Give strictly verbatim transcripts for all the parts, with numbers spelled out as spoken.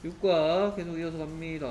육과 계속 이어서 갑니다.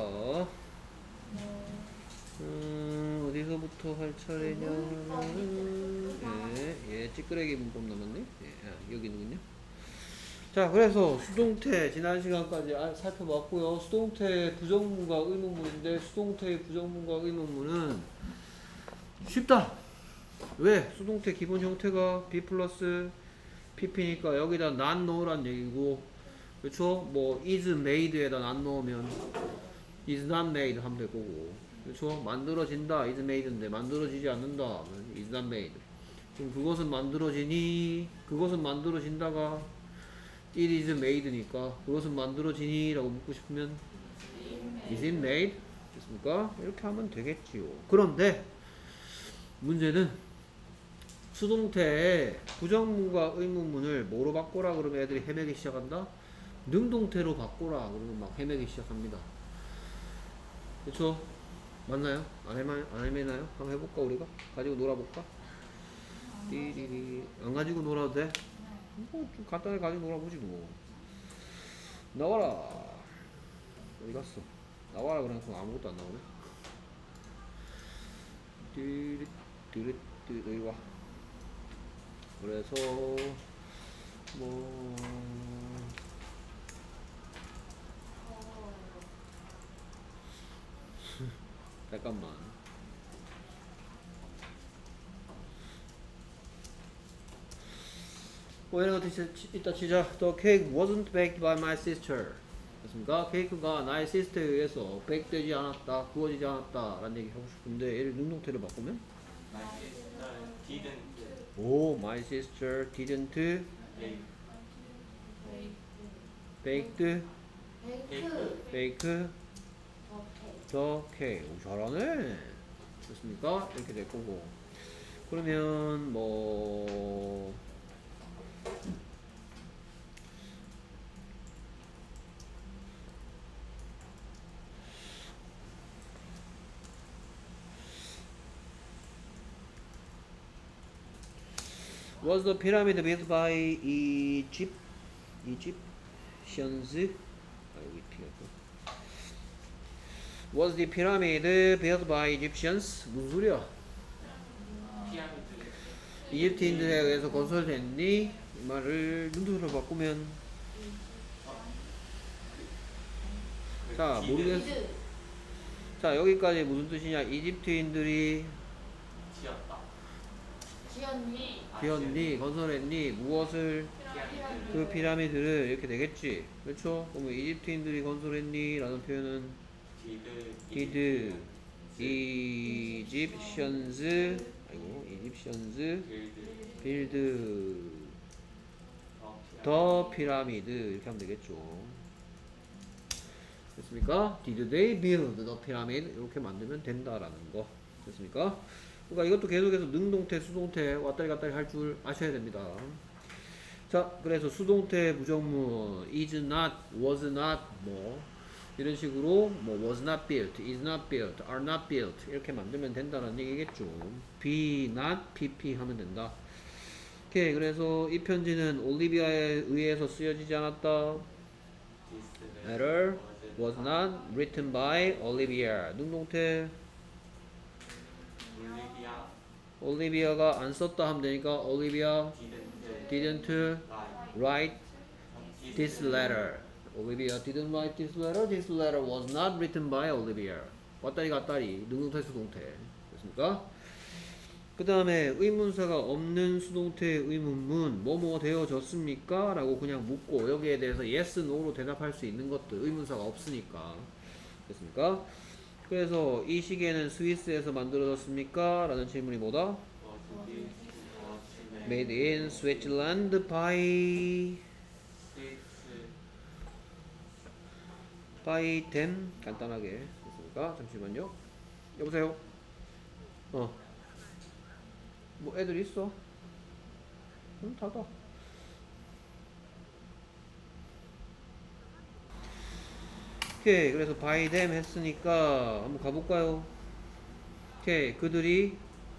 음, 어디서부터 할 차례냐면은, 예, 예, 찌끄레기 문법 남았네. 예, 아, 여기는군요. 자, 그래서 수동태 지난 시간까지 아- 살펴봤고요. 수동태 부정문과 의문문인데 수동태의 부정문과 의문문은 쉽다. 왜? 수동태 기본 형태가 B 플러스 pp니까 여기다 not 넣으란 얘기고, 그렇죠? 뭐 is made에다 not 넣으면 is not made 하면 될 거고, 그렇죠? 만들어진다 is made인데 만들어지지 않는다 하면 is not made. 그럼 그것은 만들어지니, 그것은 만들어진다가 it is made니까 그것은 만들어지니 라고 묻고 싶으면 is it made? 됐습니까? 이렇게 하면 되겠지요. 그런데 문제는 수동태에 부정문과 의문문을 뭐로 바꿔라 그러면 애들이 헤매기 시작한다? 능동태로 바꿔라 그러면 막 헤매기 시작합니다. 그쵸? 맞나요? 안 헤매, 안 헤매나요? 한번 해볼까 우리가? 가지고 놀아볼까? 띠리리. 안 가지고 놀아도 돼? 뭐좀 간단하게 가지고 놀아보지 뭐. 나와라. 어디 갔어? 나와라 그러니까 아무것도 안 나오네. 띠리 띠리 띠리 여기 와. 그래서 뭐 잠깐만. 뭐 이런 것도 이따 치자. The cake wasn't baked by my sister. 됐습니까? 케이크가 나의 시스터에 의해서 베이크되지 않았다, 구워지지 않았다 라는 얘기 하고 싶은데 얘를 능동태로 바꾸면 My sister didn't 오, my sister didn't bake bake 베이크 bake the cake. 오, 잘하네. 됐습니까? 이렇게 될 거고. 그러면 뭐 Was the pyramid built by Egypt? Egyptians? 아이고, 이피가 Was the pyramid built by Egyptians? 무슨 소리야? 피라미드를 이집트인들에 의해서 건설됐니? 이 말을 능동으로 바꾸면 자, 모르겠어. 미드 자, 여기까지 무슨 뜻이냐? 이집트인들이 지었다. 지었니 지었니? 건설했니? 무엇을? 피라미드 그 피라미드를 이렇게 되겠지. 그렇죠? 그러면 이집트인들이 건설했니? 라는 표현은 did did Egyptians 아이고 Egyptians build build the the pyramid 이렇게 하면 되겠죠. 됐습니까? Did they build the pyramid? 이렇게 만들면 된다라는 거. 됐습니까? 그러니까 이것도 계속해서 능동태, 수동태 왔다리 갔다리 할 줄 아셔야 됩니다. 자, 그래서 수동태 부정문 is not, was not 뭐 이런 식으로 뭐 was not built, is not built, are not built 이렇게 만들면 된다는 얘기겠죠. be not pp 하면 된다. 오케이. 그래서 이 편지는 올리비아에 의해서 쓰여지지 않았다. this letter was not written by Olivia. 능동태 올리비아 올리비아가 안 썼다 하면 되니까 Olivia didn't didn't write write this letter. Olivia didn't write this letter. This letter was not written by Olivia. 왔다리 갔다리 능동태 수동태 됐습니까? 그 다음에 의문사가 없는 수동태의 의문문 뭐뭐 되어졌습니까? 라고 그냥 묻고 여기에 대해서 yes, no로 대답할 수 있는 것들 의문사가 없으니까 됐습니까? 그래서 이 시계는 스위스에서 만들어졌습니까? 라는 질문이 뭐다? was this was Made in Switzerland by Swiss by them 간단하게 됐습니까? 잠시만요. 여보세요? 어. 뭐 애들 있어? 응, 닫아. 오케이. 그래서 by them 했으니까 한번 가볼까요? 오케이. 그들이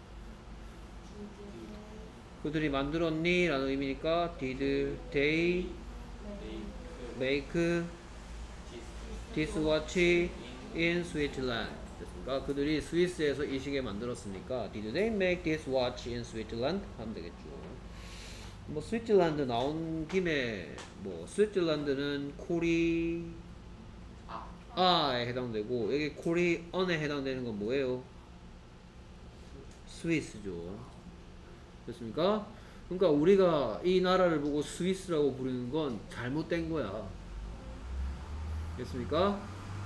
그들이 만들었니? 라는 의미니까 did they make make this watch in Switzerland. 됐습니까? 그들이 스위스에서 이 시계 만들었으니까 did they make this watch in Switzerland? 하면 되겠죠. 뭐 스위tzerland 나온 김에 뭐 스위tzerland는 코리 아에 해당되고 여기 코리언에 해당되는 건 뭐예요? 스위스죠. 됐습니까? 그러니까 우리가 이 나라를 보고 스위스라고 부르는 건 잘못된 거야. 됐습니까?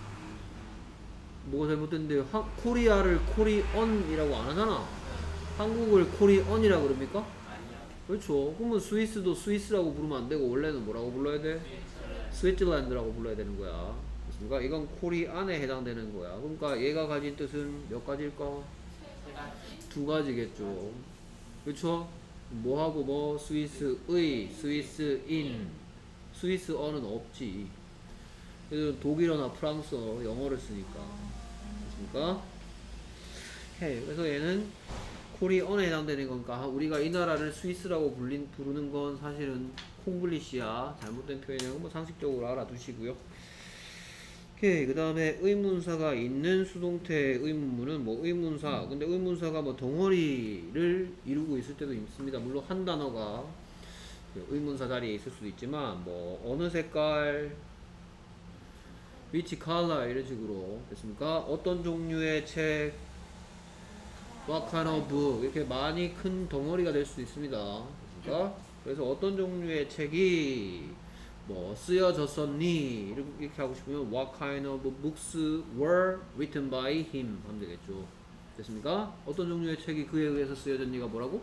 뭐가 잘못됐는데 하, 코리아를 코리언이라고 안 하잖아. 한국을 코리언이라고 그럽니까? 아니요. 그렇죠. 그러면 스위스도 스위스라고 부르면 안 되고 원래는 뭐라고 불러야 돼? 스위tzerland라고 불러야 되는 거야. 됐습니까? 이건 코리안에 해당되는 거야. 그러니까 얘가 가진 뜻은 몇 가지일까? 세 가지. 두 가지겠죠. 그렇죠? 뭐하고 뭐 스위스의, 스위스인, 스위스어는 없지. 그래서 독일어나 프랑스어, 영어를 쓰니까. 됐습니까? 해. 그래서 얘는 코리언에 해당되는 거니까 우리가 이 나라를 스위스라고 불린, 부르는 건 사실은 콩글리시야. 잘못된 표현이고 뭐 상식적으로 알아두시고요. 오케이. 그 다음에 의문사가 있는 수동태 의문문은 뭐 의문사. 근데 의문사가 뭐 덩어리를 이루고 있을 때도 있습니다. 물론 한 단어가 의문사 자리에 있을 수도 있지만 뭐 어느 색깔, which color 이런 식으로 됐습니까? 어떤 종류의 책, what kind of book 이렇게 많이 큰 덩어리가 될 수 있습니다. 됐습니까? 그래서 어떤 종류의 책이 뭐 쓰여졌었니 이렇게 하고 싶으면 what kind of books were written by him 하면 되겠죠. 됐습니까? 어떤 종류의 책이 그에 의해서 쓰여졌니가 뭐라고?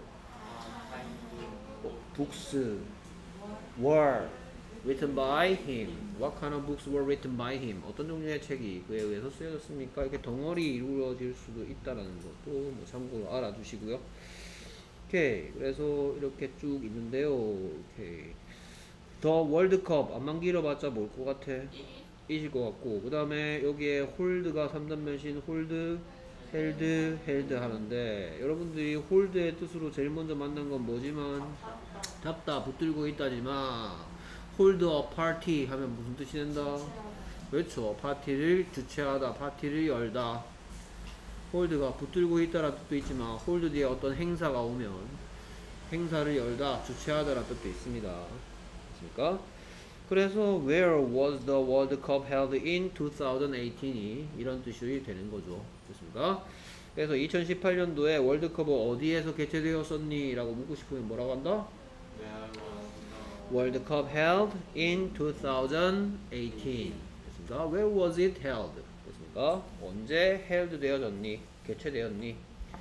books were written by him. What kind of books were written by him? 어떤 종류의 책이 그에 의해서 쓰여졌습니까? 이렇게 덩어리 이루어질 수도 있다라는 것도 뭐 참고로 알아두시고요. 오케이. 그래서 이렇게 쭉 있는데요. 오케이. 더 월드컵 안만 길어봤자 뭘 것 같아? 이실 것 같고 그 다음에 여기에 홀드가 삼 단변신 홀드, 헬드, 헬드 하는데 여러분들이 홀드의 뜻으로 제일 먼저 만난 건 뭐지만 잡다, 붙들고 있다지만 hold a party 하면 무슨 뜻이 된다? 그렇죠. 파티를 주최하다, 파티를 열다. hold가 붙들고 있다라는 뜻도 있지만 hold 뒤에 어떤 행사가 오면 행사를 열다, 주최하다라는 뜻도 있습니다. 됐습니까? 그래서 where was the World Cup held in twenty eighteen이 이런 뜻이 되는 거죠. 됐습니까? 그래서 이천십팔 년도에 월드컵은 어디에서 개최되었었니? 라고 묻고 싶으면 뭐라고 한다? Where was the World Cup held in twenty eighteen. 됐습니까? Where was it held? 됐습니까? 언제 held 되어졌니? 개최되었니?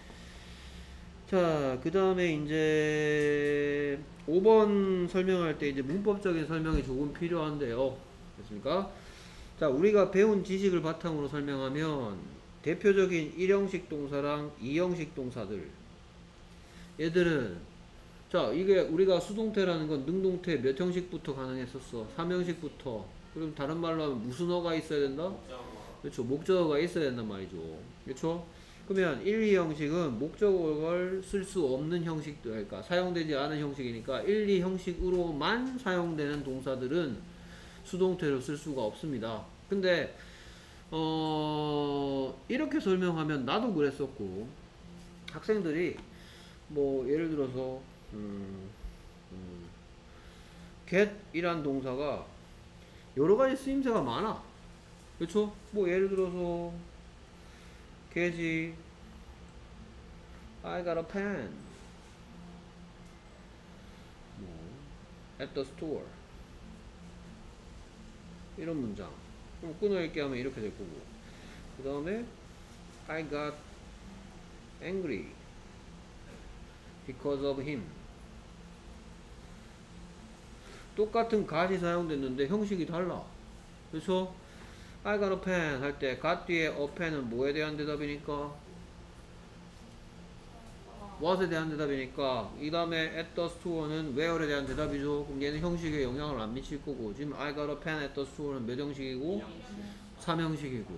자, 그 다음에 이제 오 번 설명할 때 이제 문법적인 설명이 조금 필요한데요. 됐습니까? 자, 우리가 배운 지식을 바탕으로 설명하면 대표적인 일 형식 동사랑 이 형식 동사들. 얘들은 자, 이게 우리가 수동태라는 건 능동태 몇 형식부터 가능했었어? 삼 형식부터. 그럼 다른 말로 하면 무슨 어가 있어야 된다? 목적어? 그렇죠. 목적어가 있어야 된단 말이죠. 그렇죠? 그러면 일, 이 형식은 목적어를 쓸 수 없는 형식, 그러니까 사용되지 않은 형식이니까 일, 이 형식으로만 사용되는 동사들은 수동태로 쓸 수가 없습니다. 근데 어 이렇게 설명하면 나도 그랬었고 학생들이 뭐 예를 들어서 음, 음, get이란 동사가 여러 가지 쓰임새가 많아. 그렇죠? 뭐 예를 들어서 get이 I got a pen 뭐 at the store 이런 문장. 그럼 끊어읽기 하면 이렇게 될 거고 그 다음에 I got angry because of him. 똑같은 got이 사용됐는데 형식이 달라. 그래서 I got a pen 할 때 got 뒤에 a pen은 뭐에 대한 대답이니까? what에 대한 대답이니까 이 다음에 at the store는 where에 대한 대답이죠. 그럼 얘는 형식에 영향을 안 미칠 거고 지금 I got a pen at the store는 몇 형식이고? 삼 형식이고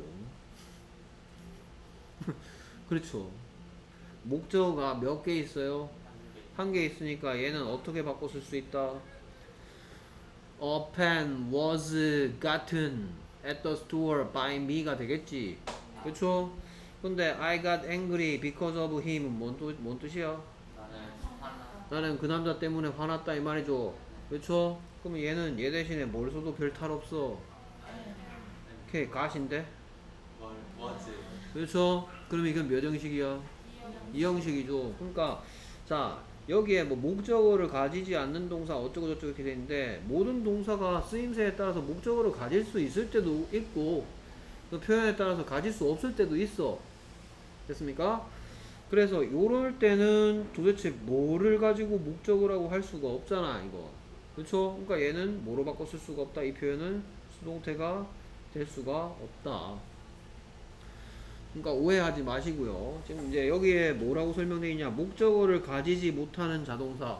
그렇죠. 목적어가 몇 개 있어요? 한 개 있으니까 얘는 어떻게 바꿔 쓸 수 있다? A pen was gotten at the store by me가 되겠지. 그쵸? 근데 I got angry because of him은 뭔, 뜻- 뭔 뜻이야? 나는 하나. 나는 그 남자 때문에 화났다 이 말이죠. 그쵸? 그럼 얘는 얘 대신에 뭘 써도 별 탈 없어. 오케이, 갓인데? 뭘 뭐지? 그렇죠? 그럼 이건 몇 형식이야? 이 형식이죠. 그러니까 자 여기에 뭐 목적어를 가지지 않는 동사 어쩌고 저쩌고 이렇게 돼 있는데 모든 동사가 쓰임새에 따라서 목적어를 가질 수 있을 때도 있고 또 표현에 따라서 가질 수 없을 때도 있어. 됐습니까? 그래서 요럴 때는 도대체 뭐를 가지고 목적어라고 할 수가 없잖아 이거. 그렇죠? 그러니까 얘는 뭐로 바꿔 쓸 수가 없다. 이 표현은 수동태가 될 수가 없다. 그러니까 오해하지 마시고요. 지금 이제 여기에 뭐라고 설명되어 있냐? 목적어를 가지지 못하는 자동사는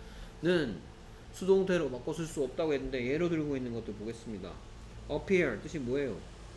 수동태로 바꿔 쓸 수 없다고 했는데 예로 들고 있는 것도 보겠습니다. appear 뜻이 뭐예요?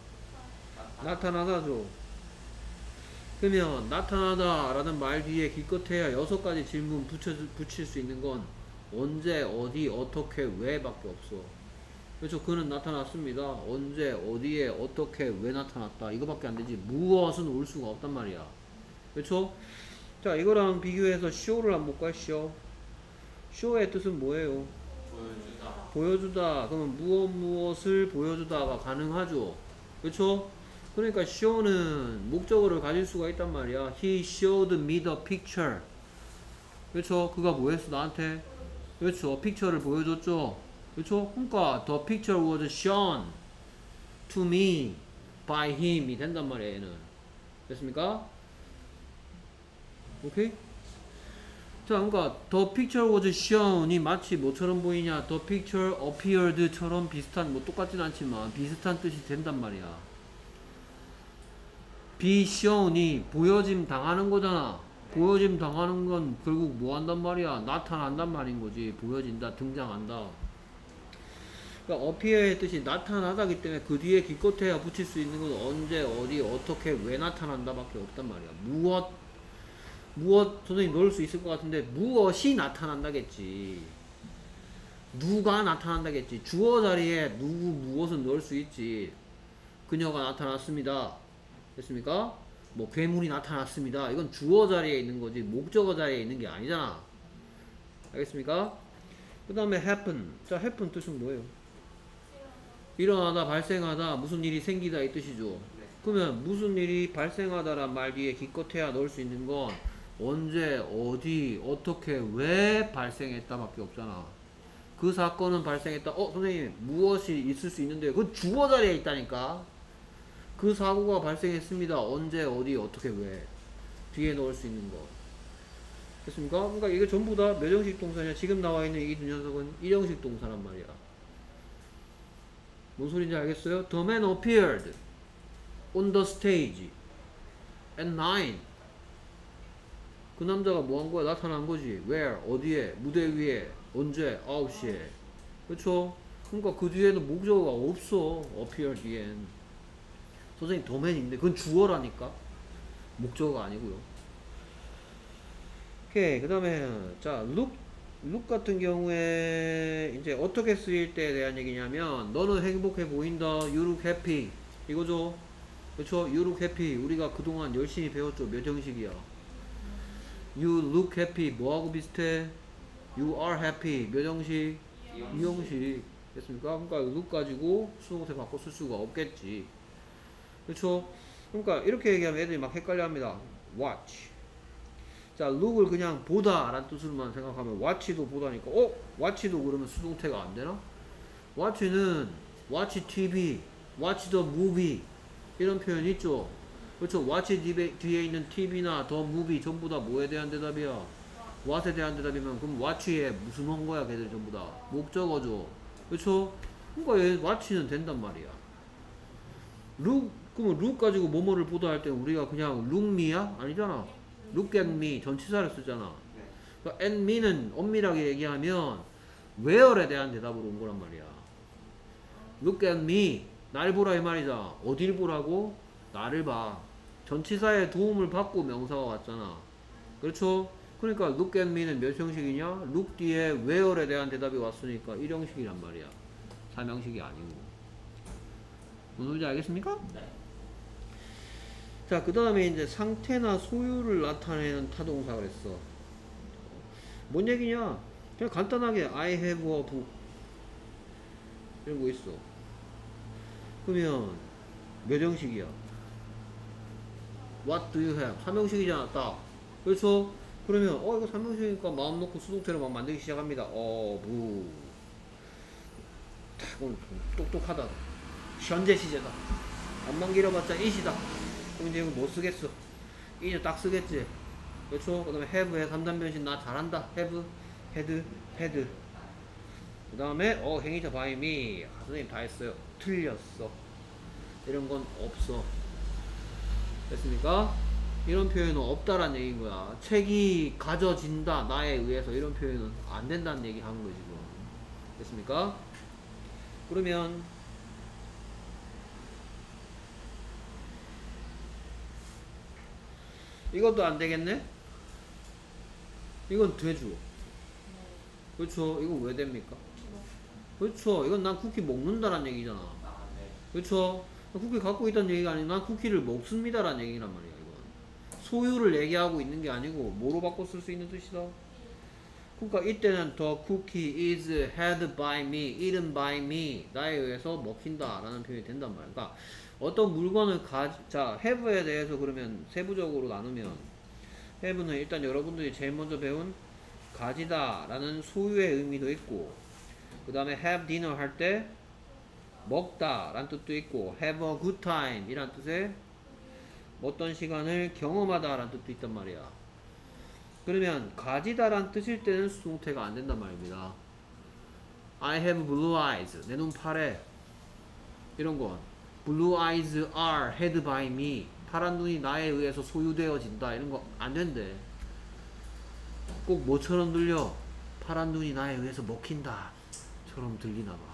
나타나다죠. 그러면 나타나다 라는 말 뒤에 기껏해야 여섯 가지 질문 붙여, 붙일 수 있는 건 언제, 어디, 어떻게, 왜 밖에 없어. 그렇죠. 그는 나타났습니다. 언제, 어디에, 어떻게, 왜 나타났다. 이거밖에 안 되지. 무엇은 올 수가 없단 말이야. 그렇죠. 자, 이거랑 비교해서 show를 한번 볼까요? show. show의 뜻은 뭐예요? 보여주다. 보여주다. 그러면 무엇 무엇을 보여주다가 가능하죠. 그렇죠. 그러니까 show는 목적어를 가질 수가 있단 말이야. He showed me the picture. 그렇죠. 그가 뭐 했어 나한테? 그렇죠. 픽처를 보여줬죠. 그렇죠? 그러니까 the picture was shown to me by him이 된단 말이에요. 얘는. 됐습니까? 오케이? 자, 그러니까 the picture was shown이 마치 뭐처럼 보이냐? the picture appeared처럼 비슷한, 뭐 똑같진 않지만 비슷한 뜻이 된단 말이야. be shown이 보여짐 당하는 거잖아. 보여짐 당하는 건 결국 뭐 한단 말이야? 나타난단 말인 거지. 보여진다, 등장한다. 그러니까 appear의 뜻이 나타나다기 때문에 그 뒤에 기껏해야 붙일 수 있는 건 언제, 어디, 어떻게, 왜 나타난다 밖에 없단 말이야. 무엇, 무엇, 선생님 넣을 수 있을 것 같은데 무엇이 나타난다겠지. 누가 나타난다겠지. 주어 자리에 누구, 무엇은 넣을 수 있지. 그녀가 나타났습니다. 됐습니까? 뭐 괴물이 나타났습니다. 이건 주어 자리에 있는 거지 목적어 자리에 있는 게 아니잖아. 알겠습니까? 그 다음에 happen. 자, happen 뜻은 뭐예요? 일어나다, 발생하다, 무슨 일이 생기다 이 뜻이죠. 그러면 무슨 일이 발생하다란 말 뒤에 기껏해야 넣을 수 있는 건 언제, 어디, 어떻게, 왜 발생했다 밖에 없잖아. 그 사건은 발생했다. 어, 선생님 무엇이 있을 수 있는데 그건 주어 자리에 있다니까. 그 사고가 발생했습니다. 언제, 어디, 어떻게, 왜 뒤에 넣을 수 있는 거. 됐습니까? 그러니까 이게 전부 다 몇 형식 동사냐? 지금 나와 있는 이 두 녀석은 일 형식 동사란 말이야. 뭔 소리인지 알겠어요? The man appeared on the stage at nine. 그 남자가 뭐 한 거야? 나타난 거지. Where? 어디에? 무대 위에. 언제? 아홉 시에. 그쵸? 그러니까 그 뒤에는 목적어가 없어. appear 뒤엔. 선생님 domain인데 그건 주어라니까. 목적어가 아니고요. 오케이. 그 다음에 자 look look 같은 경우에 이제 어떻게 쓰일 때에 대한 얘기냐면 너는 행복해 보인다. You look happy. 이거죠. 그쵸? You look happy. 우리가 그동안 열심히 배웠죠. 몇 형식이야? You look happy. 뭐하고 비슷해? You are happy. 몇 형식? 이 형식. 됐습니까? 그러니까 look 가지고 수동태 바꿔 쓸 수가 없겠지. 그렇죠? 그러니까 이렇게 얘기하면 애들이 막 헷갈려합니다. watch. 자, look을 그냥 보다 라는 뜻으로만 생각하면 watch도 보다니까 어? watch도 그러면 수동태가 안 되나? watch는 watch 티비, watch the movie 이런 표현 있죠? 그렇죠? watch 뒤에 있는 티비나 the movie 전부 다 뭐에 대한 대답이야? what에 대한 대답이면 그럼 watch에 무슨 한 거야? 걔들 전부 다 목적어죠. 그렇죠? 그러니까 얘 watch는 된단 말이야. look 그러면 look 가지고 뭐뭐를 보다 할 때 우리가 그냥 look me야? 아니잖아. look at me 전치사를 쓰잖아. 그러니까 at me는 엄밀하게 얘기하면 where에 대한 대답으로 온 거란 말이야. look at me 날 보라 이 말이다. 어딜 보라고? 나를 봐. 전치사의 도움을 받고 명사가 왔잖아. 그렇죠? 그러니까 look at me는 몇 형식이냐? look 뒤에 where에 대한 대답이 왔으니까 일 형식이란 말이야. 삼 형식이 아니고. 무슨 소리인지 알겠습니까? 네. 자, 그 다음에 이제 상태나 소유를 나타내는 타동사 그랬어. 뭔 얘기냐? 그냥 간단하게 I have a book 이런 거 있어. 그러면 몇 형식이야? What do you have? 삼형식이잖아, 딱. 그렇죠? 그러면 어 이거 삼형식이니까 마음 놓고 수동태로 막 만들기 시작합니다. 어, 무. 딱 오늘 똑똑하다. 현재 시제다. 안만 길어봤자 이시다. 그럼 이제 이거 못 쓰겠어. 이제 딱 쓰겠지. 그렇죠? 그 다음에 have의 삼 단 변신 나 잘한다. have, had, had. 그 다음에 어 행위자 by me. 아, 선생님 다 했어요. 틀렸어. 이런 건 없어. 됐습니까? 이런 표현은 없다라는 얘기인 거야. 책이 가져진다 나에 의해서 이런 표현은 안 된다는 얘기 하는 거지 지금. 됐습니까? 그러면 이것도 안 되겠네? 이건 되죠. 그렇죠. 이건 왜 됩니까? 그렇죠. 이건 난 쿠키 먹는다라는 얘기잖아. 아, 네. 그렇죠. 쿠키 갖고 있다는 얘기가 아니고 난 쿠키를 먹습니다라는 얘기란 말이야. 이건 소유를 얘기하고 있는 게 아니고 뭐로 바꿔 쓸 수 있는 뜻이다. 그러니까 이때는 the cookie is had by me, eaten by me, 나에 의해서 먹힌다 라는 표현이 된단 말이야. 그러니까 어떤 물건을 가, 자, have에 대해서 그러면 세부적으로 나누면 have는 일단 여러분들이 제일 먼저 배운 가지다 라는 소유의 의미도 있고, 그 다음에 have dinner 할 때 먹다 라는 뜻도 있고, have a good time 이란 뜻의 어떤 시간을 경험하다 라는 뜻도 있단 말이야. 그러면 가지다 라는 뜻일 때는 수동태가 안 된단 말입니다. I have blue eyes. 내 눈 파래. 이런 건 blue eyes are had by me. 파란 눈이 나에 의해서 소유되어진다. 이런 거 안 된대. 꼭 뭐처럼 들려? 파란 눈이 나에 의해서 먹힌다 처럼 들리나 봐.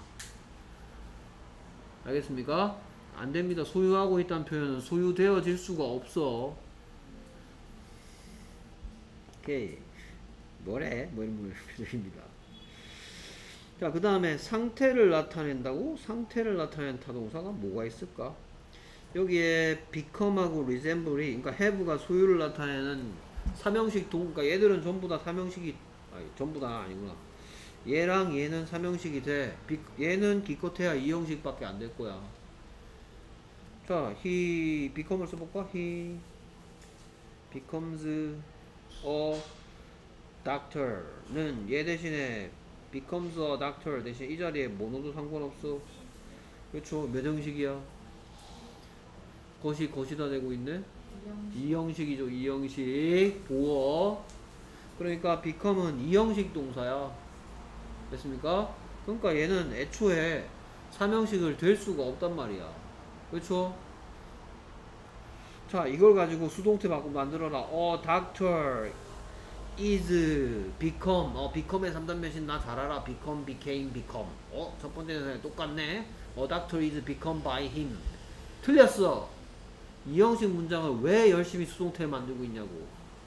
알겠습니까? 안 됩니다. 소유하고 있다는 표현은 소유되어질 수가 없어. 오케이. 뭐래? 뭐 이런 표현입니다. 자, 그 다음에 상태를 나타낸다고? 상태를 나타내는 타동사가 뭐가 있을까? 여기에 become하고 resemble이, 그러니까 have가 소유를 나타내는 삼형식 동, 그러니까 얘들은 전부 다 삼형식이, 아니, 전부 다 아니구나. 얘랑 얘는 삼형식이 돼. 비, 얘는 기껏해야 이형식밖에 안 될 거야. 자, he become을 써볼까? he becomes a doctor는 얘 대신에 becomes a doctor 대신 이 자리에 뭐 넣어도 상관없어. 그렇죠? 몇 형식이야? 것이 것이다 되고 있네. 이형식이죠. 이형식 보어. 그러니까 become은 이형식 동사야. 됐습니까? 그러니까 얘는 애초에 삼형식을 될 수가 없단 말이야. 그렇죠? 자, 이걸 가지고 수동태 바꿔 만들어라. 어, doctor is become. 어, become의 삼 단 변신 나 잘 알아. become, became, become. 어, 첫 번째 대사에 똑같네. 어, doctor is become by him. 틀렸어. 이형식 문장을 왜 열심히 수동태를 만들고 있냐고.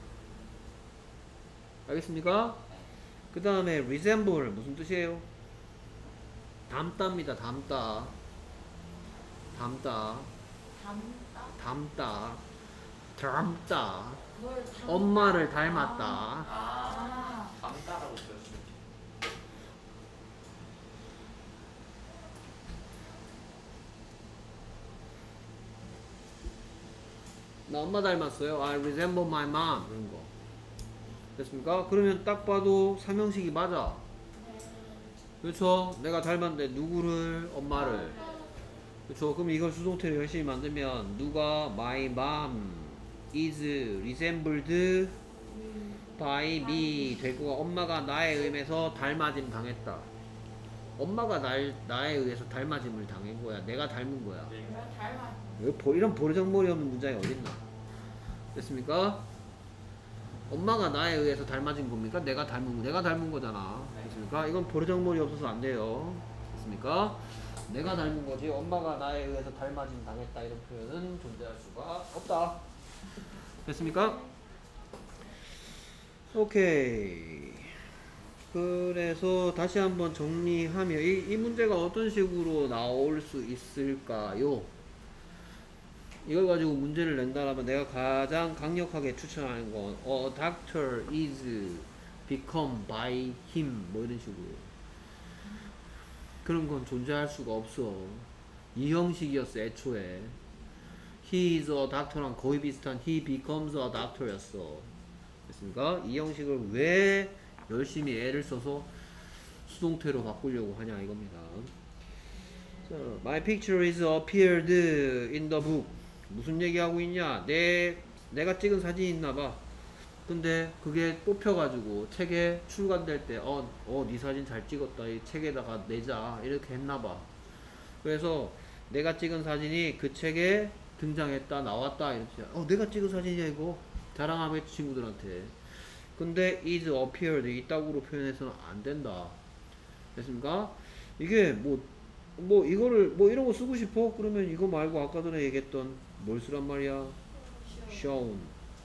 알겠습니까? 그 다음에 resemble 무슨 뜻이에요? 닮다입니다. 닮다. 닮다. 담다? 닮다. 닮다. 뭘 담다? 엄마를 닮았다. 아, 감따라고 들었어요. 나 엄마 닮았어요. I resemble my mom. 이런 거. 됐습니까? 그러면 딱 봐도 삼형식이 맞아. 그렇죠? 내가 닮았는데 누구를? 엄마를. 그렇죠? 그럼 이걸 수동태로 열심히 만들면 누가 my mom is resembled by me 될 거가, 엄마가 나에 의해서 닮아짐 당했다. 엄마가 날, 나에 의해서 닮아짐을 당한 거야. 내가 닮은 거야. 네. 뭘 닮았? 이런 버르장머리 없는 문장이 어딨나? 됐습니까? 엄마가 나에 의해서 닮아진 겁니까? 내가 닮은 거, 내가 닮은 거잖아. 됐습니까? 이건 버르장머리 없어서 안 돼요. 됐습니까? 내가 닮은 거지 엄마가 나에 의해서 닮아진 당했다 이런 표현은 존재할 수가 없다. 됐습니까? 오케이. 그래서 다시 한번 정리하면 이, 이 문제가 어떤 식으로 나올 수 있을까요? 이걸 가지고 문제를 낸다라면 내가 가장 강력하게 추천하는 건 A doctor is become by him 뭐 이런 식으로 그런 건 존재할 수가 없어. 이 형식이었어 애초에. He is a doctor랑 거의 비슷한 he becomes a doctor였어. 됐습니까? 이 형식을 왜 열심히 애를 써서 수동태로 바꾸려고 하냐 이겁니다. 자, My picture is appeared in the book. 무슨 얘기하고 있냐? 내, 내가 찍은 사진이 있나봐. 근데 그게 뽑혀가지고 책에 출간될 때, 어, 어, 네 사진 잘 찍었다. 이 책에다가 내자. 이렇게 했나봐. 그래서 내가 찍은 사진이 그 책에 등장했다, 나왔다. 이렇게. 어, 내가 찍은 사진이야, 이거. 자랑하겠지, 친구들한테. 근데 is appeared 이따구로 표현해서는 안 된다. 됐습니까? 이게 뭐, 뭐, 이거를, 뭐, 이런 거 쓰고 싶어? 그러면 이거 말고 아까 전에 얘기했던 뭘 쓰란 말이야? shown.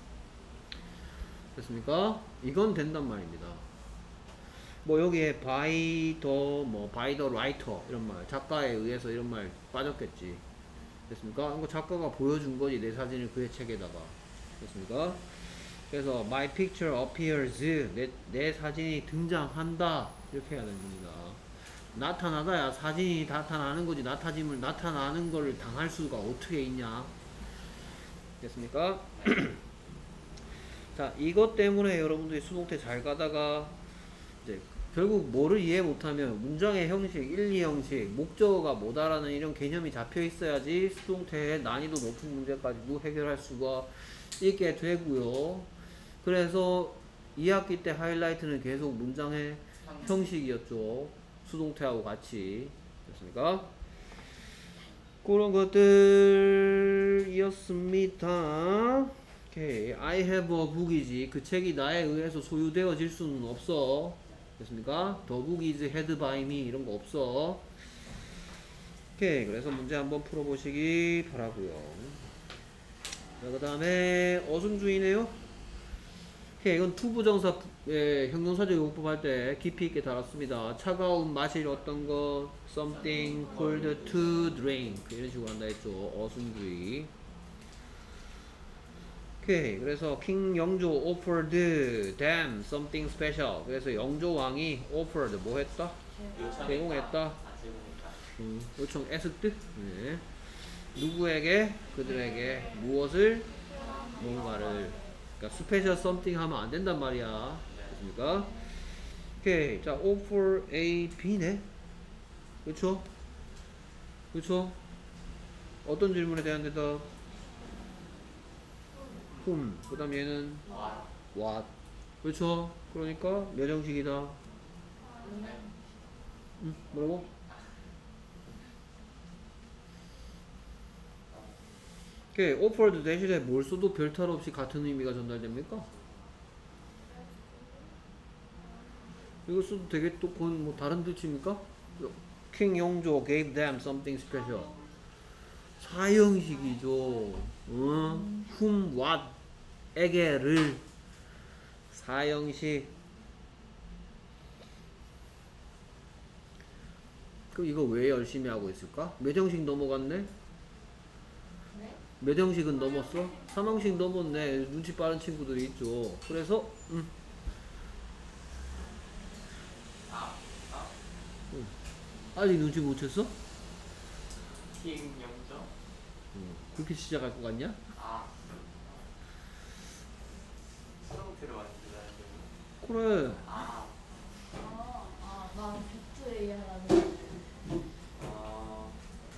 됐습니까? 이건 된단 말입니다. 뭐, 여기에 by the, 뭐, by the writer. 이런 말. 작가에 의해서 이런 말 빠졌겠지. 됐습니까? 이거 작가가 보여준 거지. 내 사진을 그의 책에다가. 됐습니까? 그래서 my picture appears. 내, 내 사진이 등장한다. 이렇게 해야 됩니다. 나타나다야 사진이 나타나는 거지. 나타짐을 나타나는 걸 당할 수가 어떻게 있냐. 됐습니까? 자, 이것 때문에 여러분들이 수동태 잘 가다가 이제 결국 뭐를 이해 못하면 문장의 형식, 일, 이 형식, 목적어가 뭐다라는 이런 개념이 잡혀 있어야지 수동태의 난이도 높은 문제까지도 해결할 수가 있게 되고요. 그래서 이 학기 때 하이라이트는 계속 문장의 형식이었죠. 수동태하고 같이. 됐습니까? 그런 것들이었습니다. 오케이. I have a book이지. 그 책이 나에 의해서 소유되어질 수는 없어. 됐습니까? The book is held by me. 이런 거 없어. 오케이. 그래서 문제 한번 풀어보시기 바라고요. 자, 그 다음에 어순주의네요. 오케이. 이건 투부정사 예, 형용사적 용법 할 때 깊이 있게 다뤘습니다. 차가운 마실 어떤 것 something cold to drink 이런 식으로 한다 했죠. 어순주의. 오케이. 그래서 킹 영조 offered them something special. 그래서 영조 왕이 offered 뭐 했다? 제공했다. 아, 제공했다. 음, 요청 애스트. 네. 누구에게? 그들에게 무엇을? 뭔가를. 그러니까 스페셜 썸띵 하면 안 된단 말이야. 됐습니까? 오케이. 자, offer A, B네. 그쵸? 그쵸? 어떤 질문에 대한 대답? whom. 그 다음 얘는 와. what. 그쵸? 그러니까 몇 형식이다? 응? 뭐라고? 오케이. offered 대신에 뭘 써도 별탈 없이 같은 의미가 전달됩니까? 이거 써도 되게 또 그건 뭐 다른 뜻입니까? 킹 영조 gave them something special. 사형식이죠. 어? whom, what, 에게를. 사형식. 그럼 이거 왜 열심히 하고 있을까? 몇 형식 넘어갔네? 네? 몇 형식은 넘었어? 삼 형식 넘었네. 눈치 빠른 친구들이 있죠. 그래서 음. 아, 아, 아직 눈치 못 챘어? 킹 영조? 음. 그렇게 시작할 것 같냐? 아, 수동태로 만들어야 되는. 그래. 아, 아, 아, 난 비트 이해하는. 어,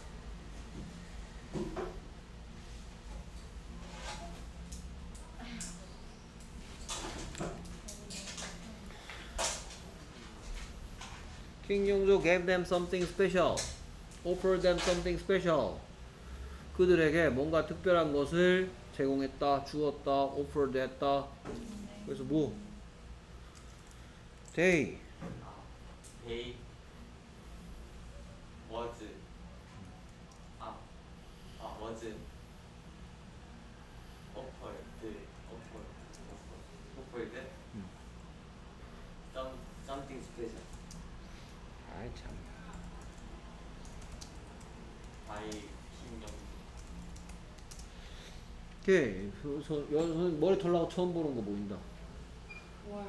킹 영조 gave them something special. offered them something special. 그들에게 뭔가 특별한 것을 제공했다, 주었다, offered 했다. 그래서 뭐? they they was 아, 아 was offered offered offered some something 아이 참. 바이 김영. 오케이. 서, 서, 여, 서, 머리 털라고 처음 보는 거 보인다. 월.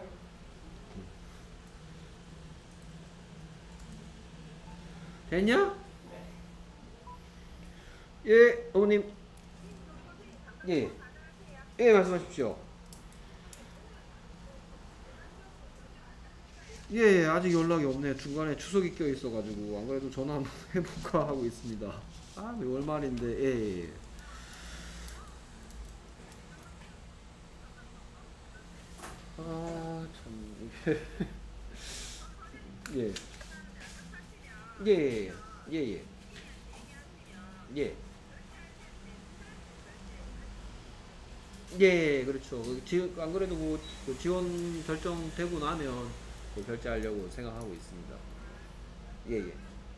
됐냐? 네. 예, 어머님. 예. 예, 말씀하십시오. 예, 예, 아직 연락이 없네요. 중간에 추석이 껴 있어가지고 안 그래도 전화 한번 해볼까 하고 있습니다. 아, 월말인데, 예, 예. 아, 참, 이게. 예. 예, 예, 예, 예. 예. 예, 그렇죠. 그 지, 안 그래도 그, 그 지원 결정되고 나면 그 결제하려고 생각하고 있습니다. 예, 예.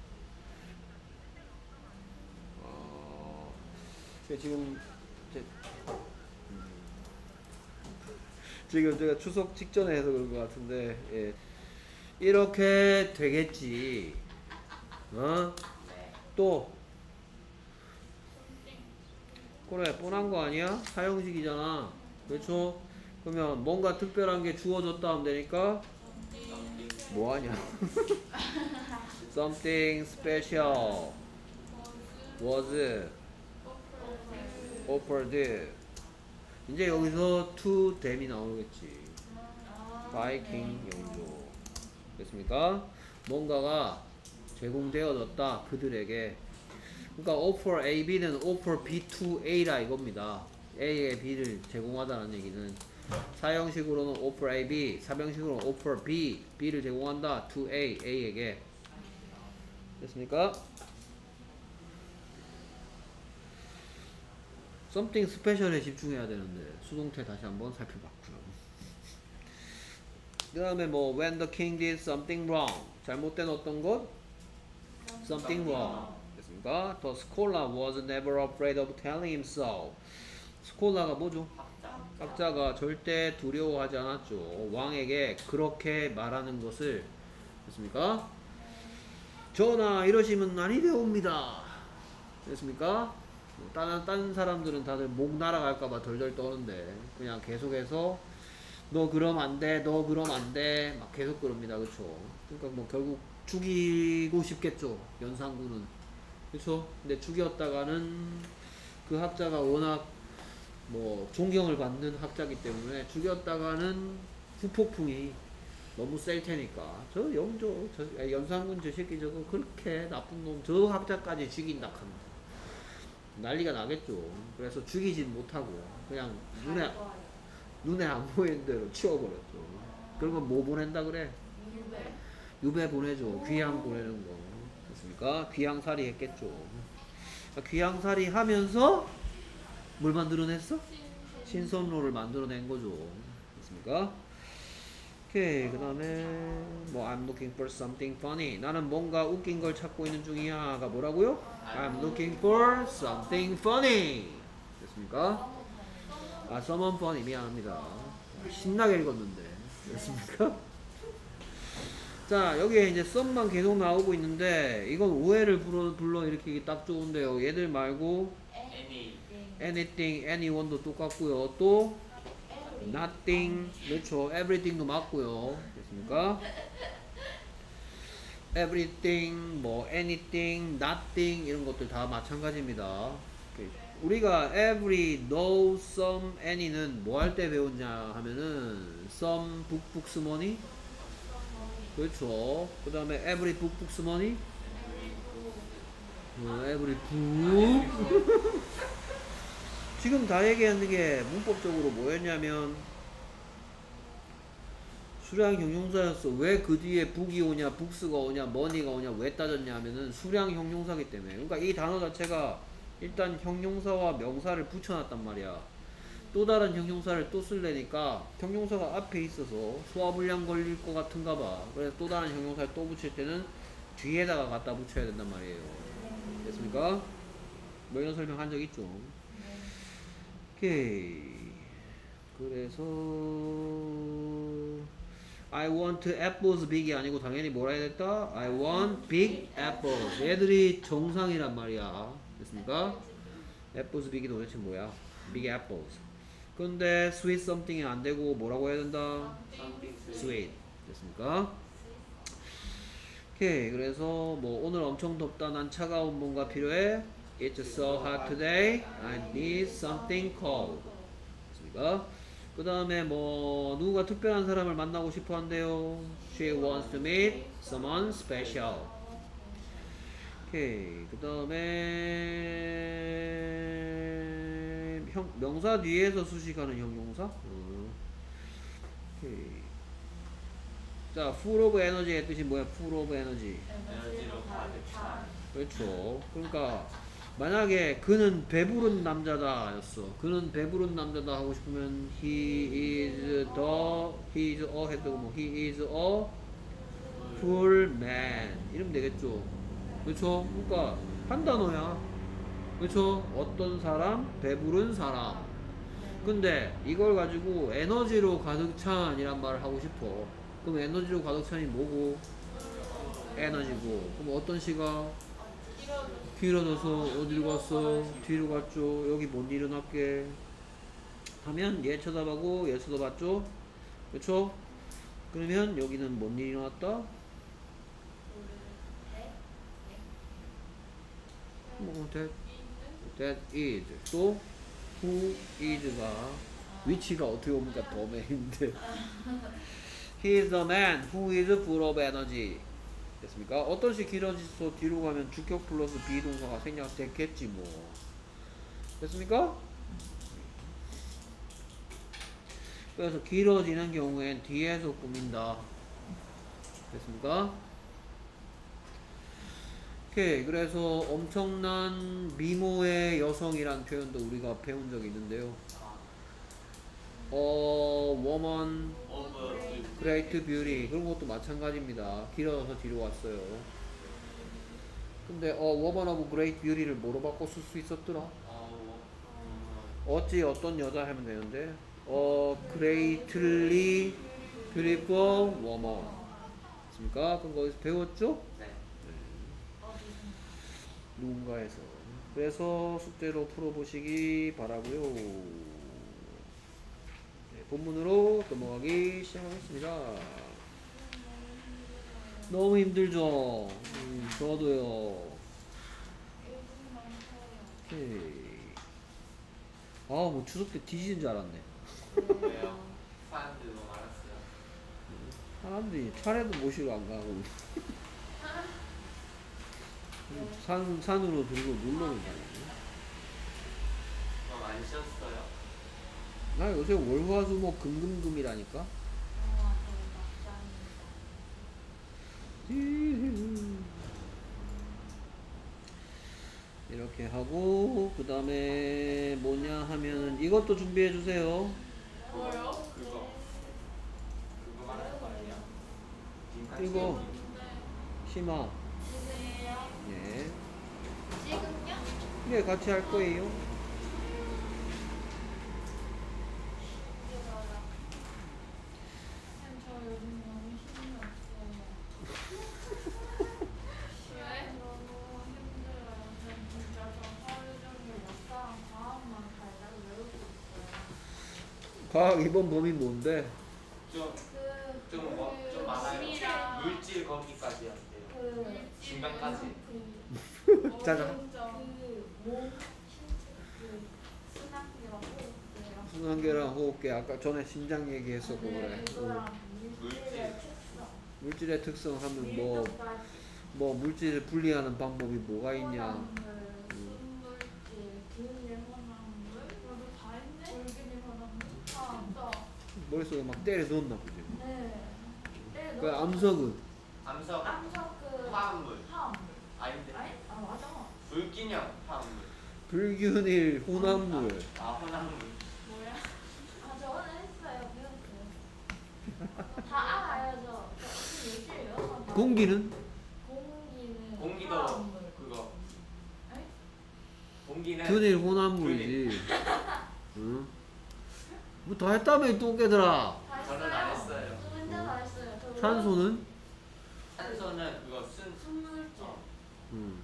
어, 그 지금, 제, 음, 지금 제가 추석 직전에 해서 그런 것 같은데, 예. 이렇게 되겠지. 어? 네. 또, 그래, 뻔한 거 아니야? 사형식이잖아. 그렇죠? 그러면 뭔가 특별한 게 주어졌다 하면 되니까, 썸띵. 뭐 하냐? Something special was offered. 이제 여기서 to them이 나오겠지. by king 영조. 됐습니까? 뭔가가 제공되어졌다 그들에게. 그러니까 offer A, B는 offer B to A라 이겁니다. A에 B를 제공하다는 얘기는 사형식으로는 offer A, B, 사형식으로는 offer B, B를 제공한다 to A, A에게. 됐습니까? something special에 집중해야 되는데 수동태 다시 한번 살펴봤고요. 그 다음에 뭐 when the king did something wrong, 잘못된 어떤 것? something wrong. 됐습니까? The scholar was never afraid of telling him so. 스콜라가 뭐죠? 학자. 학자가 절대 두려워하지 않았죠. 왕에게 그렇게 말하는 것을. 됐습니까? 전하 이러시면 아니 되옵니다. 됐습니까? 뭐 다른, 다른 사람들은 다들 목 날아갈까봐 덜덜 떠는데 그냥 계속해서 너 그럼 안돼 너 그럼 안돼 막 계속 그럽니다. 그쵸? 그러니까 뭐 결국 죽이고 싶겠죠. 연산군은. 그쵸? 근데 죽였다가는 그 학자가 워낙 뭐 존경을 받는 학자이기 때문에 죽였다가는 후폭풍이 너무 셀 테니까 저 영조 저 아, 연산군 저 새끼 저거 그렇게 나쁜 놈 저 학자까지 죽인다 합니다. 난리가 나겠죠. 그래서 죽이진 못하고 그냥 눈에 눈에 안 보이는 대로 치워버렸죠. 그러면 뭐 보낸다 그래? 유배. 유배 보내죠. 귀향 보내는 거. 됐습니까? 귀향살이 했겠죠. 귀향살이 하면서 뭘 만들어냈어? 신선로를 만들어낸 거죠. 됐습니까? 오케이. 그 다음에 뭐 I'm looking for something funny. 나는 뭔가 웃긴 걸 찾고 있는 중이야가 뭐라고요? I'm looking for something funny. 됐습니까? 아, someone funny. 미안합니다. 신나게 읽었는데. 됐습니까? 자, 여기에 이제 썸만 계속 나오고 있는데 이건 오해를 불러, 불러 일으키기 딱 좋은데요. 얘들 말고 애니. anything, anyone도 똑같고요. 또 nothing, 그렇죠. everything도 맞고요. 됐습니까? everything, 뭐 anything, nothing 이런 것들 다 마찬가지입니다. 우리가 every, no, some, any는 뭐 할 때 배웠냐 하면은 some, book, books, money 그렇죠. 그 다음에 every book, books, money 어, every book 지금 다 얘기하는 게 문법적으로 뭐였냐면 수량 형용사였어. 왜 그 뒤에 book이 오냐, books가 오냐, money가 오냐 왜 따졌냐 하면은 수량 형용사기 때문에. 그러니까 이 단어 자체가 일단 형용사와 명사를 붙여놨단 말이야. 또 다른 형용사를 또 쓸래니까 형용사가 앞에 있어서 소화불량 걸릴 것 같은가 봐. 그래서 또 다른 형용사를 또 붙일 때는 뒤에다가 갖다 붙여야 된단 말이에요. 됐습니까? 뭐 이런 설명 한 적 있죠? 오케이. 그래서 I want apples big이 아니고 당연히 뭐라 해야 됐다? I want big apples. 얘들이 정상이란 말이야. 됐습니까? apples big이 도대체 뭐야? big apples. 근데 sweet something이 안 되고 뭐라고 해야 된다? something sweet. 됐습니까? 오케이. 그래서 뭐 오늘 엄청 덥다. 난 차가운 뭔가 필요해. It's so hot today. I need something cold. 됐습니까? 그 다음에 뭐 누가 특별한 사람을 만나고 싶어 한대요. She wants to meet someone special. 오케이. 그 다음에 형, 명사 뒤에서 수식하는 형용사. 음. 오케이. 자, full of energy의 뜻이 뭐야? full of energy. 에너지로 가득 찬. 그렇죠. 그러니까 만약에 그는 배부른 남자다 였어. 그는 배부른 남자다 하고 싶으면 he is the he is a 해도 뭐 he is a full man 이러면 되겠죠. 그렇죠. 그러니까 한 단어야. 그렇죠. 어떤 사람? 배부른 사람. 근데 이걸 가지고 에너지로 가득 찬이란 말을 하고 싶어. 그럼 에너지로 가득 찬이 뭐고? 에너지고. 그럼 어떤 시가? 길어져서 어디로 갔어? 뒤로 갔죠. 여기 못 일어났게 하면 얘 쳐다보고 얘 쳐다봤죠. 그쵸? 그러면 여기는 뭔 일이 일어났다? 뭐 that, that is. 또 who is가 위치가 어떻게 옵니까? 더맨인데 he is the man who is full of energy. 됐습니까? 어떤 시 길어져서 뒤로 가면 주격 플러스 비동사가 생략됐겠지 뭐. 됐습니까? 그래서 길어지는 경우엔 뒤에서 꾸민다. 됐습니까? 오케이. 그래서 엄청난 미모의 여성이란 표현도 우리가 배운 적이 있는데요. 어, woman 오브 great beauty 그런 것도 마찬가지입니다. 길어서 뒤로 왔어요. 근데 어 woman of great beauty를 뭐로 바꿔 쓸 수 있었더라? 어, 어찌 어떤 여자 하면 되는데 어 greatly beautiful woman 맞습니까? 그럼 거기서 배웠죠? 네. 누군가에서. 그래서 숙제로 풀어보시기 바라고요. 본문으로 넘어가기 시작하겠습니다. 너무 힘들죠? 음, 저도요. 오케이. 아, 뭐 추석 때 뒤지는 줄 알았네. 왜요? 사람들 너무 많았어요. 사람들이 차례도 모시고 안 가고. 산, 산으로 들고 놀러 온다. 너무 많이 쉬었어요. 나 요새 월화수목 금금금이라니까. 이렇게 하고 그 다음에 뭐냐 하면은 이것도 준비해 주세요. 뭐요? 그거 그거 말하는 거 아니야? 이거 심화. 주세요. 예. 지금요? 네, 같이 할 거예요. 저 요즘 너무 힘이 없어요. 왜? 너무 힘들어요. 전 진짜 저 하루 종일 역사랑 과학만 달달 외우고 있어요. 과학 이번 범위 뭔데? 그, 좀좀 뭐, 좀 많아요. 물이랑 물질 거기까지 안 돼요. 그 중간까지. 그 짜자. 그 몸, 신체, 그 순환기랑 호흡기랑 순환계랑 호흡계 아까 전에 신장 얘기했었고 그래. 응. 그거랑 물질. 물질의 특성. 물질의 특성 하면 뭐, 밀도까지. 뭐 물질을 분리하는 방법이 뭐가 있냐. 혼합물, 순물질, 균일 혼합물, 나도 다 했네? 물균일 혼합물 다 했어. 머릿속에 막 때려 넣었나 보지. 네. 네, 그 너무- 암석은 암석 암석 그 화합물. 화합물. 아닌데. 아니? 아 맞아. 불균형 화합물. 불균일 혼합물. 아 혼합물. 뭐야? 아 저번에 했어요. 배웠어요. 다 알아요 저. 저 무슨 일주일 외웠단 말이에요. 공기는 공기는 공기도 화합물. 그거. 에이? 공기는 균일 혼합물이지. 응? 뭐 다 했다며 이 똥개들아. 다 저는 했어요. 안 했어요. 저 혼자 다 했어요. 산소는 산소는 그거 순 순물질. 어, 음.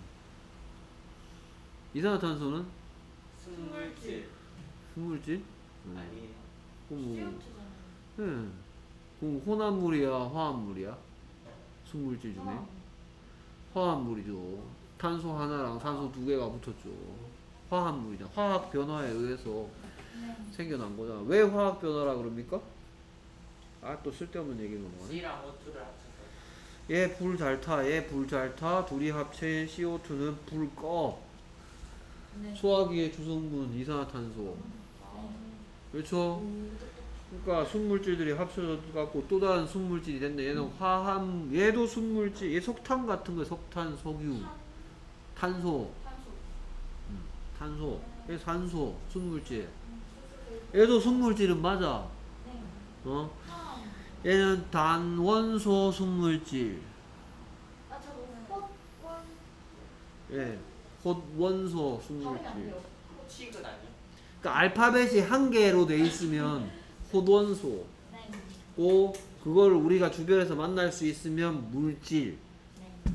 이산화탄소는 순물질 순물질? 음. 아니에요. 그럼 뭐, 씨오투잖아요. 예. 그럼 혼합물이야, 화합물이야? 순물질 중에? 화합물이죠. 탄소 하나랑 산소 두 개가 붙었죠. 화합물이잖아. 화학 변화에 의해서 네. 생겨난 거잖아. 왜 화학 변화라 그럽니까? 아, 또 쓸데없는 얘기는 뭐하네. C랑 오투를 합쳐서 얘 불 잘 타, 얘 불 잘 타. 둘이 합친 씨오투는 불 꺼. 네. 소화기의 주성분 이산화탄소. 그렇죠? 그러니까 순물질들이 합쳐져 갖고 또 다른 순물질이 됐네. 얘는 화합, 얘도 순물질, 얘 석탄 같은 거, 석탄, 석유, 탄소, 탄소. 탄소, 얘 산소, 순물질. 얘도 순물질은 맞아. 네. 어? 화학. 얘는 단원소 순물질. 아 저거 헛원. 예, 헛원소 발음이 안 순물질. 돼요. 치근 아니야? 그러니까 알파벳이 한 개로 돼 있으면 헛원소. 네. 고 그걸 우리가 주변에서 만날 수 있으면 물질. 네.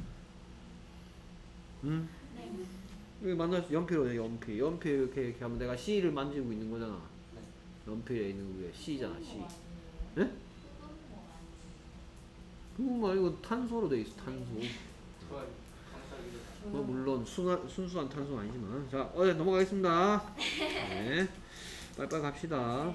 응? 네. 여기 만날 수 연필로 해, 연필. 연필 이렇게 이렇게 하면 내가 C를 만지고 있는 거잖아. 네. 연필에 있는 게 C잖아, C. 네? 예? 그거 말고 탄소로 돼 있어, 탄소. 그건 강석이도 뭐 물론 순한, 순수한 탄소는 아니지만. 자, 어제 넘어가겠습니다. 네. 빨리빨리 갑시다.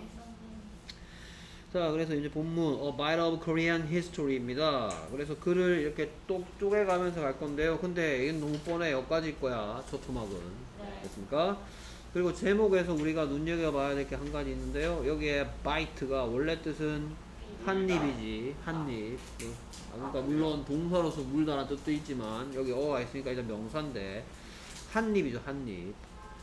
자, 그래서 이제 본문 A Bite of Korean History입니다. 그래서 글을 이렇게 똑 쪼개가면서 갈 건데요. 근데 이건 너무 뻔해. 여기까지일 거야. 첫 토막은. 됐습니까? 그리고 제목에서 우리가 눈여겨봐야 될 게 한 가지 있는데요. 여기에 bite가 원래 뜻은 한 입이지. 한 입. 아, 그러니까 물론 동사로서 물다라는 뜻도 있지만 여기 어가 있으니까 일단 명사인데 한 입이죠. 한 입.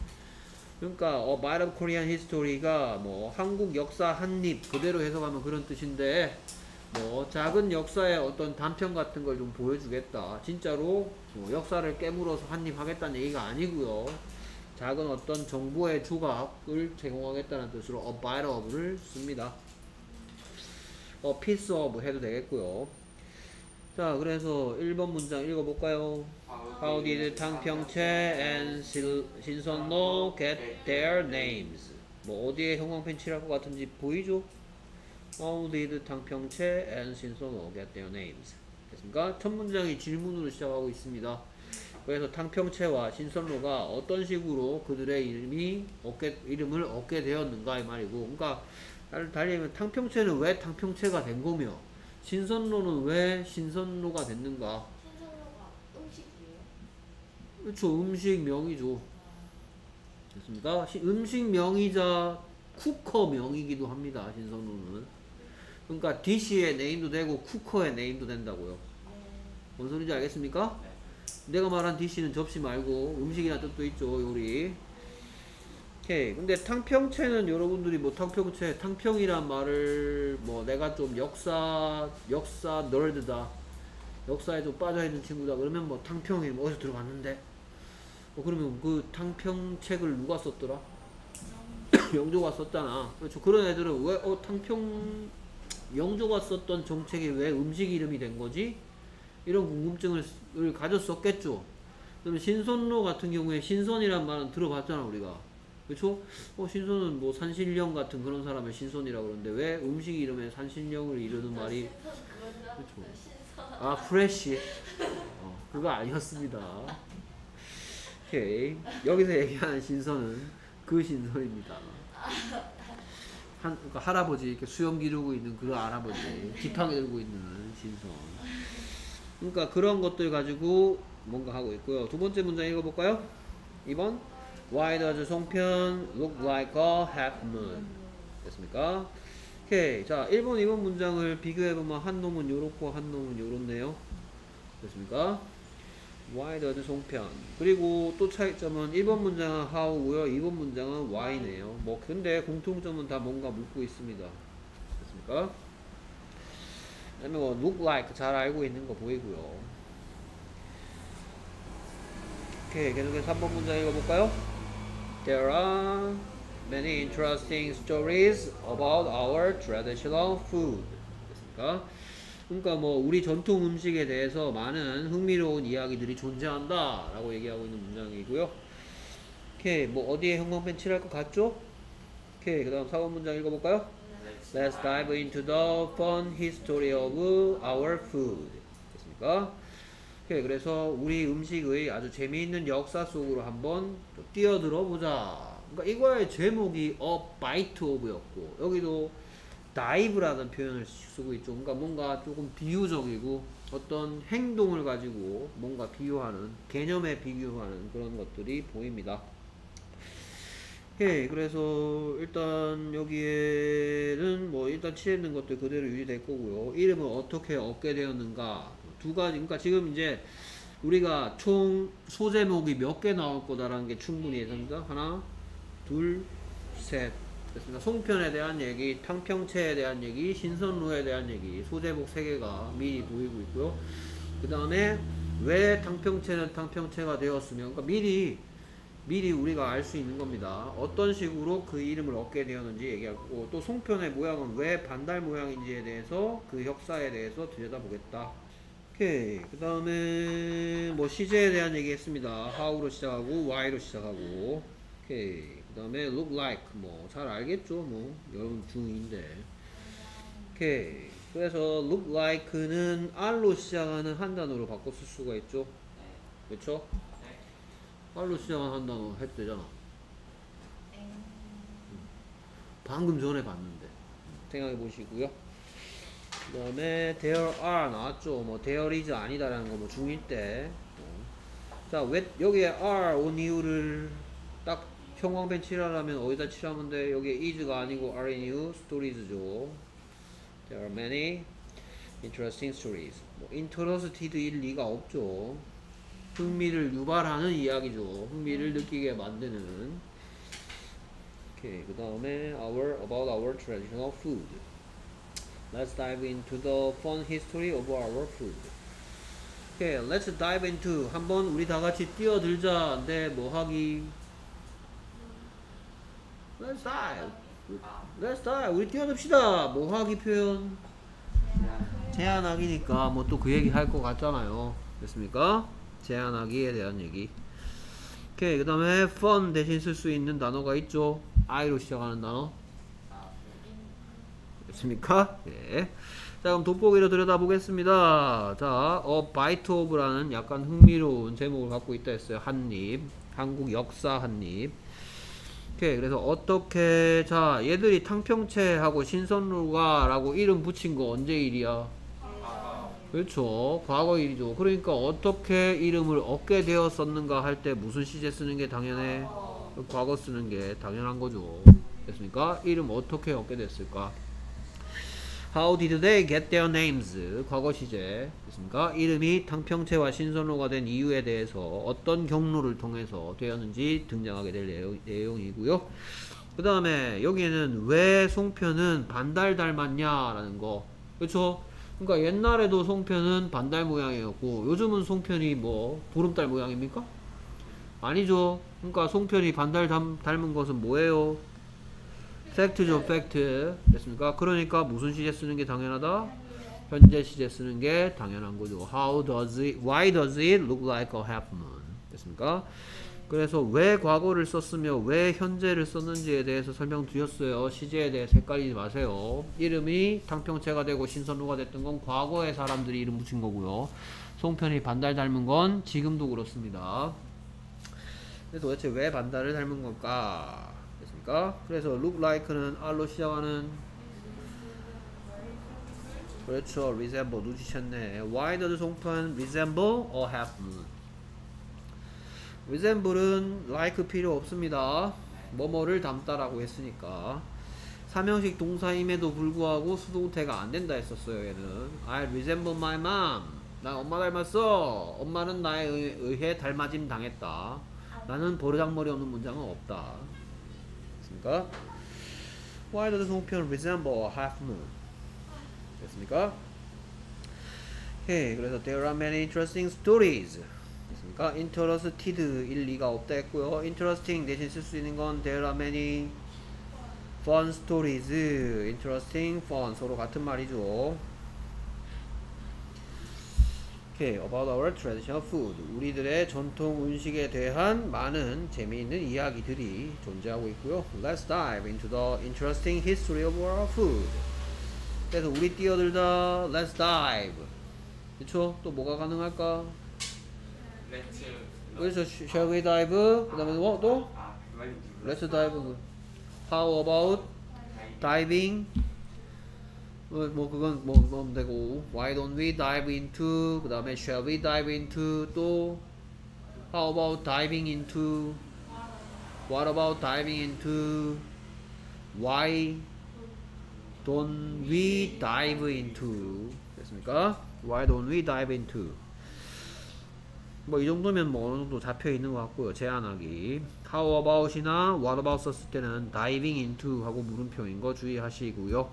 그러니까 어, Bite of Korean History가 뭐 한국 역사 한입 그대로 해석하면 그런 뜻인데 뭐 작은 역사의 어떤 단편 같은 걸 좀 보여주겠다. 진짜로 뭐 역사를 깨물어서 한입 하겠다는 얘기가 아니고요. 작은 어떤 정보의 조각을 제공하겠다는 뜻으로 a bite of를 씁니다. a piece of 해도 되겠고요. 자, 그래서 일 번 문장 읽어볼까요? How did 탕평채 and 실- 신선로 get their names? 뭐 어디에 형광펜 칠할 것 같은지 보이죠? How did 탕평채 and 신선로 get their names? 됐습니까? 첫 문장이 질문으로 시작하고 있습니다. 그래서 탕평채와 신선로가 어떤 식으로 그들의 이름이 얻게, 이름을 얻게 되었는가 이 말이고, 그러니까 달리면 탕평채는 왜 탕평채가 된 거며 신선로는 왜 신선로가 됐는가? 신선로가 음식이에요? 그렇죠. 음식명이죠. 됐습니까? 시- 음식명이자 쿠커명이기도 합니다. 신선로는. 그러니까 디시의 네임도 되고 쿠커의 네임도 된다고요. 네. 뭔 소리인지 알겠습니까? 네. 내가 말한 디시는 접시 말고 음식이라는 뜻도 있죠. 요리. 오케이. 근데 탕평채는 여러분들이 뭐 탕평채, 탕평이란 말을 뭐 내가 좀 역사, 역사 널드다. 역사에 좀 빠져있는 친구다. 그러면 뭐 탕평이 뭐 어디서 들어봤는데? 어, 그러면 그 탕평책을 누가 썼더라? 영조가 썼잖아. 그렇죠. 그런 애들은 왜, 어, 탕평, 영조가 썼던 정책이 왜 음식 이름이 된 거지? 이런 궁금증을 을 가졌었겠죠. 그러면 신선로 같은 경우에 신선이란 말은 들어봤잖아, 우리가. 그렇죠? 어, 신선은 뭐 산신령 같은 그런 사람을 신선이라고 그러는데 왜 음식 이름에 산신령을 이르는 말이 신선 그거죠? 그렇죠. 신선. 아, 프레쉬. 어, 그거 아니었습니다. 오케이. 여기서 얘기하는 신선은 그 신선입니다. 한, 그러니까 할아버지, 이렇게 수염 기르고 있는 그 할아버지, 지팡이 들고 있는 신선. 그러니까 그런 것들 가지고 뭔가 하고 있고요. 두 번째 문장 읽어볼까요? 이 번. Why does 송편 look like a half moon? 됐습니까? 오케이. 자, 일 번, 이 번 문장을 비교해보면 한 놈은 요렇고 한 놈은 요렇네요. 됐습니까? Why does 송편. 그리고 또 차이점은 일 번 문장은 how고요. 이 번 문장은 why네요. 뭐 근데 공통점은 다 뭔가 묻고 있습니다. 됐습니까? 그다음에 뭐 look like 잘 알고 있는 거 보이고요. 오케이. 계속해서 삼 번 문장 읽어볼까요? There are many interesting stories about our traditional food. 됐습니까? 그러니까 뭐 우리 전통 음식에 대해서 많은 흥미로운 이야기들이 존재한다 라고 얘기하고 있는 문장이고요. 오케이, 뭐 어디에 형광펜 칠할 것 같죠? 오케이, 그 다음 사 번 문장 읽어볼까요? Let's dive into the fun history of our food. 됐습니까? 오케이, 그래서 우리 음식의 아주 재미있는 역사 속으로 한번 또 뛰어들어 보자. 그러니까 이거의 제목이 A Bite of였고 여기도 dive라는 표현을 쓰고 있죠. 그러니까 뭔가 조금 비유적이고 어떤 행동을 가지고 뭔가 비유하는 개념에 비유하는 그런 것들이 보입니다. 오케이, 그래서 일단 여기에는 뭐 일단 칠해있는 것들 그대로 유지될 거고요. 이름을 어떻게 얻게 되었는가 두 가지. 그러니까 지금 이제 우리가 총 소제목이 몇 개 나올 거다라는 게 충분히 예상자. 하나, 둘, 셋. 됐습니다. 송편에 대한 얘기, 탕평채에 대한 얘기, 신선루에 대한 얘기, 소제목 세 개가 미리 보이고 있고요. 그 다음에 왜 탕평채는 탕평채가 되었으면, 그러니까 미리 미리 우리가 알 수 있는 겁니다. 어떤 식으로 그 이름을 얻게 되었는지 얘기하고, 또 송편의 모양은 왜 반달 모양인지에 대해서 그 역사에 대해서 들여다보겠다. 오케이, 그 다음에 뭐 시제에 대한 얘기 했습니다. how로 시작하고 why로 시작하고. 오케이, 그 다음에 look like 뭐 잘 알겠죠, 뭐 여러분 중이인데. 오케이, 그래서 look like는 r로 시작하는 한 단어로 바꿔 쓸 수가 있죠. 그렇죠? r로 시작하는 한 단어 해도 되잖아. 방금 전에 봤는데 생각해 보시고요. 그 다음에 there are 나왔죠. 뭐 there is 아니다라는 거 뭐 중일 때. 자, 왜 여기에 are 온 이유를 딱 형광펜 칠하려면 어디다 칠하면 돼? 여기에 is가 아니고 are new stories죠. There are many interesting stories. 뭐 interested일 리가 없죠. 흥미를 유발하는 이야기죠. 흥미를 느끼게 만드는. 오케이, 그 다음에 our about our traditional food. Let's dive into the fun history of our food. 오케이, let's dive into. 한번 우리 다 같이 뛰어들자. 네, 뭐 하기? Let's dive. Let's dive. 우리 뛰어듭시다. 뭐 하기 표현? 제안하기니까 뭐 또 그 얘기 할 것 같잖아요. 됐습니까? 제안하기에 대한 얘기. 오케이, 그 다음에 fun 대신 쓸 수 있는 단어가 있죠. I로 시작하는 단어. 됐습니까? 예. 자, 그럼 돋보기로 들여다보겠습니다. 자, A Bite of라는 약간 흥미로운 제목을 갖고 있다 했어요. 한입. 한국 역사 한입. 오케이, 그래서 어떻게, 자, 얘들이 탕평채하고 신선루가 라고 이름 붙인 거 언제 일이야? 그렇죠. 과거 일이죠. 그러니까 어떻게 이름을 얻게 되었었는가 할 때 무슨 시제 쓰는 게 당연해? 과거 쓰는 게 당연한 거죠. 됐습니까? 이름 어떻게 얻게 됐을까? How did they get their names? 과거 시제. 됐습니까? 이름이 탕평채와 신선로가 된 이유에 대해서 어떤 경로를 통해서 되었는지 등장하게 될 내용, 내용이고요. 그 다음에 여기에는 왜 송편은 반달 닮았냐라는 거. 그렇죠? 그러니까 옛날에도 송편은 반달 모양이었고 요즘은 송편이 뭐 보름달 모양입니까? 아니죠. 그러니까 송편이 반달 닮, 닮은 것은 뭐예요? 팩트죠, 팩트. 됐습니까? 그러니까 무슨 시제 쓰는 게 당연하다? 현재 시제 쓰는 게 당연한 거죠. How does it, why does it look like a half moon? 됐습니까? 그래서 왜 과거를 썼으며 왜 현재를 썼는지에 대해서 설명드렸어요. 시제에 대해서 헷갈리지 마세요. 이름이 탕평채가 되고 신선루가 됐던 건 과거의 사람들이 이름 붙인 거고요. 송편이 반달 닮은 건 지금도 그렇습니다. 근데 도대체 왜 반달을 닮은 걸까? 됐습니까? 그래서 look like는 r로 시작하는 그렇죠. resemble 눈치챘네. Why does 송편 resemble a half moon? resemble은 like 필요 없습니다. 뭐뭐를 닮다라고 했으니까. 삼형식 동사임에도 불구하고 수동태가 안 된다 했었어요. 얘는 I resemble my mom. 난 엄마 닮았어. 엄마는 나에 의해 닮아짐 당했다. 나는 버르장머리 없는 문장은 없다. 됐습니까? Why does 송편 resemble a half moon? 됐습니까? 오케이, 그래서 there are many interesting stories. 됐습니까? interested 일 리가 없다 했고요. interesting 대신 쓸 수 있는 건 there are many fun stories. interesting, fun 서로 같은 말이죠. Okay, about our traditional food. 우리들의 전통 음식에 대한 많은 재미있는 이야기들이 존재하고 있고요. Let's dive into the interesting history of our food. 그래서 우리 뛰어들다. Let's dive. 그쵸? 또 뭐가 가능할까? 렛츠. 그래서 shall we dive? 그 다음에 뭐 또? 아, 그만. Let's dive. How about diving? 뭐, 뭐 그건 뭐 넣으면 되고 Why don't we dive into? 그 다음에 shall we dive into? 또 How about diving into? What about diving into? Why don't we dive into? 됐습니까? Why don't we dive into? 뭐 이 정도면 뭐 어느 정도 잡혀 있는 것 같고요. 제안하기. How about이나 what about 썼을 때는 diving into 하고 물음표인 거 주의하시고요.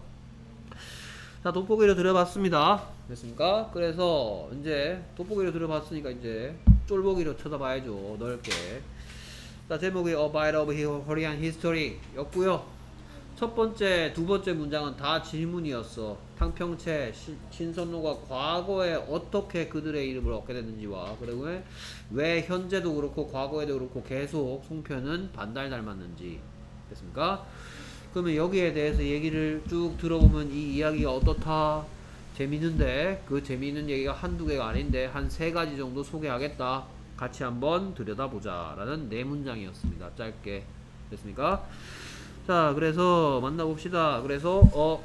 자, 돋보기를 들여봤습니다. 됐습니까? 그래서 이제 돋보기를 들여봤으니까 이제 쫄보기로 쳐다봐야죠. 넓게. 자, 제목이 A Bite of Korean History 였고요. 첫 번째, 두 번째 문장은 다 질문이었어. 탕평채, 시, 신선로가 과거에 어떻게 그들의 이름을 얻게 됐는지와 그리고 왜, 왜 현재도 그렇고 과거에도 그렇고 계속 송편은 반달 닮았는지. 됐습니까? 그러면 여기에 대해서 얘기를 쭉 들어보면 이 이야기가 어떻다? 재밌는데 그 재미있는 얘기가 한두 개가 아닌데 한 세 가지 정도 소개하겠다. 같이 한번 들여다보자 라는 네 문장이었습니다. 짧게. 됐습니까? 자, 그래서 만나봅시다. 그래서 어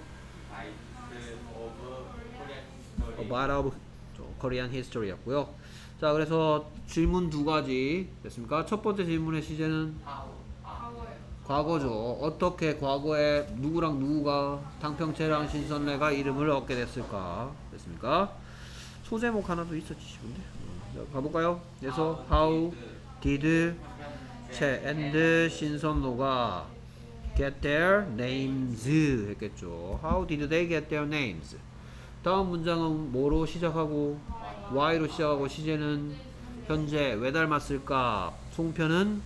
바이트 오브 코리안 히스토리. A Bite of Korean History 였고요. 자, 그래서 질문 두 가지 됐습니까? 첫 번째 질문의 시제는 하우. 아, 과거죠. 어떻게 과거에 누구랑 누구가 탕평채랑 신선래가 이름을 얻게 됐을까? 됐습니까? 소제목 하나도 있었지, 근데. 자, 가볼까요? 그래서 How did 채 and 신선로가 get their names 했겠죠. How did they get their names? 다음 문장은 뭐로 시작하고 Y로 시작하고 시제는 현재 왜 닮았을까? 송편은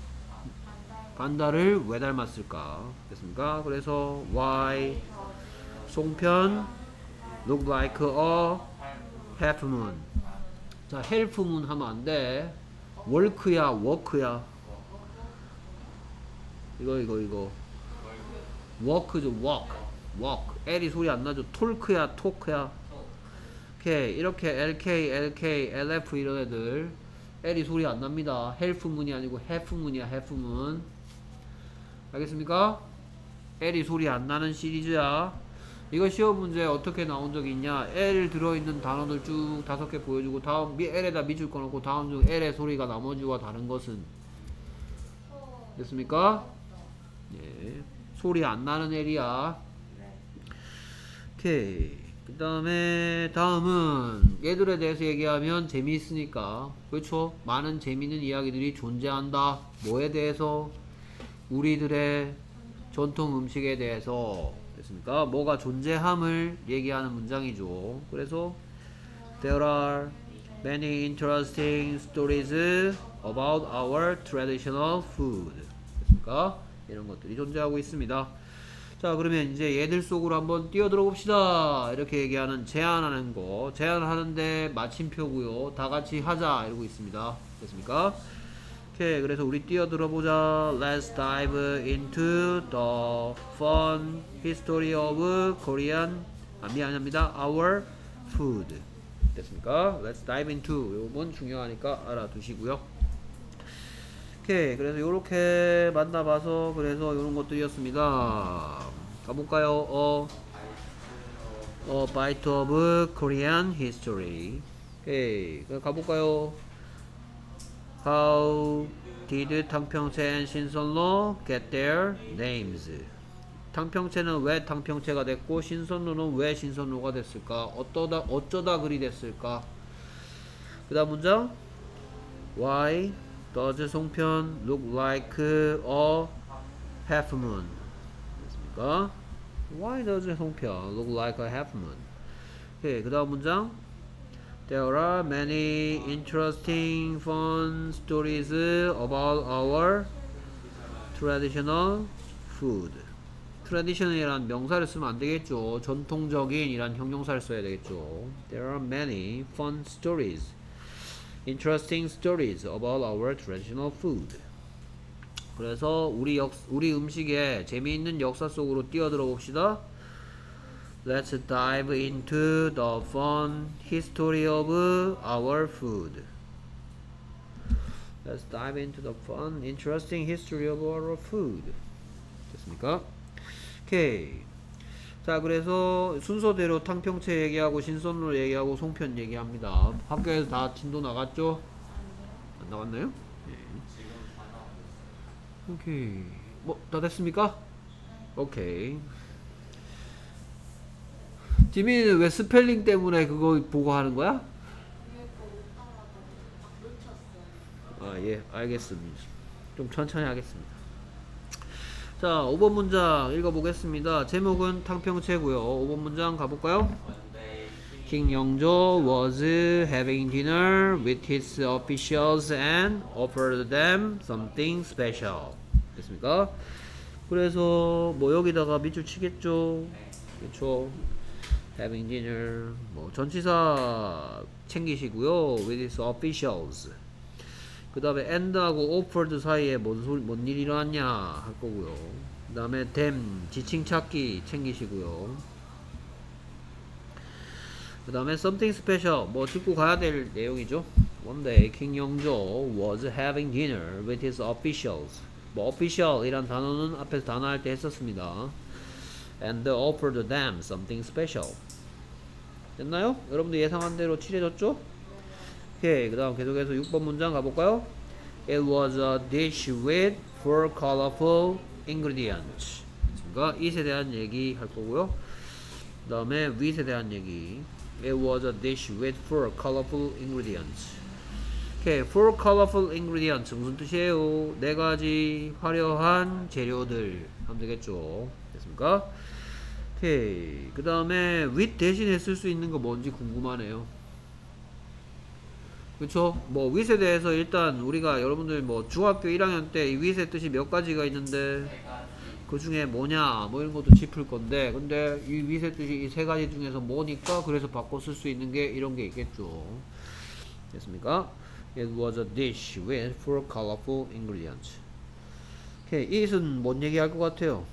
반달을 왜 닮았을까? 됐습니까? 그래서 Why 송편 look like a half moon. 자, half moon 하면 안 돼. work야, work야. 이거 이거 이거. work죠, work. work. L이 소리 안 나죠. talk야, talk야. 오케이. 이렇게 엘케이, 엘케이, 엘에프 이런 애들 L이 소리 안 납니다. half moon이 아니고 half moon이야, half moon. 알겠습니까? L이 소리 안 나는 시리즈야. 이거 시험 문제에 어떻게 나온 적이 있냐? L 들어있는 단어들 쭉 다섯 개 보여주고 다음 L에다 밑줄 꺼놓고 다음 중 L의 소리가 나머지와 다른 것은 됐습니까? 예. 소리 안 나는 L이야. 오케이. 그 다음에 다음은 얘들에 대해서 얘기하면 재미있으니까 그렇죠? 많은 재미있는 이야기들이 존재한다. 뭐에 대해서? 우리들의 전통 음식에 대해서. 됐습니까? 뭐가 존재함을 얘기하는 문장이죠. 그래서 There are many interesting stories about our traditional food. 됐습니까? 이런 것들이 존재하고 있습니다. 자, 그러면 이제 얘들 속으로 한번 뛰어들어 봅시다. 이렇게 얘기하는 제안하는 거. 제안하는데 마침표고요. 다 같이 하자 이러고 있습니다. 됐습니까? 오케이. 그래서 우리 뛰어들어 보자. Let's dive into the fun history of Korean. 아, 미안합니다. Our food. 됐습니까? Let's dive into. 요건 중요하니까 알아두시고요. 오케이. 그래서 요렇게 만나봐서 그래서 요런 것들이었습니다. 가볼까요? 어, 어, Bite of Korean History. 오케이. 그럼 가볼까요? How did 탕평채 and 신선로 get their names? 탕평채는 왜 탕평채가 됐고 신선로는 왜 신선로가 됐을까? 어떠다, 어쩌다 그리 됐을까? 그 다음 문장 Why does 송편 look like a half moon? 됐습니까? Why does 송편 look like a half moon? 오케이. 그 다음 문장 There are many interesting fun stories about our traditional food. traditional이란 명사를 쓰면 안 되겠죠. 전통적인 이란 형용사를 써야 되겠죠. There are many fun stories. interesting stories about our traditional food. 그래서 우리 역 우리 음식의 재미있는 역사 속으로 뛰어들어 봅시다. Let's dive into the fun history of our food. Let's dive into the fun, interesting history of our food. 됐습니까? 오케이. 자, 그래서 순서대로 탕평채 얘기하고 신선로 얘기하고 송편 얘기합니다. 학교에서 다 진도 나갔죠? 안 나갔나요? 네. 지금 다 나왔어요. 오케이. 뭐, 다 됐습니까? 오케이. 지민이는 왜 스펠링 때문에 그거 보고 하는 거야? 위에 거못 따라가고 막 놓쳤어요. 아, 예, 알겠습니다. 좀 천천히 하겠습니다. 자, 오 번 문장 읽어보겠습니다. 제목은 탕평채고요. 오 번 문장 가볼까요? One day, King Yongjo was having dinner with his officials and offered them something special. 됐습니까? 그래서 뭐 여기다가 밑줄 치겠죠? 그렇죠? Having dinner 뭐 전치사 챙기시고요. With his officials. 그 다음에 and하고 offered 사이에 뭔, 소리, 뭔 일이 일어났냐 할 거고요. 그 다음에 them 지칭 찾기 챙기시고요. 그 다음에 something special 뭐 짚고 가야 될 내용이죠. One day King Yongjo was having dinner with his officials. 뭐 official 이란 단어는 앞에서 단어 할 때 했었습니다. And offered them something special. 됐나요? 여러분들 예상한 대로 칠해졌죠? 오케이. 그 다음 계속해서 육 번 문장 가볼까요? It was a dish with four colorful ingredients. 그러니까 it에 대한 얘기 할 거고요. 그 다음에 with에 대한 얘기. It was a dish with four colorful ingredients. 오케이. four colorful ingredients 무슨 뜻이에요? 네 가지 화려한 재료들 하면 되겠죠. 됐습니까? 오케이. 그 다음에 with 대신에 쓸 수 있는 거 뭔지 궁금하네요. 그쵸? 뭐 with에 대해서 일단 우리가 여러분들 뭐 중학교 일 학년 때 이 with의 뜻이 몇 가지가 있는데 그 중에 뭐냐 뭐 이런 것도 짚을 건데 근데 이 with의 뜻이 이 세 가지 중에서 뭐니까 그래서 바꿔 쓸 수 있는 게 이런 게 있겠죠. 됐습니까? It was a dish with four colorful ingredients. 오케이. it은 뭔 얘기 할 것 같아요?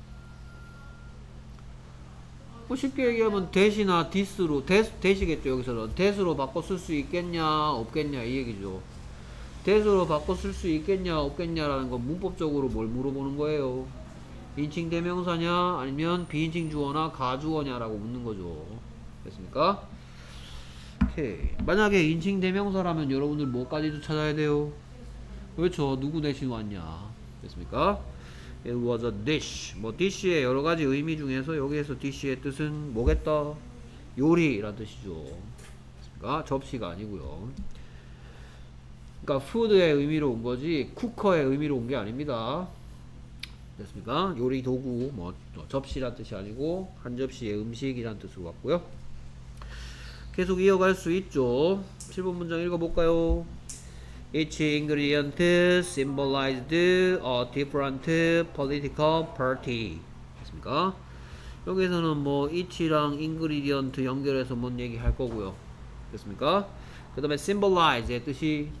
뭐 쉽게 얘기하면 that이나 this로 that, that이겠죠. 여기서는 that으로 바꿔 쓸 수 있겠냐 없겠냐 이 얘기죠. that으로 바꿔 쓸 수 있겠냐 없겠냐라는 건 문법적으로 뭘 물어보는 거예요. 인칭 대명사냐 아니면 비인칭 주어나 가주어냐라고 묻는 거죠. 됐습니까? 오케이. 만약에 인칭 대명사라면 여러분들 뭐까지도 찾아야 돼요? 그렇죠. 누구 대신 왔냐. 됐습니까? It was a dish. 뭐 dish의 여러 가지 의미 중에서 여기에서 dish의 뜻은 뭐겠다? 요리란 뜻이죠. 그러니까 접시가 아니고요. 그러니까 food의 의미로 온 거지 쿠커의 의미로 온 게 아닙니다. 됐습니까? 요리 도구, 뭐 접시란 뜻이 아니고 한 접시의 음식이란 뜻으로 왔고요. 계속 이어갈 수 있죠. 칠 번 문장 읽어볼까요? Each ingredient symbolized a different political party. 됐습니까? 여기서는 뭐 each랑 ingredient 연결해서 뭔 얘기 할 거고요. 됐습니까? 그 다음에 symbolize의 뜻이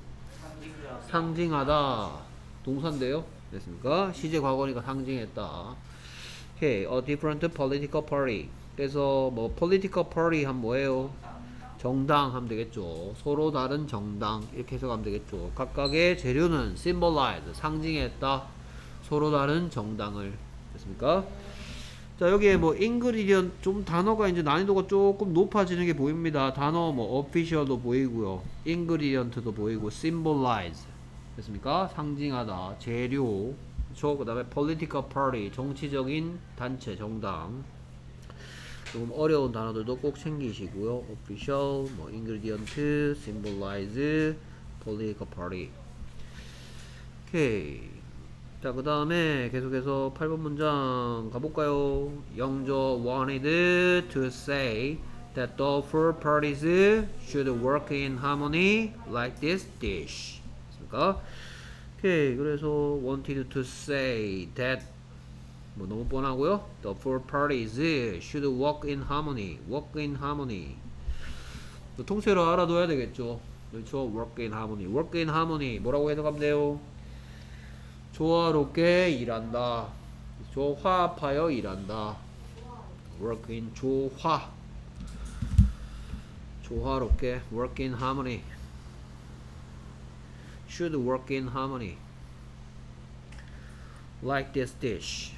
상징하다. 동사인데요. 됐습니까? 시제 과거니까 상징했다. 오케이. A different political party. 그래서 뭐 political party 하면 뭐예요? 정당 하면 되겠죠. 서로 다른 정당 이렇게 해석하면 되겠죠. 각각의 재료는 symbolize 상징했다. 서로 다른 정당을. 됐습니까? 자, 여기에 뭐 ingredient 좀 단어가 이제 난이도가 조금 높아지는 게 보입니다. 단어 뭐 official도 보이고요. ingredient도 보이고 symbolize. 됐습니까? 상징하다. 재료. 그렇죠? 그다음에 political party 정치적인 단체 정당. 조금 어려운 단어들도 꼭 챙기시고요. official, 뭐 ingredient, symbolize, political party. 오케이. 자, 그 다음에 계속해서 팔 번 문장 가볼까요? 영조 wanted to say that the four parties should work in harmony like this dish. 됐습니까? 오케이. 그래서 wanted to say that 뭐 너무 뻔하고요. The four parties should work in harmony. work in harmony. 통째로 알아둬야 되겠죠. 그렇죠? work in harmony. work in harmony 뭐라고 해석하면 돼요? 조화롭게 일한다. 조화합하여 일한다. work in 조화. 조화롭게 work in harmony. should work in harmony. like this dish.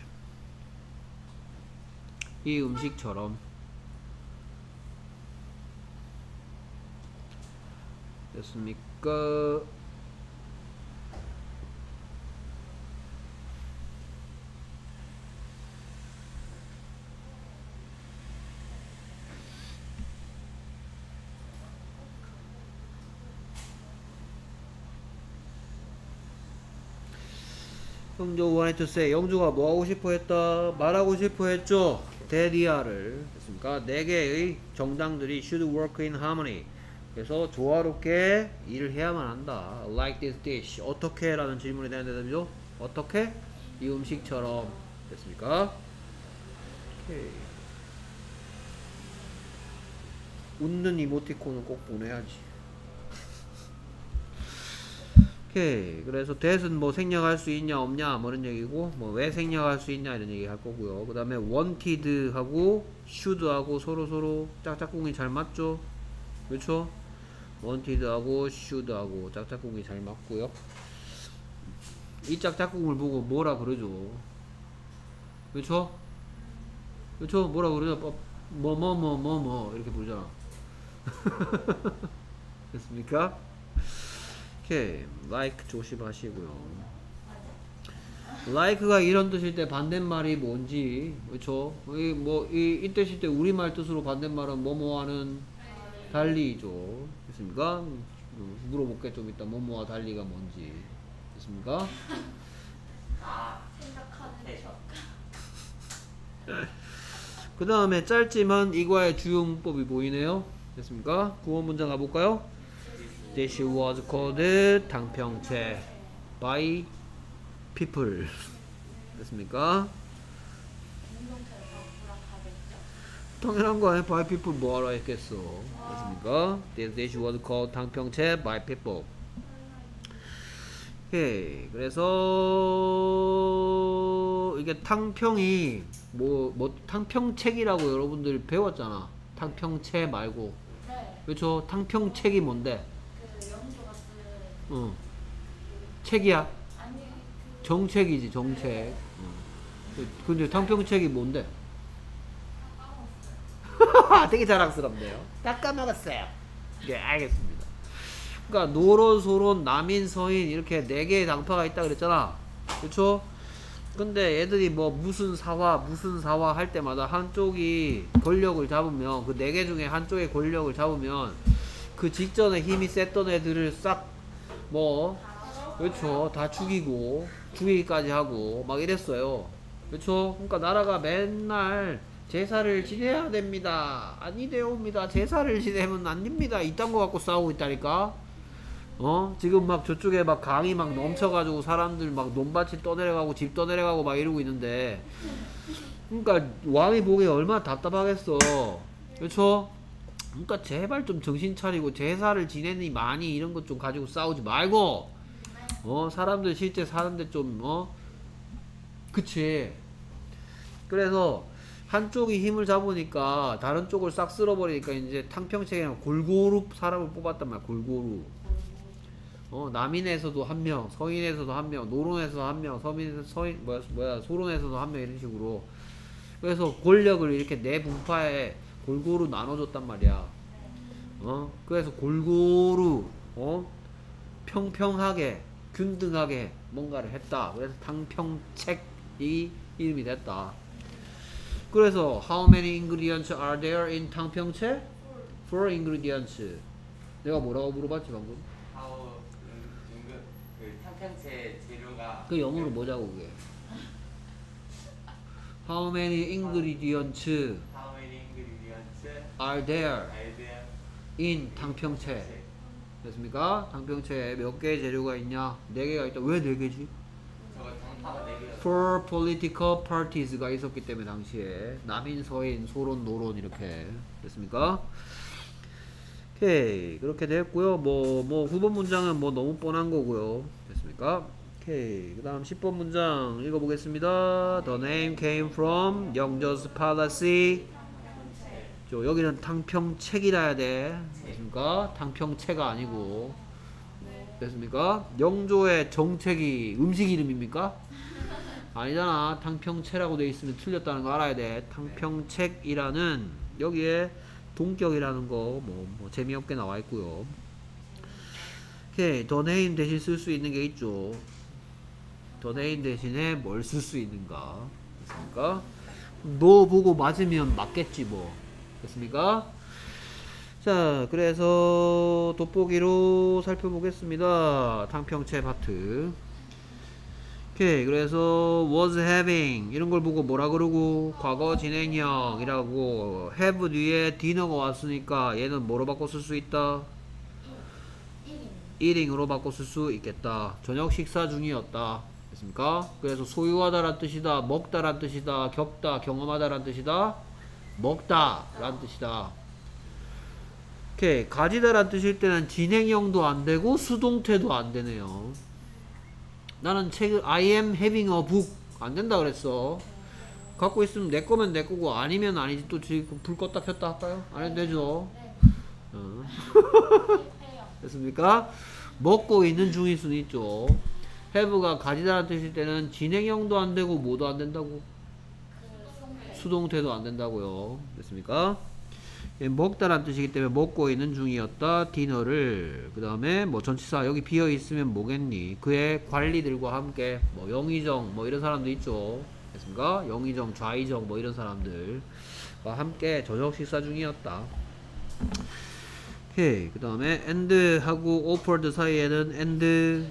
이 음식처럼. 됐습니까? 영주 wanted to say. 영주가 뭐 하고 싶어 했다? 말하고 싶어 했죠? 대리아를. 됐습니까? 네 개의 정당들이 should work in harmony. 그래서 조화롭게 일을 해야만 한다. like this dish. 어떻게? 라는 질문에 대한 대답이죠. 어떻게? 이 음식처럼. 됐습니까? 오케이. 웃는 이모티콘은 꼭 보내야지. 오케이. 그래서 that은 뭐 생략할 수 있냐 없냐 뭐 이런 얘기고, 뭐 왜 생략할 수 있냐 이런 얘기 할 거고요. 그 다음에 wanted 하고 should 하고 서로 서로 짝짝꿍이 잘 맞죠? 그렇죠? wanted 하고 should 하고 짝짝꿍이 잘 맞고요. 이 짝짝꿍을 보고 뭐라 그러죠? 그렇죠? 그렇죠? 뭐라 그러죠? 뭐 뭐 뭐 뭐 뭐 이렇게 부르잖아. 됐습니까? 오케이. like 조심하시고요. like가 이런 뜻일 때 반대말이 뭔지, 그렇죠? 이 뭐 이 이 뜻일 때 우리말 뜻으로 반대말은 뭐뭐하는 달리죠. 됐습니까? 물어볼게 좀 이따. 뭐뭐와 달리가 뭔지. 됐습니까? 생각하는 척. 그 다음에 짧지만 이과의 주요 문법이 보이네요. 됐습니까? 구원 문장 가볼까요? This was called 당평채 by people. 됐습니까? 당연한 거 아니야? by people 뭐하러 했겠어. 됐습니까? This dish was called 당평채 by people. 오케이. 그래서 이게 탕평이 뭐, 뭐 탕평책이라고 여러분들 배웠잖아. 탕평채 말고. 네. 그렇죠? 탕평책이 뭔데? 그 영주가 쓴. 응. 책이야. 아니 그. 정책이지, 정책. 응. 근데 탕평책이 뭔데? 되게 자랑스럽네요. 다 까먹었어요. 네, 알겠습니다. 그러니까 노론, 소론, 남인, 서인 이렇게 네 개의 당파가 있다 그랬잖아. 그렇죠? 근데 애들이 뭐 무슨 사화 무슨 사화 할 때마다 한쪽이 권력을 잡으면, 그 네 개 중에 한쪽의 권력을 잡으면 그 직전에 힘이 셌던 애들을 싹 뭐 그렇죠, 다 죽이고 죽이기까지 하고 막 이랬어요. 그렇죠? 그러니까 나라가 맨날 제사를 지내야 됩니다. 아니 되옵니다. 제사를 지내면 안 됩니다. 이딴 거 갖고 싸우고 있다니까. 어? 지금 막 저쪽에 막 강이 막 넘쳐가지고 사람들 막 논밭이 떠내려가고 집 떠내려가고 막 이러고 있는데, 그러니까 왕이 보기에 얼마나 답답하겠어. 그렇죠? 그러니까 제발 좀 정신 차리고 제사를 지내니 많이 이런 것 좀 가지고 싸우지 말고, 어? 사람들 실제 사는데 좀, 어? 그치? 그래서 한쪽이 힘을 잡으니까 다른 쪽을 싹 쓸어버리니까 이제 탕평책에는 골고루 사람을 뽑았단 말이야. 골고루. 어, 남인에서도 한 명, 서인에서도 한 명, 노론에서도 한 명, 서민에서 서인 뭐야 뭐야 소론에서도 한 명, 이런 식으로. 그래서 권력을 이렇게 네 분파에 골고루 나눠줬단 말이야. 어, 그래서 골고루 어 평평하게 균등하게 뭔가를 했다. 그래서 탕평책이 이름이 됐다. 그래서 how many ingredients are there in 탕평채? four ingredients. 내가 뭐라고 물어봤지 방금? 하우 은근 그 탕평채 재료가 그 영어로 뭐자고 그게? How many ingredients How many ingredients are there are there in 탕평채? 됐습니까? 탕평채에 몇 개의 재료가 있냐? 네 개가 있다. 왜 네 개지? 저거 당파가 네 개였어. Four political parties가 있었기 때문에 당시에 남인, 서인, 소론, 노론 이렇게 됐습니까? 오케이. 그렇게 됐고요. 뭐, 뭐, 구 번 문장은 뭐 너무 뻔한 거고요. 됐습니까? 오케이. 그 다음 십 번 문장 읽어보겠습니다. The name came from 영조's palace. 저, 여기는 탕평책이라 해야 돼. 됐습니까? 탕평채가 아니고. 됐습니까? 영조의 정책이 음식 이름입니까? 아니잖아. 탕평채라고 돼 있으면 틀렸다는 거 알아야 돼. 탕평책이라는 여기에 동격이라는 거 뭐 뭐 재미없게 나와 있고요. 오케이. 더 네임 대신 쓸 수 있는 게 있죠. 더 네임 대신에 뭘 쓸 수 있는가? 됐습니까? 너 보고 맞으면 맞겠지 뭐. 됐습니까? 자, 그래서 돋보기로 살펴보겠습니다. 탕평채 파트. 오케이. 그래서 was having 이런 걸 보고 뭐라 그러고 과거 진행형이라고 have 뒤에 dinner가 왔으니까 얘는 뭐로 바꿔 쓸 수 있다? eating으로 바꿔 쓸 수 있겠다. 저녁 식사 중이었다. 됐습니까? 그래서 소유하다란 뜻이다, 먹다란 뜻이다, 겪다, 경험하다란 뜻이다, 먹다 란 뜻이다. 오케이. 가지다란 뜻일 때는 진행형도 안 되고 수동태도 안 되네요. 나는 책을 I am having a book 안 된다 그랬어. 갖고 있으면 내 거면 내 거고 아니면 아니지. 또 지금 불 껐다 켰다 할까요? 안 해도 되죠. 어. 됐습니까? 먹고 있는 중일 수는 있죠. have가 가지다라는 뜻일 때는 진행형도 안 되고 뭐도 안 된다고? 수동태도 안 된다고요. 됐습니까? 먹다란 뜻이기 때문에 먹고 있는 중이었다. 디너를. 그 다음에 뭐 전치사 여기 비어 있으면 뭐겠니? 그의 관리들과 함께 뭐 영의정 뭐 이런 사람도 있죠. 됐습니까? 영의정, 좌의정 뭐 이런 사람들과 함께 저녁 식사 중이었다. 오케이. 그 다음에 and 하고 offered 사이에는 and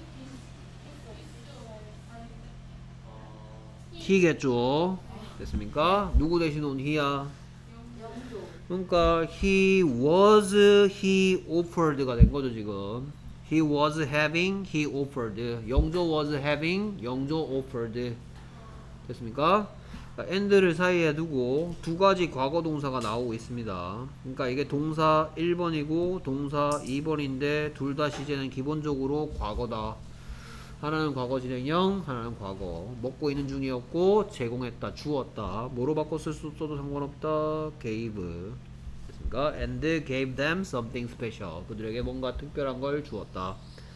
he겠죠. 됐습니까? 누구 대신 온 he야? 그러니까 he was, he offered가 된 거죠 지금. He was having, he offered. 영조 was having, 영조 offered. 됐습니까? and를 사이에 두고 두 가지 과거 동사가 나오고 있습니다. 그러니까 이게 동사 일 번이고 동사 이 번인데 둘 다 시제는 기본적으로 과거다. 하나는 과거 진행형, 하나는 과거. 먹고 있는 중이었고 제공했다, 주었다. 뭐로 바꿔 쓸 수 있어도 상관없다. gave. 됐습니까? and gave them something special. 그들에게 뭔가 특별한 걸 주었다.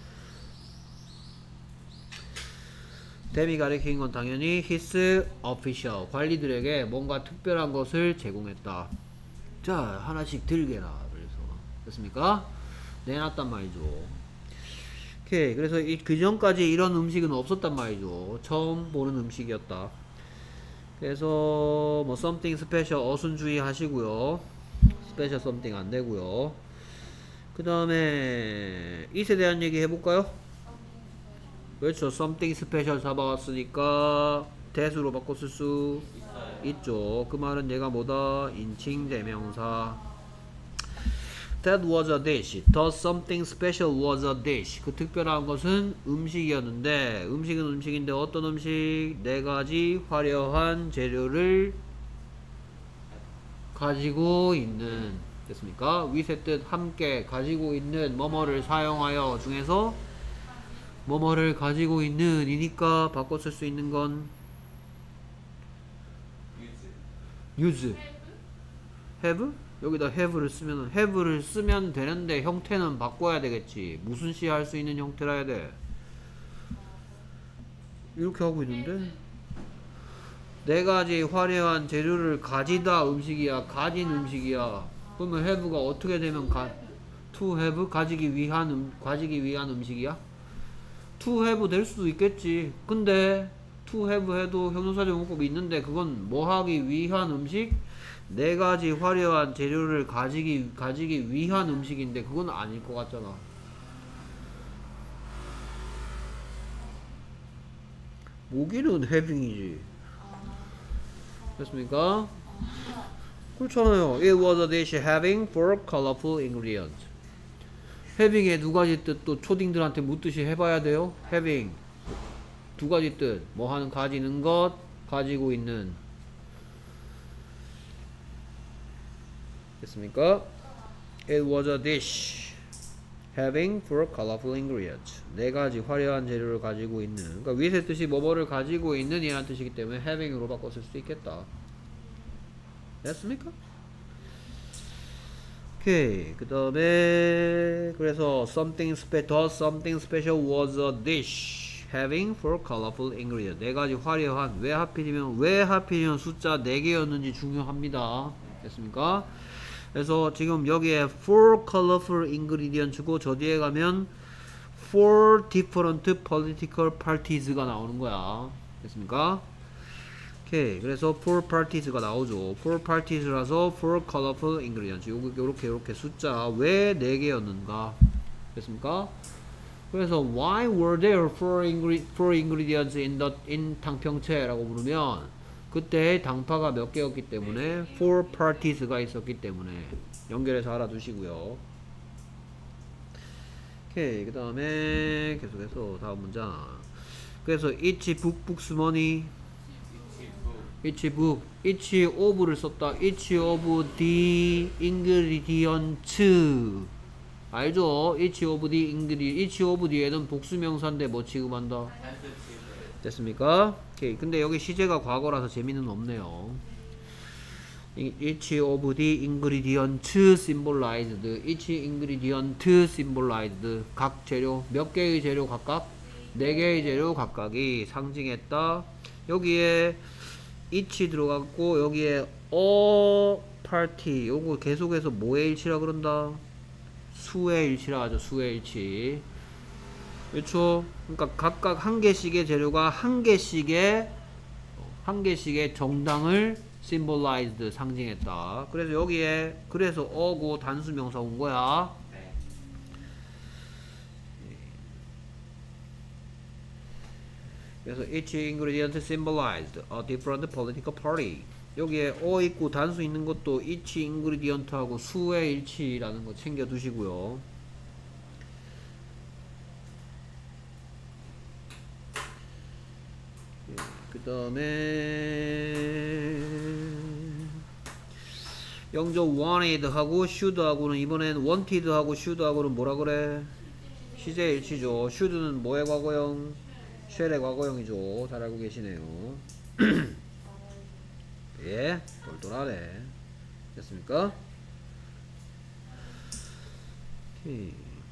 them이 가리키는 건 당연히 his official. 관리들에게 뭔가 특별한 것을 제공했다. 자, 하나씩 들게라. 그래서 됐습니까? 내놨단 말이죠. 오케이. 그래서 이, 그 전까지 이런 음식은 없었단 말이죠. 처음 보는 음식이었다. 그래서 뭐 something special 어순 주의하시고요. special something 안 되고요. 그 다음에 it에 대한 얘기 해볼까요? 그렇죠. something special 잡아왔으니까 that으로 바꿔 쓸 수 있죠. 그 말은 얘가 뭐다? 인칭 대명사. That was a dish. The something special was a dish. 그 특별한 것은 음식이었는데 음식은 음식인데 어떤 음식? 네 가지 화려한 재료를 가지고 있는. 됐습니까? with의 뜻 함께 가지고 있는 뭐뭐를 사용하여 중에서 뭐뭐를 가지고 있는 이니까 바꿔 쓸 수 있는 건 use. have? 여기다 have를 쓰면 have를 쓰면 되는데 형태는 바꿔야 되겠지. 무슨 시 할 수 있는 형태라 해야 돼? 이렇게 하고 있는데 네 가지 화려한 재료를 가지다 음식이야, 가진 음식이야. 그러면 have가 어떻게 되면 가, to have 가지기 위한 음, 가지기 위한 음식이야? to have 될 수도 있겠지. 근데 to have 해도 형용사 제공법이 있는데 그건 뭐 하기 위한 음식? 네 가지 화려한 재료를 가지기 가지기 위한 음식인데 그건 아닐 것 같잖아. 모기는 having이지. 됐습니까? 그렇잖아요. It was a dish having four colorful ingredients. having의 두 가지 뜻 또 초딩들한테 묻듯이 해봐야 돼요. having 두 가지 뜻. 뭐 하는 가지는 것, 가지고 있는. 됐습니까? It was a dish having four colorful ingredients. 네 가지 화려한 재료를 가지고 있는. 그러니까 with의 뜻이 뭐뭐를 가지고 있는 이라는 뜻이기 때문에 having으로 바꿔 쓸 수 있겠다. 됐습니까? 오케이. 그 다음에 그래서 something spe the something special was a dish having four colorful ingredients. 네 가지 화려한. 왜 하필이면 왜 하필이면 숫자 네 개였는지 중요합니다. 됐습니까? 그래서 지금 여기에 four colorful ingredients고 저 뒤에 가면 four different political parties가 나오는 거야. 됐습니까? 오케이. 그래서 four parties가 나오죠. four parties라서 four colorful ingredients. 요렇게 요렇게 요렇게 숫자 왜 네 개였는가? 됐습니까? 그래서 why were there four, ingre four ingredients in the in 당평채라고 부르면 그때 당파가 몇 개였기 때문에 four parties가 있었기 때문에 연결해서 알아두시고요. 오케이. 그 다음에 계속해서 다음 문장. 그래서 each book books money. each book, each of를 썼다. each of the ingredients. 알죠? each of the ingredients. each of the에는 복수명사인데 뭐 취급한다? 됐습니까? 오케이. 근데 여기 시제가 과거라서 재미는 없네요. each of the ingredients symbolized. each ingredient symbolized. 각 재료, 몇 개의 재료 각각? 네 개의 재료 각각이 상징했다. 여기에 each 들어갔고 여기에 a party. 요거 계속해서 뭐의 일치라 그런다? 수의 일치라 하죠. 수의 일치. 그렇죠? 그러니까 각각 한 개씩의 재료가 한 개씩의 한 개씩의 정당을 symbolized 상징했다. 그래서 여기에 그래서 어고 단수 명사 온 거야. 네. 그래서 each ingredient symbolized a different political party. 여기에 어 있고 단수 있는 것도 each ingredient하고 수의 일치라는 거 챙겨 두시고요. 그 다음에 영조 wanted 하고 should 하고는 이번엔 wanted 하고 should 하고는 뭐라 그래? 시제 일치죠. should는 뭐의 과거형? shall의 과거형이죠. 잘 알고 계시네요. 예, 똘똘하네. 됐습니까? 오케이.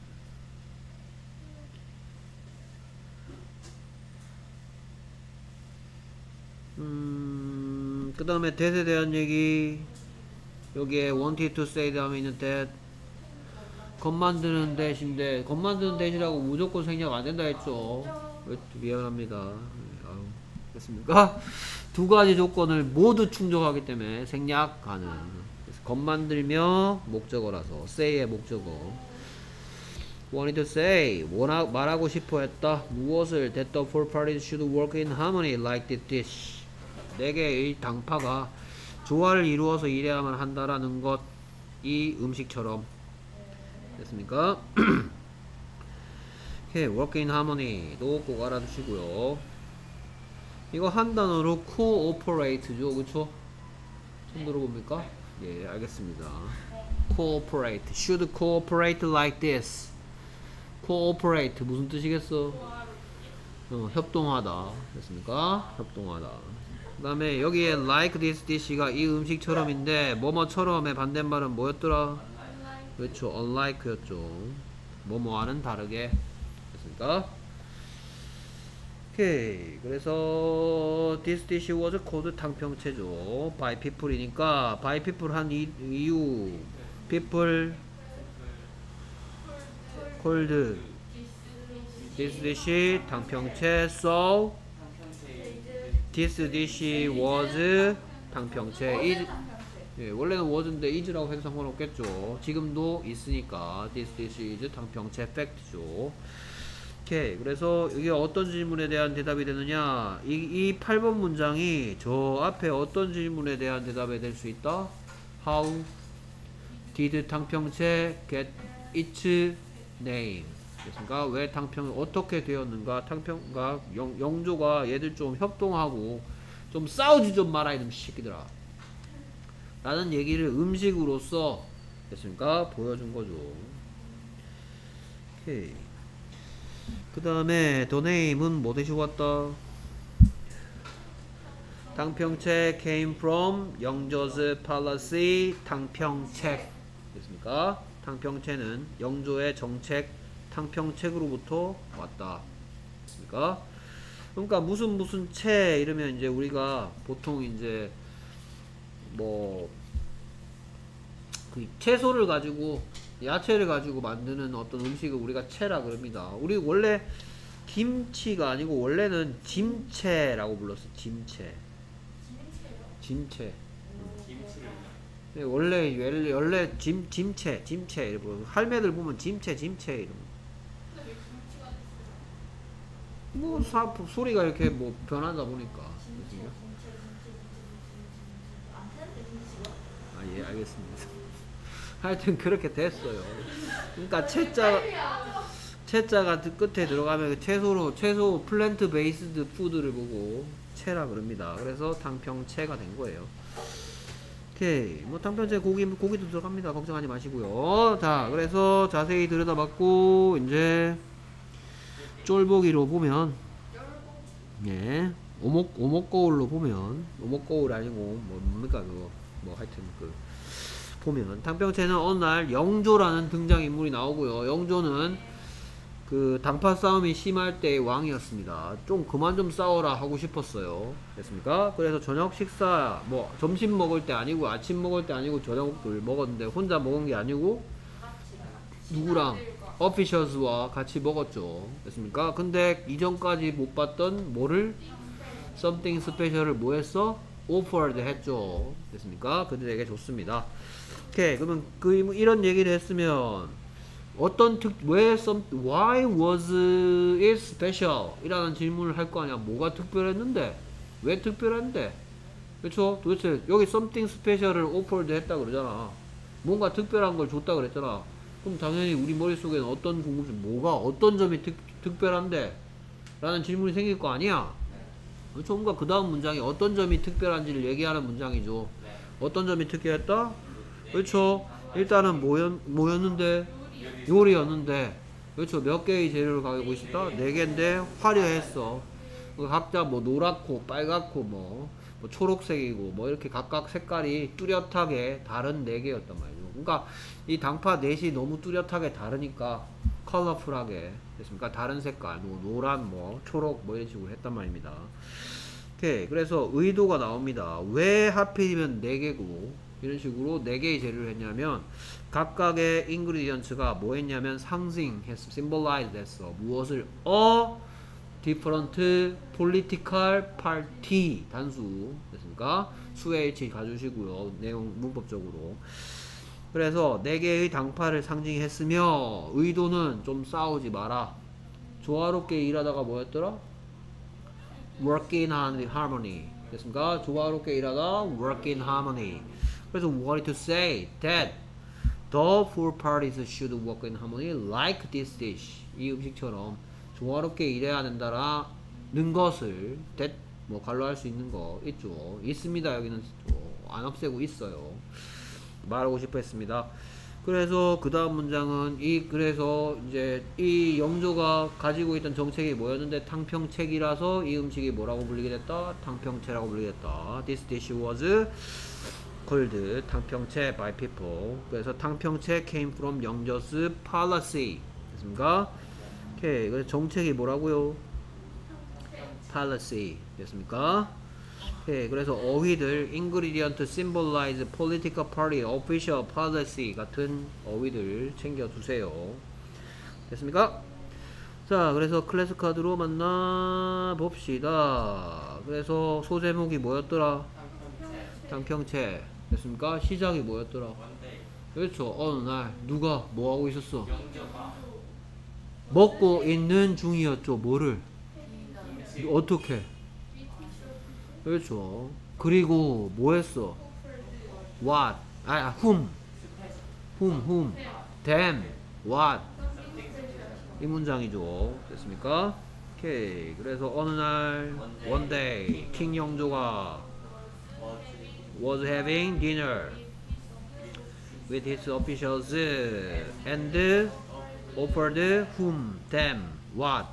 음, 그 다음에 that에 대한 얘기. 여기에 wanted to say 다음에 있는 that. 겉 만드는 that인데, 겉 만드는 that이라고 무조건 생략 안 된다 했죠. 미안합니다. 아유, 됐습니까? 두 가지 조건을 모두 충족하기 때문에 생략 가능. 그래서 겉 만들며 목적어라서 say의 목적어. wanted to say 원하, 말하고 싶어 했다. 무엇을? that the four parties should work in harmony like this dish. 네 개의 당파가 조화를 이루어서 일해야만 한다라는 것. 이 음식처럼. 됐습니까? 오케이. work in harmony도 꼭 알아두시고요. 이거 한 단어로 cooperate죠. 그쵸? 처음 들어봅니까? 예, 알겠습니다. cooperate. should cooperate like this. cooperate 무슨 뜻이겠어? 어, 협동하다. 됐습니까? 협동하다. 그 다음에 여기에 like this dish가 이 음식처럼인데 뭐뭐처럼의 반대말은 뭐였더라? 그렇죠. unlike였죠. 뭐뭐와는 다르게. 됐습니까? 오케이. 그래서 this dish was called 탕평채죠. by people이니까 by people 한 이, 이유 people called this dish 탕평채. so this dish was 탕평채. is, 예, 원래는 was인데 is라고 해도 상관없겠죠. 지금도 있으니까 this dish is 탕평채 fact죠. 오케이. 그래서 이게 어떤 질문에 대한 대답이 되느냐? 이, 이 팔 번 문장이 저 앞에 어떤 질문에 대한 대답이 될 수 있다? How did 탕평채 get its name? 그러니까 왜 탕평이 어떻게 되었는가? 탕평과 영, 영조가 얘들 좀 협동하고 좀 싸우지 좀 마라 이놈 새끼들아 라는 얘기를 음식으로서 됐습니까? 보여준 거죠. 오케이. 그 다음에 the name은 뭐 대시고 왔다? 탕평책 came from 영조's policy 탕평책 됐습니까? 탕평채는 영조의 정책 탕평책으로부터 왔다 됐습니까? 그러니까 무슨 무슨 채 이러면 이제 우리가 보통 이제 뭐 그 채소를 가지고 야채를 가지고 만드는 어떤 음식을 우리가 채라 그럽니다. 우리 원래 김치가 아니고 원래는 짐채라고 불렀어. 짐채. 짐채. 김치를 네, 원래 원래 원래 짐 짐채 짐채 이렇게 부르고 할매들 보면 짐채 짐채 이런 뭐 사, 소리가 이렇게 뭐 변하다 보니까. 아 예 알겠습니다. 하여튼 그렇게 됐어요. 그러니까 채자 채자가 끝에 들어가면 그 채소로 채소 플랜트 베이스드 푸드를 보고 채라 그럽니다. 그래서 탕평채가 된 거예요. 오케이. 뭐 탕평채 고기 고기도 들어갑니다. 걱정하지 마시고요. 자, 그래서 자세히 들여다봤고 이제 쫄보기로 보면 예. 오목 오목 거울로 보면 오목 거울 아니고 뭐 뭡니까 그거 뭐 하여튼 그 보면 탕평채는 어느 날 영조라는 등장인물이 나오고요. 영조는 그 당파 싸움이 심할 때의 왕이었습니다. 좀 그만 좀 싸워라 하고 싶었어요. 됐습니까? 그래서 저녁 식사 뭐 점심 먹을 때 아니고 아침 먹을 때 아니고 저녁을 먹었는데 혼자 먹은 게 아니고 누구랑 어피셔스와 같이 먹었죠. 됐습니까? 근데 이전까지 못 봤던 뭐를 something special을 뭐 했어? offered 했죠. 됐습니까? 그들에게 줬습니다. 오케이. 그러면 그 이런 얘기를 했으면 어떤 특, 왜 some, why was it special? 이라는 질문을 할 거 아니야. 뭐가 특별했는데? 왜 특별한데? 그렇죠? 도대체 여기 something special을 offered 했다 그러잖아. 뭔가 특별한 걸 줬다 그랬잖아. 그럼 당연히 우리 머릿속에는 어떤 궁금증, 뭐가 어떤 점이 특, 특별한데? 라는 질문이 생길 거 아니야. 그렇죠? 뭔가 그 다음 문장이 어떤 점이 특별한지를 얘기하는 문장이죠. 어떤 점이 특별했다? 그렇죠? 일단은 뭐였, 뭐였는데? 요리였는데, 그렇죠? 몇 개의 재료를 가지고 있었다? 네 개인데 화려했어. 각자 뭐 노랗고 빨갛고 뭐, 뭐 초록색이고 뭐 이렇게 각각 색깔이 뚜렷하게 다른 네 개였단 말이죠. 그러니까 이 당파 넷이 너무 뚜렷하게 다르니까 컬러풀하게 됐습니까? 다른 색깔, 뭐 노란, 뭐 초록 뭐 이런 식으로 했단 말입니다. 오케이. 그래서 의도가 나옵니다. 왜 하필이면 네 개고 이런 식으로 네 개의 재료를 했냐면 각각의 인그리디언츠가 뭐 했냐면 상징했어. symbolize 했어. 무엇을? a different political party 단수 됐습니까? 수의 일치 가주시고요. 내용 문법적으로. 그래서 네 개의 당파를 상징했으며 의도는 좀 싸우지 마라. 조화롭게 일하다가 뭐였더라? working in harmony 됐습니까? 조화롭게 일하다 work in harmony. 그래서 wanted to say that the four parties should work in harmony like this dish. 이 음식처럼 조화롭게 일해야 된다라는 것을 that 뭐 갈로 할 수 있는 거 있죠. 있습니다. 여기는 안 없애고 있어요. 말하고 싶어 했습니다. 그래서 그 다음 문장은 이 그래서 이제 이 영조가 가지고 있던 정책이 뭐였는데 탕평책이라서 이 음식이 뭐라고 불리게 됐다? 탕평채라고 불리게 됐다. This dish was called 탕평채 by people. 그래서 탕평채 came from 영조's policy. 됐습니까? 오케이. 그래서 정책이 뭐라고요? policy. 됐습니까? 오케이. 그래서 어휘들 ingredient symbolize political party, official policy 같은 어휘들 챙겨두세요. 됐습니까? 자, 그래서 클래스 카드로 만나 봅시다. 그래서 소제목이 뭐였더라? 탕평채. 됐습니까? 시작이 뭐였더라? 그렇죠. 어느 날 누가 뭐 하고 있었어? 먹고 있는 중이었죠. 뭐를? 어떻게? 그렇죠. 그리고 뭐 했어? What? 아, whom? whom, whom? them, what? 이 문장이죠. 됐습니까? 오케이. 그래서 어느 날 one day 킹 영조가 was having dinner with his officials and offered whom, them, what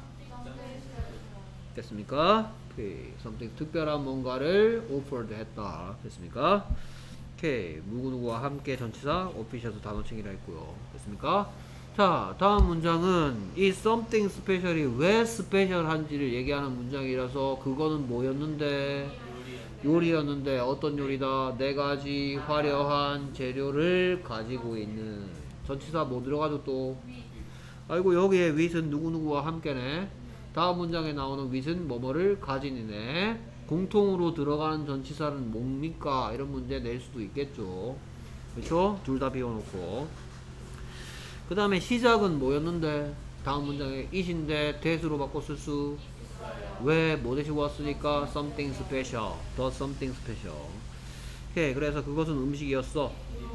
됐습니까? 오케이. something 특별한 뭔가를 offered 했다 됐습니까? 오케이. 누구누구와 함께 전치사 officials 단어칭이라 했고요 됐습니까? 자 다음 문장은 이 something special이 왜 스페셜한지를 얘기하는 문장이라서 그거는 뭐였는데 요리였는데 어떤 요리다? 네 가지 화려한 재료를 가지고 있는 전치사 뭐 들어가죠 또? 아이고 여기에 with은 누구누구와 함께네. 다음 문장에 나오는 with은 뭐뭐를 가진이네. 공통으로 들어가는 전치사는 뭡니까? 이런 문제 낼 수도 있겠죠. 그렇죠? 둘 다 비워놓고. 그 다음에 시작은 뭐였는데? 다음 문장에 it인데 that으로 바꿨을 수 왜 뭐 대시고 왔으니까 something special, the something special. 오케이, 그래서 그것은 음식이었어.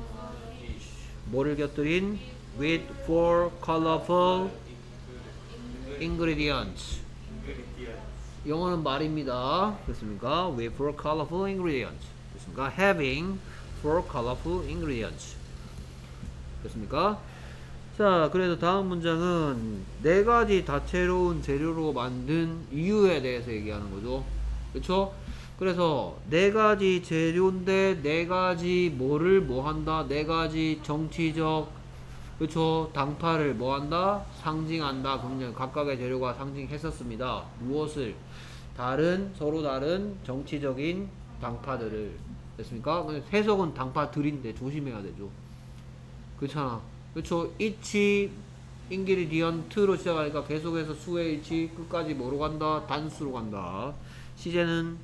뭐를 곁들인? with four colorful ingredients. 영어는 말입니다. 됐습니까? with four colorful ingredients. 됐습니까? having four colorful ingredients. 됐습니까? 자, 그래서 다음 문장은 네 가지 다채로운 재료로 만든 이유에 대해서 얘기하는 거죠. 그렇죠? 그래서 네 가지 재료인데 네 가지 뭐를 뭐 한다? 네 가지 정치적 그렇죠? 당파를 뭐 한다? 상징한다. 그러면 각각의 재료가 상징했었습니다. 무엇을? 다른 서로 다른 정치적인 당파들을 됐습니까? 해석은 당파들인데 조심해야 되죠. 그렇잖아. 그렇죠. each ingredient로 시작하니까 계속해서 수의 일치 끝까지 뭐로 간다? 단수로 간다. 시제는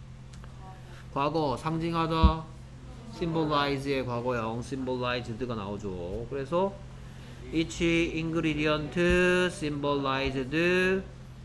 과거 상징하다. symbolize의 과거형 symbolized가 나오죠. 그래서 each ingredient symbolized a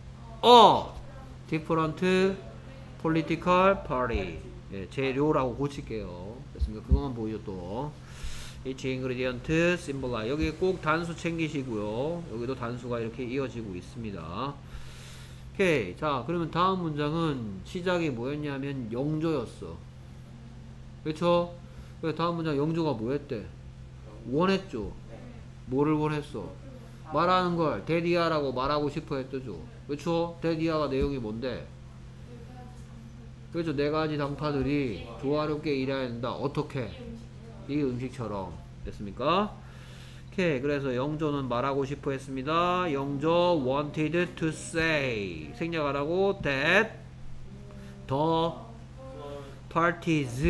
different political party. 예, 재료라고 고칠게요. 됐습니까? 그것만 보이죠 또. each ingredient symbolize. 여기 꼭 단수 챙기시고요. 여기도 단수가 이렇게 이어지고 있습니다. 오케이. 자, 그러면 다음 문장은 시작이 뭐였냐면 영조였어. 그렇죠? 그래서 다음 문장 영조가 뭐였대? 원했죠. 뭐를 원했어? 말하는 걸 데디아라고 말하고 싶어 했더죠. 그렇죠? 데디아가 내용이 뭔데? 그렇죠. 네 가지 당파들이 조화롭게 일해야 된다. 어떻게? 이 음식처럼. 됐습니까? 오케이. 그래서 영조는 말하고 싶어 했습니다. 영조 wanted to say. 생략하라고 that the parties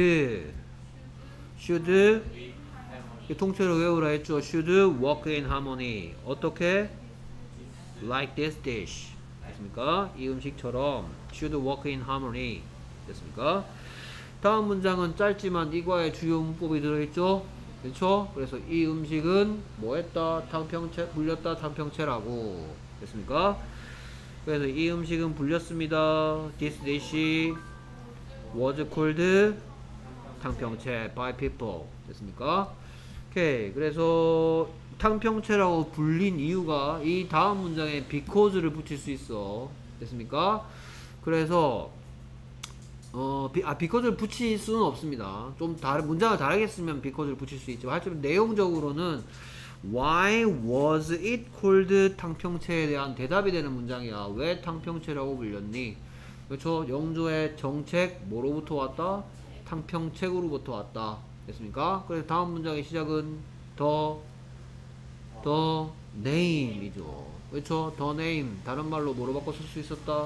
should 통째로 외우라 했죠. should work in harmony. 어떻게? like this dish. 됐습니까? 이 음식처럼 should work in harmony. 됐습니까? 다음 문장은 짧지만 이과의 주요 문법이 들어있죠. 그렇죠? 그래서 이 음식은 뭐 했다? 탕평채 불렸다 탕평채라고. 됐습니까? 그래서 이 음식은 불렸습니다. This dish was called 탕평채 by people. 됐습니까? 오케이. 그래서 탕평채라고 불린 이유가 이 다음 문장에 because를 붙일 수 있어. 됐습니까? 그래서 어, 비, 아, because를 붙일 수는 없습니다. 좀 다른 문장을 다르게 쓰면 because를 붙일 수 있지만 하여튼 내용적으로는 why was it called 탕평채에 대한 대답이 되는 문장이야. 왜 탕평채라고 불렸니? 그렇죠? 영조의 정책 뭐로부터 왔다? 탕평책으로부터 왔다. 됐습니까? 그래서 다음 문장의 시작은 더, 더 name이죠. 그렇죠? 더 name 다른 말로 뭐로 바꿔 쓸 수 있었다?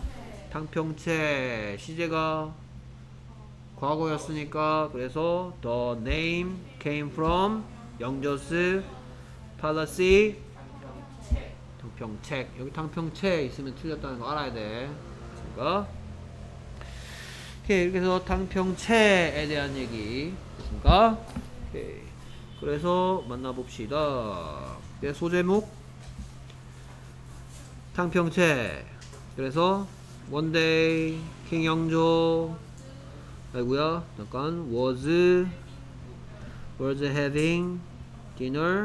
탕평채 시제가 과거였으니까 그래서 the name came from 영조스 policy 탕평책. 여기 탕평채 있으면 틀렸다는 거 알아야 돼. 됐습니까? 오케이. 이렇게 해서 탕평채에 대한 얘기 됐습니까? 오케이. 그래서 만나봅시다. 네, 소제목 탕평채. 그래서 one day king 영조 아이고야 잠깐 was was having dinner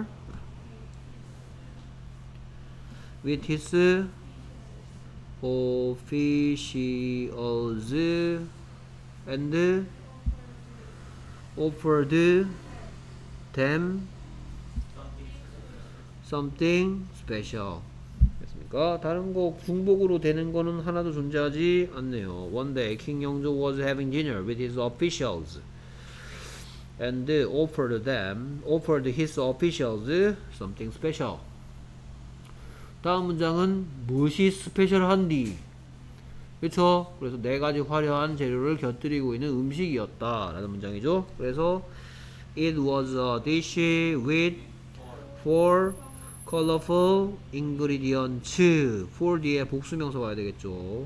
with his officials and offered them something special. 됐습니까? 다른 거 중복으로 되는 거는 하나도 존재하지 않네요. One day King 영조 was having dinner with his officials and offered them offered his officials something special. 다음 문장은 무엇이 스페셜한디? 그렇죠? 그래서 네 가지 화려한 재료를 곁들이고 있는 음식이었다 라는 문장이죠. 그래서 it was a dish with four colorful ingredients. for 뒤에 복수명사 와야 되겠죠.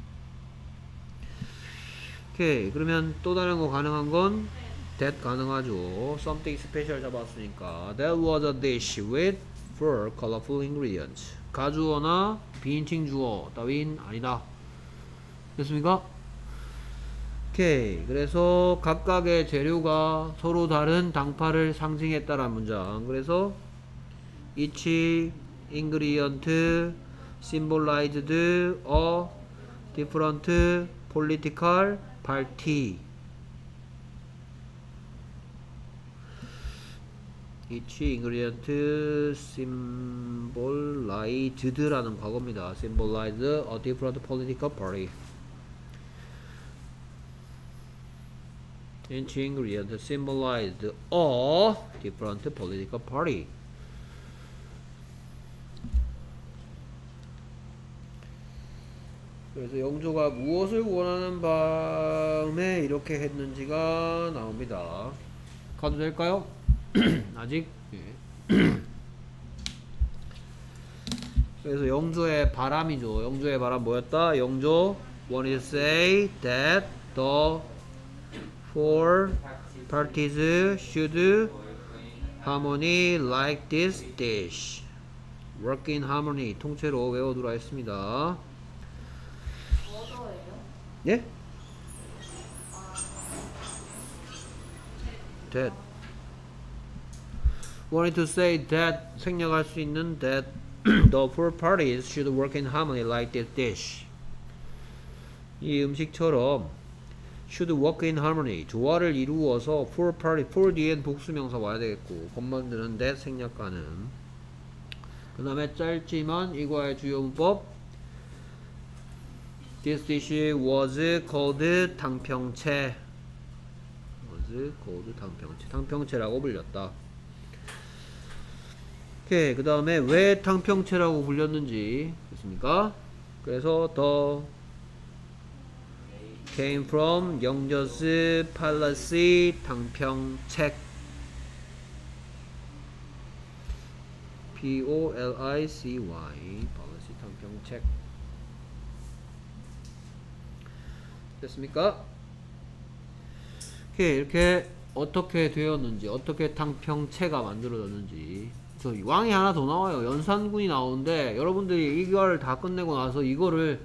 오케이. 그러면 또 다른 거 가능한 건 that 가능하죠. something special 잡았으니까 that was a dish with four colorful ingredients. 가주어나 비인칭 주어 따윈 아니다. 됐습니까? 오케이. 그래서 각각의 재료가 서로 다른 당파를 상징했다라는 문장. 그래서 each ingredient symbolized a different political party. each ingredient symbolized라는 과거입니다. symbolized a different political party. each ingredient symbolized a different political party. 그래서 영조가 무엇을 원하는 바에 이렇게 했는지가 나옵니다. 가도 될까요? 아직? 예. 그래서 영조의 바람이죠. 영조의 바람 뭐였다? 영조 wanted to say that the four parties should harmony like this dish. work in harmony. 통째로 외워두라 했습니다. 뭐더예요? 예? that wanted to say that 생략할 수 있는 that the four parties should work in harmony like this dish. 이 음식처럼 should work in harmony 조화를 이루어서 four party four 뒤엔 복수명사 와야 되겠고 법 만드는 that 생략가는 그 다음에 짧지만 이거의 주요 문법 This dish was called 탕평채 was called 탕평채 탕평채라고 불렸다. 오케이. 그 다음에 왜 탕평채라고 불렸는지 됐습니까? 그래서 the came from 영저스 팔라시 탕평책 P O L I C Y 팔라시 탕평책 됐습니까? 오케이. 이렇게 어떻게 되었는지 어떻게 탕평채가 만들어졌는지 저 왕이 하나 더 나와요. 연산군이 나오는데 여러분들이 이걸 다 끝내고 나서 이거를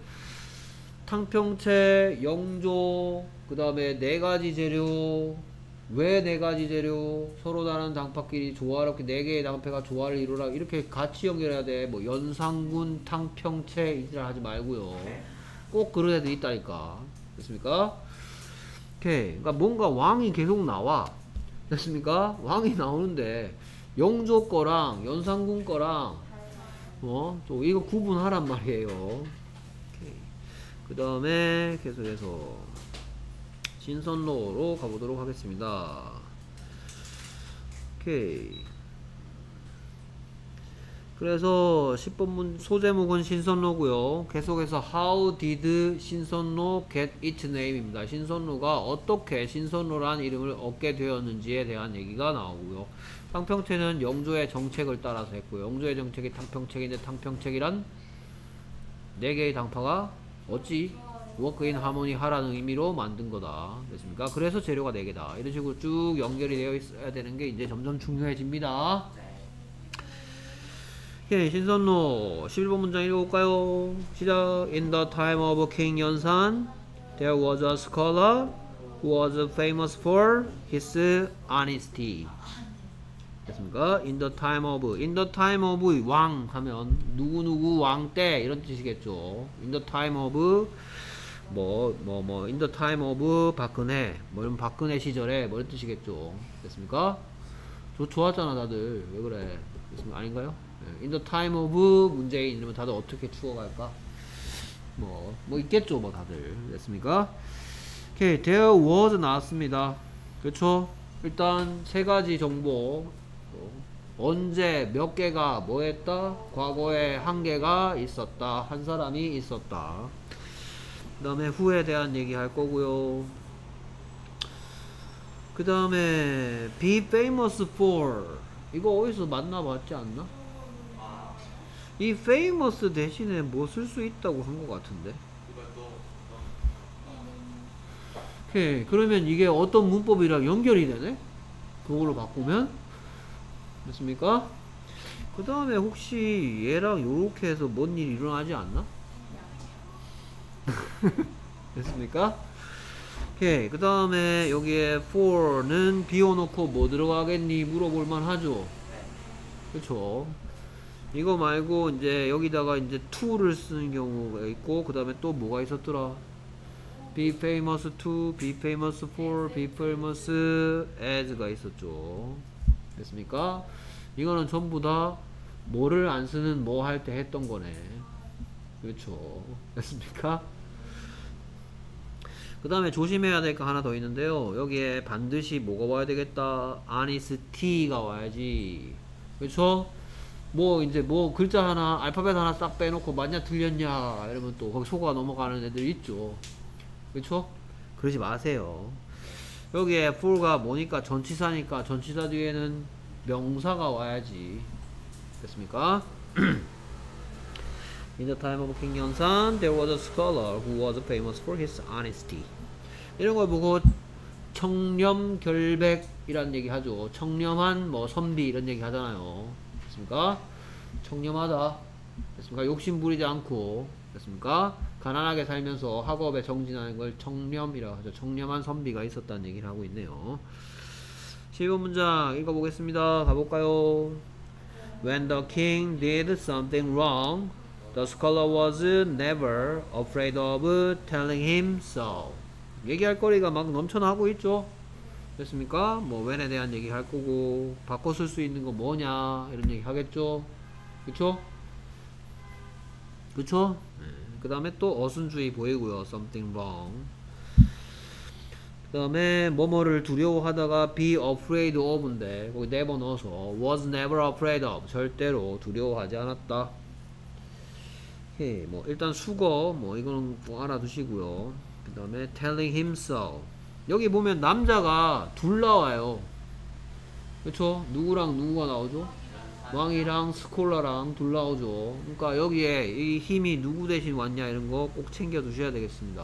탕평채, 영조, 그 다음에 네 가지 재료, 왜 네 가지 재료, 서로 다른 당파끼리 조화롭게 네 개의 당파가 조화를 이루라 이렇게 같이 연결해야 돼. 뭐 연산군, 탕평채 이들 하지 말고요. 꼭 그런 애들 있다니까. 됐습니까? 오케이. 그러니까 뭔가 왕이 계속 나와. 됐습니까? 왕이 나오는데 영조 거랑 연산군 거랑 어? 또 이거 구분하란 말이에요. 그 다음에 계속해서 신선로로 가보도록 하겠습니다. 오케이. 그래서 십 번 문 소제목은 신선로고요. 계속해서 How did 신선로 get its name입니다. 신선로가 어떻게 신선로란 이름을 얻게 되었는지에 대한 얘기가 나오고요. 탕평채는 영조의 정책을 따라서 했고요. 영조의 정책이 탕평책인데 탕평책이란 네 개의 당파가 어찌 워크인 하모니 하라는 의미로 만든 거다. 됐습니까? 그래서 재료가 네 개다. 이런 식으로 쭉 연결이 되어 있어야 되는 게 이제 점점 중요해집니다. 예, 신선로 십일 번 문장 읽어볼까요? 시작. In the time of King 연산, there was a scholar who was famous for his honesty. 됐습니까? In the time of, in the time of 왕 하면 누구누구 왕 때 이런 뜻이겠죠. In the time of 뭐, 뭐, 뭐, in the time of 박근혜 뭐 이런 박근혜 시절에 뭐 이런 뜻이겠죠. 됐습니까? 저 좋았잖아 다들. 왜 그래? 아닌가요? In the time of 문재인 이러면 다들 어떻게 추억할까? 뭐, 뭐 있겠죠, 뭐 다들. 됐습니까? 오케이, there was 나왔습니다. 그렇죠? 일단 세 가지 정보. 언제 몇 개가 뭐 했다? 과거에 한 개가 있었다. 한 사람이 있었다. 그 다음에 후에 대한 얘기 할 거고요. 그 다음에 be famous for 이거 어디서 만나봤지 않나? 이 famous 대신에 뭐 쓸 수 있다고 한 것 같은데. 이것도 오케이, 그러면 이게 어떤 문법이랑 연결이 되네? 그걸로 바꾸면 됐습니까? 그 다음에 혹시 얘랑 요렇게 해서 뭔 일이 일어나지 않나? 됐습니까? 오케이, 그 다음에 여기에 for는 비워놓고 뭐 들어가겠니? 물어볼만 하죠? 그쵸? 이거 말고 이제 여기다가 이제 to를 쓰는 경우가 있고, 그 다음에 또 뭐가 있었더라? be famous to, be famous for, be famous as가 있었죠. 됐습니까? 이거는 전부 다 뭐를 안 쓰는 뭐 할 때 했던 거네. 그렇죠. 됐습니까? 그 다음에 조심해야 될 거 하나 더 있는데요. 여기에 반드시 뭐가 와야 되겠다? honesty가 와야지. 그렇죠? 뭐 이제 뭐 글자 하나, 알파벳 하나 싹 빼놓고 맞냐 틀렸냐 이러면 또 거기 속아 넘어가는 애들 있죠. 그렇죠? 그러지 마세요. 여기에 for가 뭐니까 전치사니까 전치사 뒤에는 명사가 와야지. 됐습니까? In the time of King Yeonsan, there was a scholar who was famous for his honesty. 이런 걸 보고 청렴결백이라는 얘기 하죠. 청렴한 뭐 선비 이런 얘기 하잖아요. 됐습니까? 청렴하다. 됐습니까? 욕심 부리지 않고. 됐습니까? 가난하게 살면서 학업에 정진하는 걸 청렴이라고 하죠. 청렴한 선비가 있었다는 얘기를 하고 있네요. 십이 번 문장 읽어보겠습니다. 가볼까요? When the king did something wrong, the scholar was never afraid of telling him so. 얘기할 거리가 막 넘쳐나고 있죠. 됐습니까? 뭐 when에 대한 얘기 할 거고, 바꿔 쓸 수 있는 거 뭐냐 이런 얘기 하겠죠. 그쵸? 그쵸? 네. 그 다음에 또 어순주의 보이고요. something wrong. 그 다음에 뭐뭐를 두려워하다가 be afraid of인데 거기 never 넣어서 was never afraid of, 절대로 두려워하지 않았다. 오케이, 뭐 일단 수거 뭐 이거는 꼭 알아두시고요. 그 다음에 telling him so. 여기 보면 남자가 둘 나와요. 그쵸? 누구랑 누구가 나오죠? 왕이랑 스콜라랑 둘 나오죠. 그러니까 여기에 이 힘이 누구 대신 왔냐 이런 거 꼭 챙겨 두셔야 되겠습니다.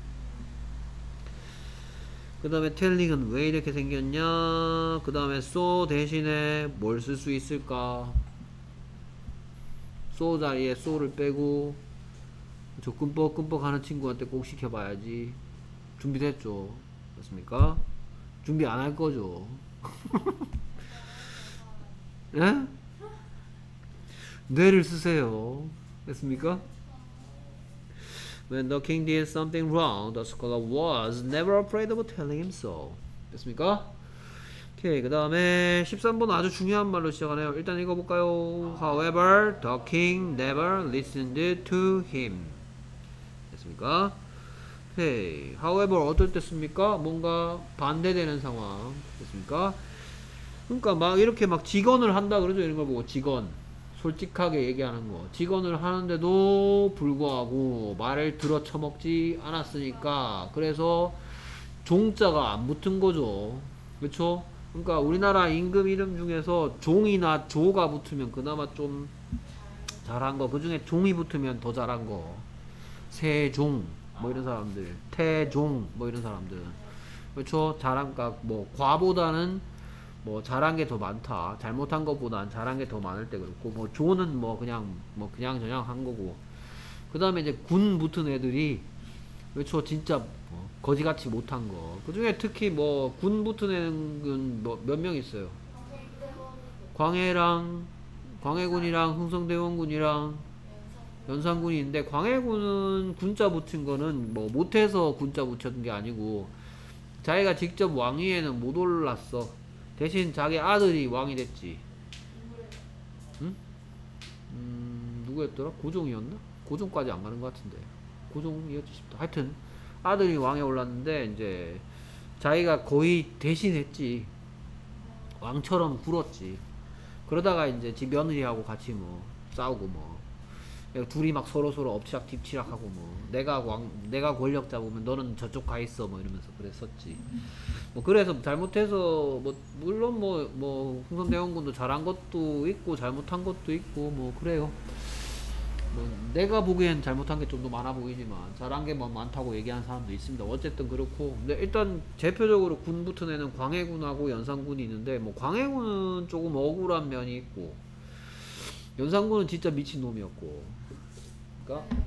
그 다음에 telling은 왜 이렇게 생겼냐. 그 다음에 so 대신에 뭘 쓸 수 있을까. so 자리에 so를 빼고 저 끔뻑끔뻑 하는 친구한테 꼭 시켜봐야지. 준비됐죠? 맞습니까? 준비 안 할 거죠? 예? 뇌를 쓰세요. 됐습니까? When the king did something wrong, the scholar was never afraid of telling him so. 됐습니까? 오케이, 그 다음에 십삼 번 아주 중요한 말로 시작하네요. 일단 읽어볼까요? However, the king never listened to him. 됐습니까? 오케이, however 어떨 때 씁니까? 뭔가 반대되는 상황. 됐습니까? 그러니까 막 이렇게 막 직언을 한다 그러죠. 이런 걸 보고 직언. 솔직하게 얘기하는 거. 직언을 하는데도 불구하고 말을 들어 처먹지 않았으니까 그래서 종자가 안 붙은 거죠. 그쵸? 그러니까 우리나라 임금 이름 중에서 종이나 조가 붙으면 그나마 좀 잘한 거. 그 중에 종이 붙으면 더 잘한 거. 세종 뭐 이런 사람들, 태종 뭐 이런 사람들. 그쵸? 잘한 거. 뭐 과보다는 뭐 잘한 게 더 많다. 잘못한 것보단 잘한 게 더 많을 때 그렇고, 뭐 조는 뭐 그냥 뭐 그냥 저냥 한 거고. 그 다음에 이제 군 붙은 애들이 그렇죠. 진짜 뭐 거지같이 못한 거. 그 중에 특히 뭐 군 붙은 애는 뭐 몇 명 있어요. 광해랑 광해군이랑 흥성대원군이랑 연산군이 있는데, 광해군은 군자 붙인 거는 뭐 못해서 군자 붙였던 게 아니고 자기가 직접 왕위에는 못 올랐어. 대신 자기 아들이 왕이 됐지. 인물에 응? 음, 누구였더라? 고종이었나? 고종까지 안 가는 것 같은데. 고종이었지 싶다. 하여튼 아들이 왕에 올랐는데 이제 자기가 거의 대신했지. 왕처럼 굴었지. 그러다가 이제 지 며느리하고 같이 뭐 싸우고 뭐 둘이 막 서로 서로 엎치락 뒤치락하고 뭐 내가 왕 내가 권력 잡으면 너는 저쪽 가 있어 뭐 이러면서 그랬었지. 뭐 그래서 잘못해서 뭐 물론 뭐 뭐 흥선대원군도 잘한 것도 있고 잘못한 것도 있고 뭐 그래요. 뭐 내가 보기엔 잘못한 게 좀 더 많아 보이지만 잘한 게 뭐 많다고 얘기하는 사람도 있습니다. 어쨌든 그렇고 근데 일단 대표적으로 군부터 내는 광해군하고 연산군이 있는데 뭐 광해군은 조금 억울한 면이 있고 연산군은 진짜 미친 놈이었고 그러니까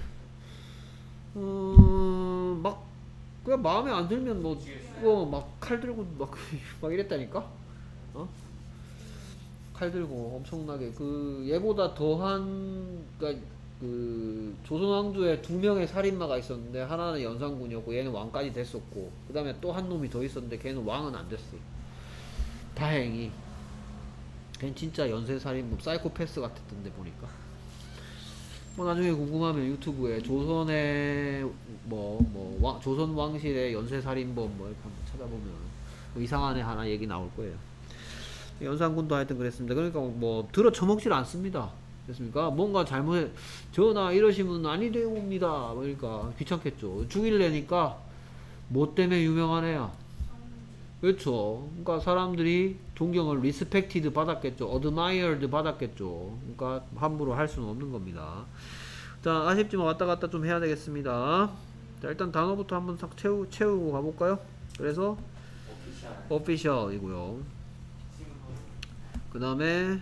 어, 막 그냥 마음에 안 들면 뭐 어, 막 칼 들고 막, 막 이랬다니까. 어? 칼 들고 엄청나게 그 얘보다 더한 그러니까 그 조선왕조에 두 명의 살인마가 있었는데 하나는 연산군이었고 얘는 왕까지 됐었고 그 다음에 또 한 놈이 더 있었는데 걔는 왕은 안 됐어. 다행히 걔는 진짜 연쇄살인범 사이코패스 같았던데 보니까. 뭐 나중에 궁금하면 유튜브에 조선의 뭐 뭐 조선 왕실의 연쇄살인범 뭐 이렇게 한번 찾아보면 뭐 이상한 애 하나 얘기 나올 거예요. 연산군도 하여튼 그랬습니다. 그러니까 뭐 들어 처먹질 않습니다. 됐습니까? 뭔가 잘못해 전하 이러시면 아니 되옵니다. 그러니까 귀찮겠죠. 죽일래니까 뭐 때문에 유명한 애야. 그렇죠. 그러니까 사람들이 존경을 리스펙티드 받았겠죠. 어드마이어드 받았겠죠. 그러니까 함부로 할 수는 없는 겁니다. 자, 아쉽지만 왔다 갔다 좀 해야 되겠습니다. 자, 일단 단어부터 한번 싹 채우, 채우고 가볼까요? 그래서 오피셜 official이고요. 심볼 그 다음에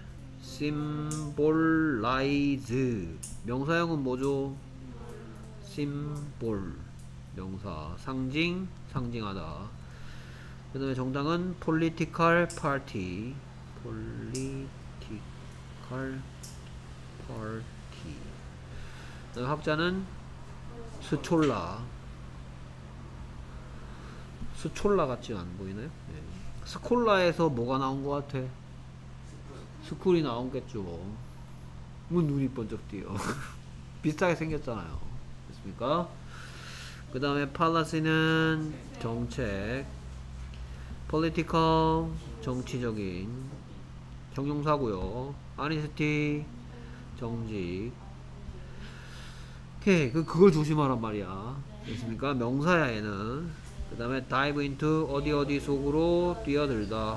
symbolize 명사형은 뭐죠? symbol 명사 상징 상징하다. 그 다음에 정당은 political party political party. 그 학자는 스촐라 스촐라 같지 안 보이나요? 네. 스콜라에서 뭐가 나온 것 같아? 스쿨이 나온겠죠. 뭐 눈이 번쩍 띄어. 비슷하게 생겼잖아요. 됐습니까? 그 다음에 팔라시는 정책 political 정치적인 형용사고요. honesty 정직. 오케이 그 그걸 조심하란 말이야. 됐습니까? 명사야 얘는. 그 다음에 dive into 어디 어디 속으로 뛰어들다.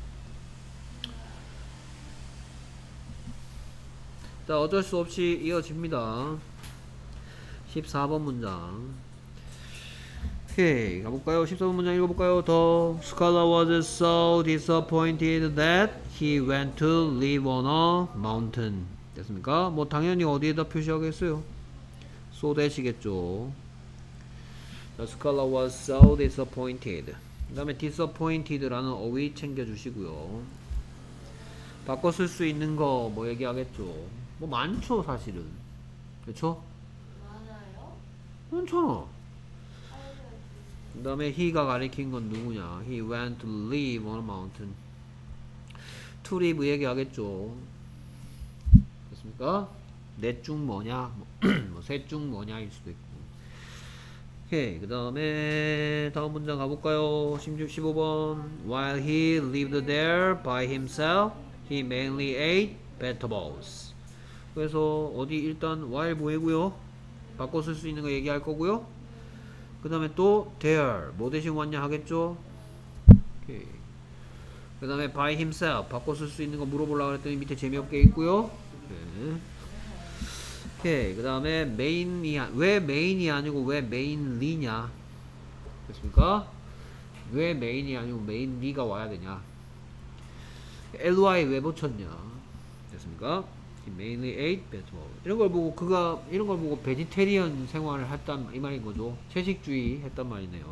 자 어쩔 수 없이 이어집니다. 십사 번 문장. 오케이 가볼까요? 십사 번 문장 읽어볼까요? The scholar was so disappointed that he went to live on a mountain. 됐습니까? 뭐 당연히 어디에다 표시하겠어요? so that이겠죠. The scholar was so disappointed. 그 다음에 disappointed라는 어휘 챙겨주시고요. 바꿔 쓸 수 있는 거 뭐 얘기하겠죠. 뭐 많죠 사실은. 그쵸? 많아요? 많잖아. 그 다음에 he가 가리킨 건 누구냐. He went to live on a mountain. to live 얘기하겠죠. 됐습니까? 넷 중 뭐냐 뭐 셋 중 뭐냐일 수도 있고. 오케이 그 다음에 다음 문장 가볼까요? 십오 번. While he lived there by himself, he mainly ate vegetables. 그래서 어디 일단 while 뭐이고요? 바꿔 쓸 수 있는 거 얘기할 거고요. 그 다음에 또 there 뭐 대신 왔냐 하겠죠. 오케이. 그 다음에 by himself 바꿔 쓸 수 있는 거 물어보려고 했더니 밑에 재미없게 있고요. 네. 오케이 그 다음에 main이 왜 main이 아니고 왜 mainly냐 됐습니까? 왜 main이 아니고 mainly가 와야 되냐. ly 왜 붙였냐 됐습니까? mainly ate vegetables. 이런 걸 보고 그가 이런 걸 보고 베지테리언 생활을 했단 이 말인 거죠. 채식주의 했단 말이네요.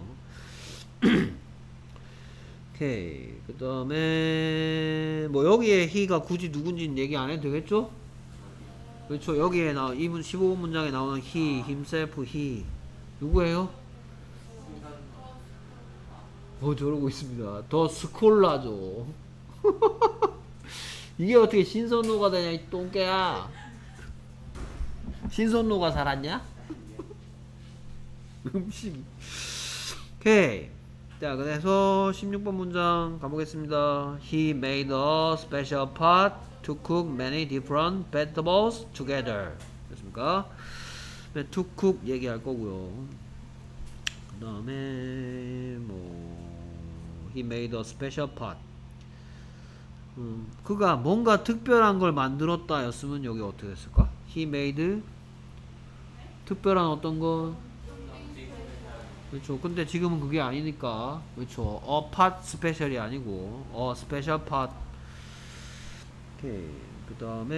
오케이 그 다음에 뭐 여기에 he가 굳이 누군지는 얘기 안 해도 되겠죠? 그렇죠. 여기에 나 이분 십오 번 문장에 나오는 he, himself, he 누구예요? 어 저러고 있습니다. 더 스콜라죠. 이게 어떻게 신선로가 되냐 이 똥개야. 신선로가 살았냐? 음식이. 오케이. 자 그래서 십육 번 문장 가보겠습니다. He made a special pot to cook many different vegetables together. 됐습니까? 네, to cook 얘기할 거고요. 그 다음에 뭐 He made a special pot. 음, 그가 뭔가 특별한 걸 만들었다 였으면 여기 어떻게 됐을까? He made 특별한 어떤 거. 그렇죠. 근데 지금은 그게 아니니까. 그렇죠. a pot special이 아니고 a special pot. 오케이. 그 다음에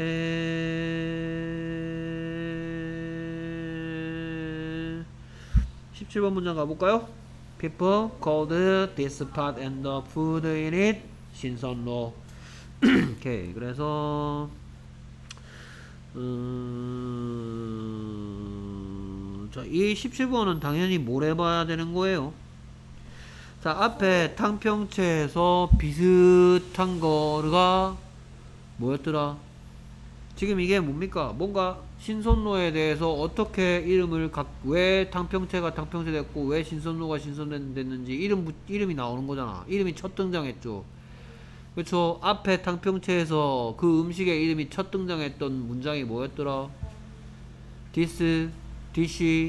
십칠 번 문장 가볼까요? People called this pot and the food in it 신선로. 오케이. 그래서 음, 자, 이 십칠 번은 당연히 뭘 해봐야 되는 거예요? 자, 앞에 탕평채에서 비슷한 거가 뭐였더라? 지금 이게 뭡니까? 뭔가 신선로에 대해서 어떻게 이름을 각, 왜 탕평채가 탕평채 됐고 왜 신선로가 신선됐는지 이름, 이름이 나오는 거잖아. 이름이 첫 등장했죠. 그렇죠. 앞에 탕평채에서 그 음식의 이름이 첫 등장했던 문장이 뭐였더라? This dish.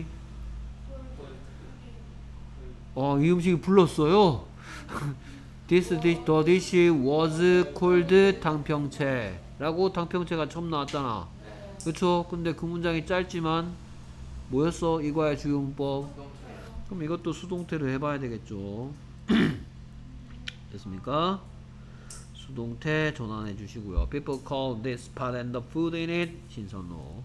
어, 이 음식이 불렀어요. This dish, the dish was called 탕평채 라고 탕평채가 처음 나왔잖아. 그렇죠. 근데 그 문장이 짧지만 뭐였어? 이과의 주요 문법. 그럼 이것도 수동태로 해봐야 되겠죠. 됐습니까? 수동태 전환해 주시고요. People call this pot and the food in it 신선로.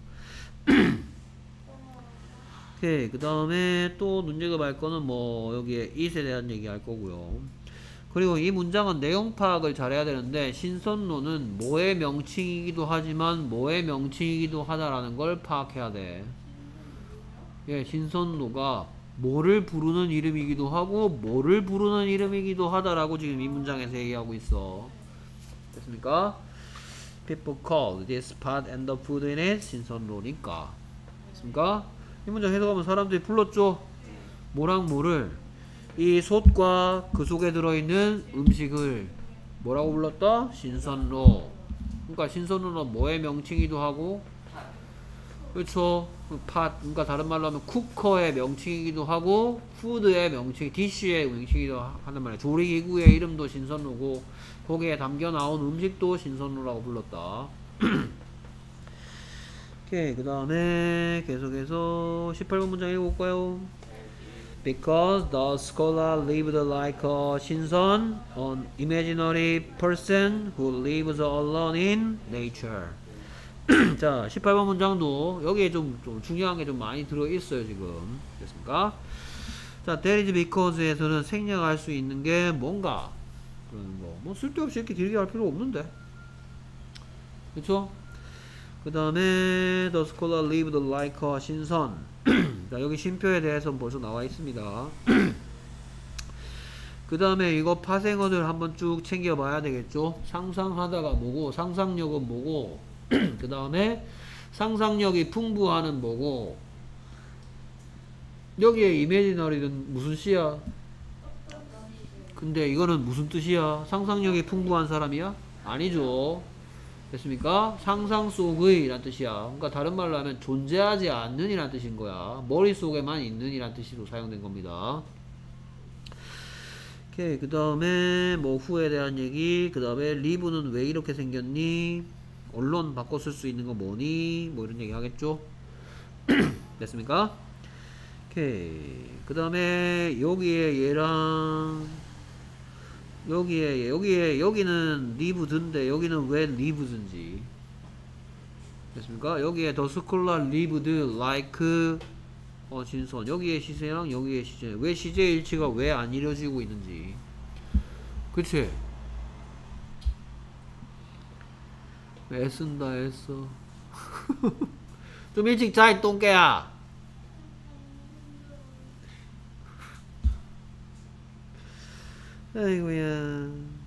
오케이. 그 다음에 또 문제급할 거는 뭐 여기에 it에 대한 얘기 할 거고요. 그리고 이 문장은 내용 파악을 잘해야 되는데 신선로는 뭐의 명칭이기도 하지만 뭐의 명칭이기도 하다라는 걸 파악해야 돼. 예, 신선로가 뭐를 부르는 이름이기도 하고 뭐를 부르는 이름이기도 하다라고 지금 이 문장에서 얘기하고 있어. 됐습니까? People call this pot and the food in it 신선로니까. 됐습니까? 이 문장 해석하면 사람들이 불렀죠. 뭐랑 뭐를, 이 솥과 그 속에 들어있는 음식을 뭐라고 불렀다? 신선로. 그러니까 신선로는 뭐의 명칭이기도 하고, 그렇죠. 팥, 그러니까 다른 말로 하면 쿠커의 명칭이기도 하고 푸드의 명칭, 디쉬의 명칭이기도 하는 말이야. 조리기구의 이름도 신선로고 거기에 담겨 나온 음식도 신선로라고 불렀다. 오케이. 그 다음에 계속해서 십팔 번 문장 읽어볼까요? Because the scholar lived like a 신선, an imaginary person who lives alone in nature. 자, 십팔 번 문장도 여기에 좀, 좀 중요한 게 좀 많이 들어있어요, 지금. 됐습니까? 자, that is because에서는 생략할 수 있는 게 뭔가? 그러는 거. 뭐, 쓸데없이 이렇게 길게 할 필요 없는데. 그쵸? 그 다음에, the scholar lived like a 신선. 자, 여기 쉼표에 대해서 벌써 나와 있습니다. 그 다음에 이거 파생어들 한번 쭉 챙겨봐야 되겠죠? 상상하다가 뭐고, 상상력은 뭐고, 그 다음에 상상력이 풍부하는 뭐고, 여기에 이미지너리는 무슨 시야? 근데 이거는 무슨 뜻이야? 상상력이 풍부한 사람이야? 아니죠. 됐습니까? 상상 속의 이란 뜻이야. 그러니까 다른 말로 하면 존재하지 않는 이란 뜻인 거야. 머릿속에만 있는 이란 뜻으로 사용된 겁니다. 오케이. 그 다음에 뭐 후에 대한 얘기, 그 다음에 리브는 왜 이렇게 생겼니? 언론 바꿔 쓸 수 있는 거 뭐니? 뭐 이런 얘기 하겠죠? 됐습니까? 오케이. 그 다음에 여기에 얘랑 여기에 여기에 여기는 리브드인데 여기는 왜 리브드인지. 됐습니까? 여기에 더 스콜라 리브드 like 어 진선, 여기에 시제랑 여기에 시제, 왜 시제 일치가 왜 안 이루어지고 있는지. 그치? 애쓴다 애써. 좀 일찍 자 이 똥개야. 아이고야.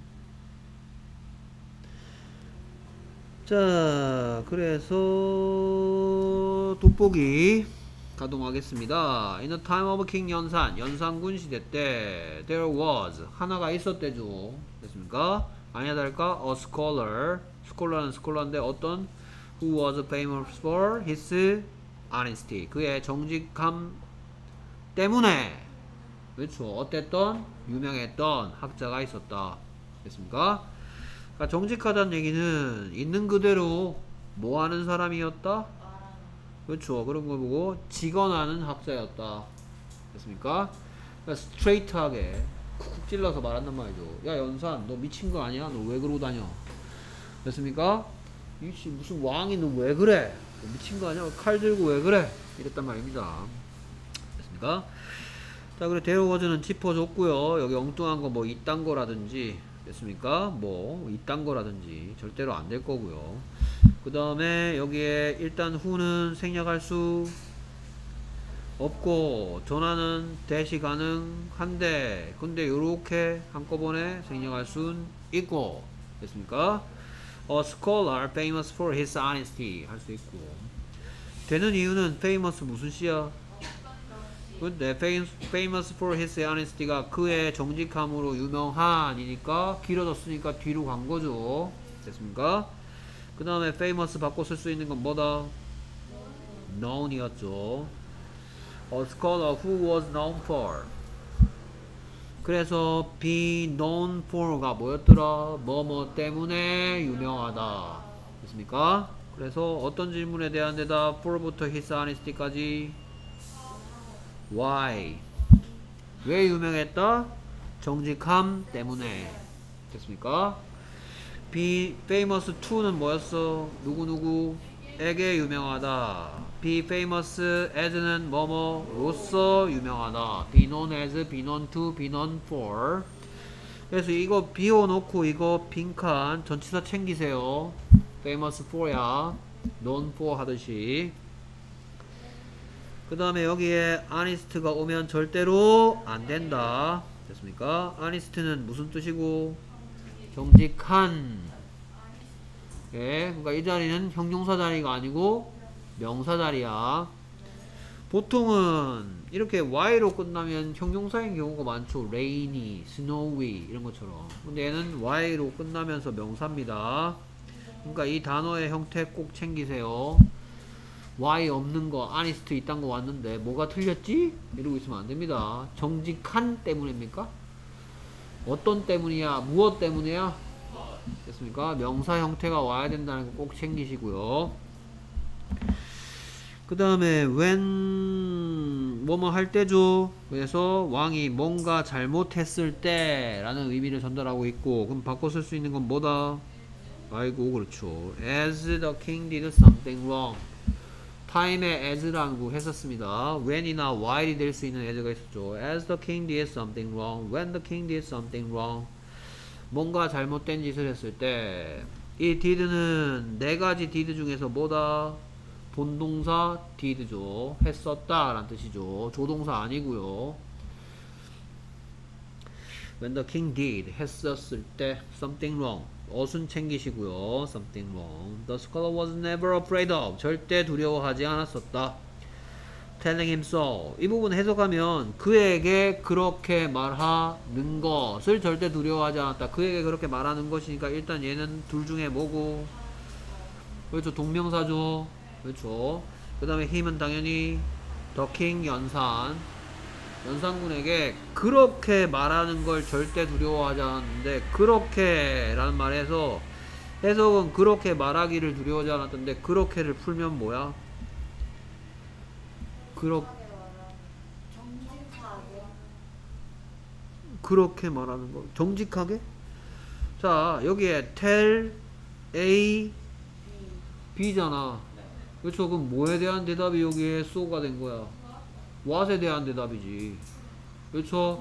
자, 그래서 돋보기 가동하겠습니다. In the time of King 연산, 연산군 시대 때 there was 하나가 있었대죠. 됐습니까? 아니야 다를까? A scholar, 스콜러는 스콜러인데 어떤 who was famous for his honesty. 그의 정직함 때문에 그렇죠. 어땠던? 유명했던 학자가 있었다. 됐습니까? 그러니까 정직하다는 얘기는 있는 그대로 뭐 하는 사람이었다? 그렇죠. 그런 거 보고 직언하는 학자였다. 됐습니까? 그러니까 스트레이트하게 쿡쿡 찔러서 말한단 말이죠. 야 연산 너 미친 거 아니야? 너 왜 그러고 다녀? 됐습니까? 이씨 무슨 왕이 너 왜 그래? 너 미친 거 아니야? 칼 들고 왜 그래? 이랬단 말입니다. 됐습니까? 자, 그리고 데어워즈는 짚어줬고요. 여기 엉뚱한 거 뭐 이딴 거라든지 됐습니까? 뭐 이딴 거라든지 절대로 안 될 거고요. 그 다음에 여기에 일단 후는 생략할 수 없고 전화는 대시 가능한데 근데 요렇게 한꺼번에 생략할 순 있고 됐습니까? A scholar famous for his honesty 할 수 있고 되는 이유는 famous 무슨 시야? 근데 famous for his honesty가 그의 정직함으로 유명한이니까 길어졌으니까 뒤로 간 거죠. 됐습니까? 그 다음에 famous 바꿔 쓸 수 있는 건 뭐다? known이었죠. A scholar who was known for. 그래서 be known for가 뭐였더라? 뭐뭐 때문에 유명하다. 됐습니까? 그래서 어떤 질문에 대한 대답 for부터 his honesty까지 why 왜 유명했다? 정직함 때문에. 됐습니까? be famous to는 뭐였어? 누구누구에게 유명하다. be famous as는 뭐뭐로서 유명하다. be known as, be known to, be known for. 그래서 이거 비워놓고 이거 빈칸 전치사 챙기세요. famous for야 known for 하듯이. 그 다음에 여기에 honest가 오면 절대로 안 된다. 됐습니까? honest는 무슨 뜻이고? 정직한. 예, 그러니까 이 자리는 형용사 자리가 아니고 명사 자리야. 보통은 이렇게 y로 끝나면 형용사인 경우가 많죠. rainy, snowy 이런 것처럼. 근데 얘는 y로 끝나면서 명사입니다. 그러니까 이 단어의 형태 꼭 챙기세요. y 없는 거, honest 이딴 거 왔는데 뭐가 틀렸지? 이러고 있으면 안 됩니다. 정직한 때문입니까? 어떤 때문이야? 무엇 때문이야? 됐습니까? 명사 형태가 와야 된다는 거 꼭 챙기시고요. 그 다음에 when 뭐뭐 할 때죠. 그래서 왕이 뭔가 잘못했을 때 라는 의미를 전달하고 있고 그럼 바꿔 쓸 수 있는 건 뭐다? 아이고 그렇죠. as the king did something wrong. time에 as라고 했었습니다. when이나 while이 될 수 있는 as가 있었죠. as the king did something wrong, when the king did something wrong. 뭔가 잘못된 짓을 했을 때 이 did는 네 가지 did 중에서 뭐다? 본동사 did죠. 했었다 라는 뜻이죠. 조동사 아니고요. when the king did 했었을 때 something wrong 어순 챙기시고요. something wrong. The scholar was never afraid of. 절대 두려워하지 않았었다. telling him so. 이 부분 해석하면 그에게 그렇게 말하는 것을 절대 두려워하지 않았다. 그에게 그렇게 말하는 것이니까 일단 얘는 둘 중에 뭐고? 그렇죠. 동명사죠. 그렇죠. 그 다음에 힘은 당연히 the king 연산. 연산군에게 그렇게 말하는 걸 절대 두려워하지 않았는데 그렇게 라는 말에서 해석은 그렇게 말하기를 두려워하지 않았던데 그렇게를 풀면 뭐야? 그렇 그렇게 말하는 거 정직하게? 자 여기에 tell A B잖아. 그렇죠. 그럼 뭐에 대한 대답이 여기에 so가 된 거야? what에 대한 대답이지. 그렇죠?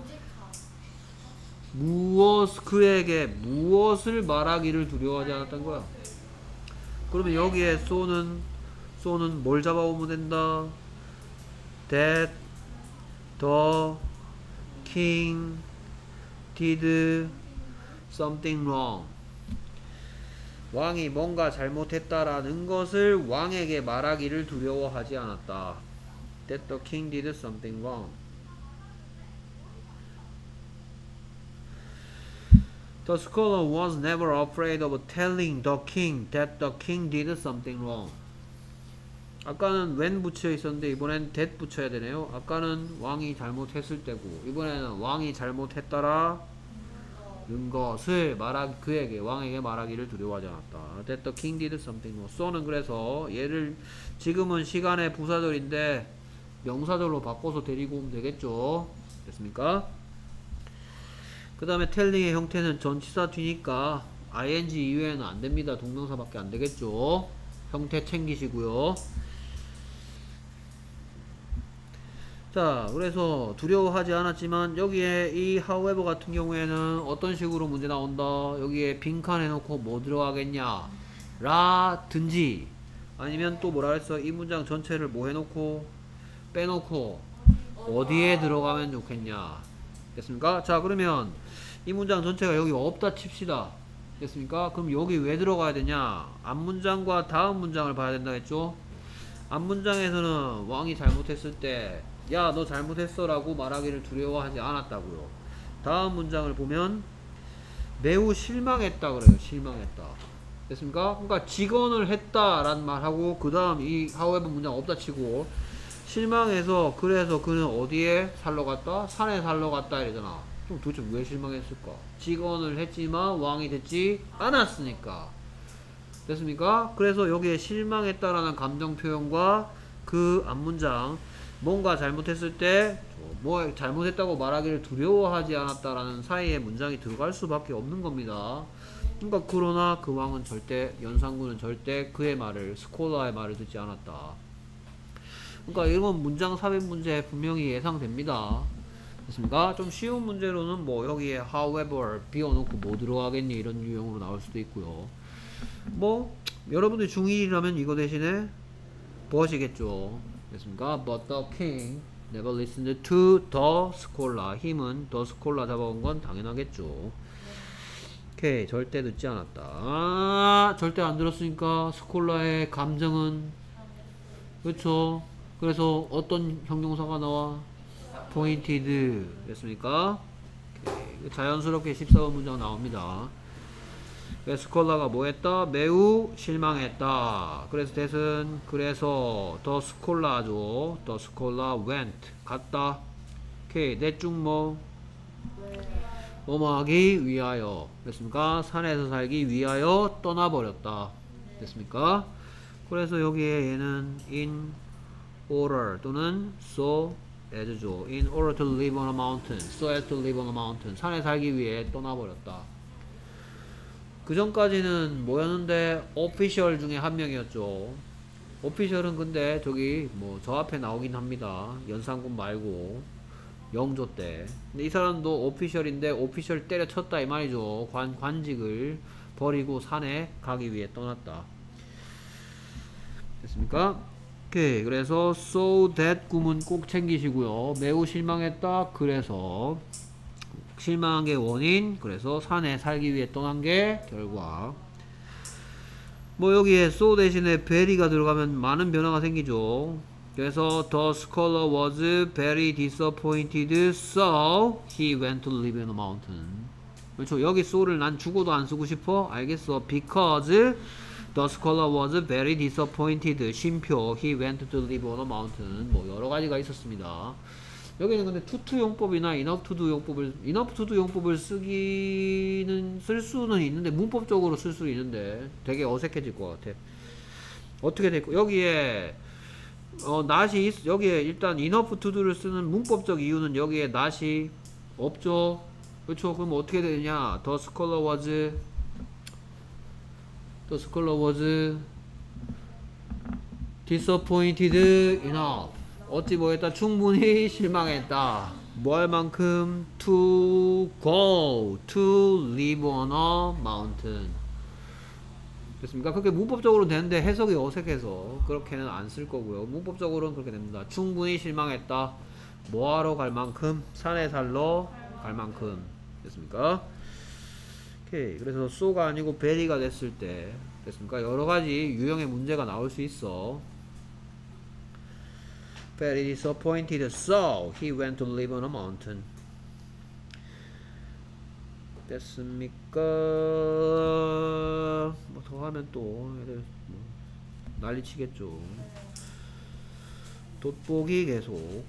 무엇 그에게 무엇을 말하기를 두려워하지 않았던 거야. 그러면 여기에 so는 so는 뭘 잡아오면 된다? that the king did something wrong. 왕이 뭔가 잘못했다라는 것을 왕에게 말하기를 두려워하지 않았다. That the king did something wrong. The scholar was never afraid of telling the king that the king did something wrong. 아까는 when 붙여 있었는데 이번엔 that 붙여야 되네요. 아까는 왕이 잘못했을 때고 이번에는 왕이 잘못했다라 는 것을 말하 그에게 왕에게 말하기를 두려워하지 않았다. That the king did something wrong. so는 그래서 얘를 지금은 시간의 부사절인데 명사절로 바꿔서 데리고 오면 되겠죠. 됐습니까? 그 다음에 telling의 형태는 전치사 뒤니까 ing 이외에는 안됩니다. 동명사밖에 안되겠죠. 형태 챙기시고요. 자, 그래서 두려워하지 않았지만 여기에 이 however 같은 경우에는 어떤 식으로 문제 나온다. 여기에 빈칸 해놓고 뭐 들어가겠냐 라든지 아니면 또 뭐라 그랬어. 이 문장 전체를 뭐 해놓고 빼놓고 어디에 들어가면 좋겠냐. 됐습니까? 자, 그러면 이 문장 전체가 여기 없다 칩시다. 됐습니까? 그럼 여기 왜 들어가야 되냐. 앞문장과 다음 문장을 봐야 된다 했죠. 앞문장에서는 왕이 잘못했을 때 야, 너 잘못했어 라고 말하기를 두려워하지 않았다고요. 다음 문장을 보면 매우 실망했다 그래요. 실망했다. 됐습니까? 그러니까 직언을 했다 라는 말하고 그 다음 이 however 문장 없다 치고 실망해서 그래서 그는 어디에 살러 갔다? 산에 살러 갔다 이러잖아. 그럼 도대체 왜 실망했을까? 직언을 했지만 왕이 되지 않았으니까. 됐습니까? 그래서 여기에 실망했다라는 감정 표현과 그 앞문장 뭔가 잘못했을 때 뭐 잘못했다고 말하기를 두려워하지 않았다라는 사이에 문장이 들어갈 수밖에 없는 겁니다. 그러니까 그러나 그 왕은 절대 연산군은 절대 그의 말을 스콜라의 말을 듣지 않았다. 그러니까 이런 문장 삽입 문제 분명히 예상됩니다. 됐습니까? 좀 쉬운 문제로는 뭐 여기에 however 비워놓고 뭐 들어가겠니 이런 유형으로 나올 수도 있고요. 뭐 여러분들 중일이라면 이거 대신에 뭐하시겠죠. 됐습니까? But the king never listened to the scholar. 힘은 the scholar 잡아온 건 당연하겠죠. 오케이. 절대 듣지 않았다. 아, 절대 안 들었으니까 스콜라의 감정은 그렇죠. 그래서 어떤 형용사가 나와? pointed. 됐습니까? 오케이. 자연스럽게 십사 번 문장 나옵니다. 스콜라가 뭐 했다? 매우 실망했다. 그래서 대신 그래서 더 스콜라죠. 더 스콜라 went 갔다. 오케이. 대충 뭐 뭐뭐 하기 위하여. 됐습니까? 산에서 살기 위하여 떠나버렸다. 됐습니까? 그래서 여기에 얘는 in order 또는 so as죠. in order to live on a mountain. so as to live on a mountain. 산에 살기 위해 떠나버렸다. 그 전까지는 뭐였는데 official 중에 한 명이었죠. official은 근데 저기 뭐 저 앞에 나오긴 합니다. 연산군 말고 영조 때. 근데 이 사람도 official인데 official 때려쳤다 이 말이죠. 관, 관직을 버리고 산에 가기 위해 떠났다. 됐습니까? 오케이. 그래서 so that 구문 꼭 챙기시고요. 매우 실망했다. 그래서 실망한 게 원인, 그래서 산에 살기 위해 떠난 게 결과. 뭐 여기에 so 대신에 very가 들어가면 많은 변화가 생기죠. 그래서 the scholar was very disappointed, so he went to live in a mountain. 그렇죠. 여기 so를 난 죽어도 안 쓰고 싶어? 알겠어. because the scholar was very disappointed, 쉼표, he went to live on a mountain. 뭐 여러 가지가 있었습니다. 여기는 근데 투투 용법이나 enough to do 용법을 enough to do 용법을 쓰기는 쓸 수는 있는데 문법적으로 쓸 수 있는데 되게 어색해질 것 같아. 어떻게 될까? 여기에 어 not이 있, 여기에 일단 enough to do를 쓰는 문법적 이유는 여기에 not이 없죠. 그렇죠? 그럼 어떻게 되냐? The scholar was the scholar was disappointed enough. 어찌 뭐했다? 충분히 실망했다. 뭐 할 만큼? to go, to live on a mountain. 됐습니까? 그렇게 문법적으로는 되는데 해석이 어색해서 그렇게는 안 쓸 거고요. 문법적으로는 그렇게 됩니다. 충분히 실망했다. 뭐하러 갈 만큼? 산에 살러 갈 만큼. 됐습니까? 오케이. 그래서 so가 아니고 very가 됐을 때 됐습니까? 여러 가지 유형의 문제가 나올 수 있어. Very disappointed, so he went to live on a mountain. 됐습니까? 뭐 더 하면 또 애들 뭐 난리치겠죠. 돋보기 계속.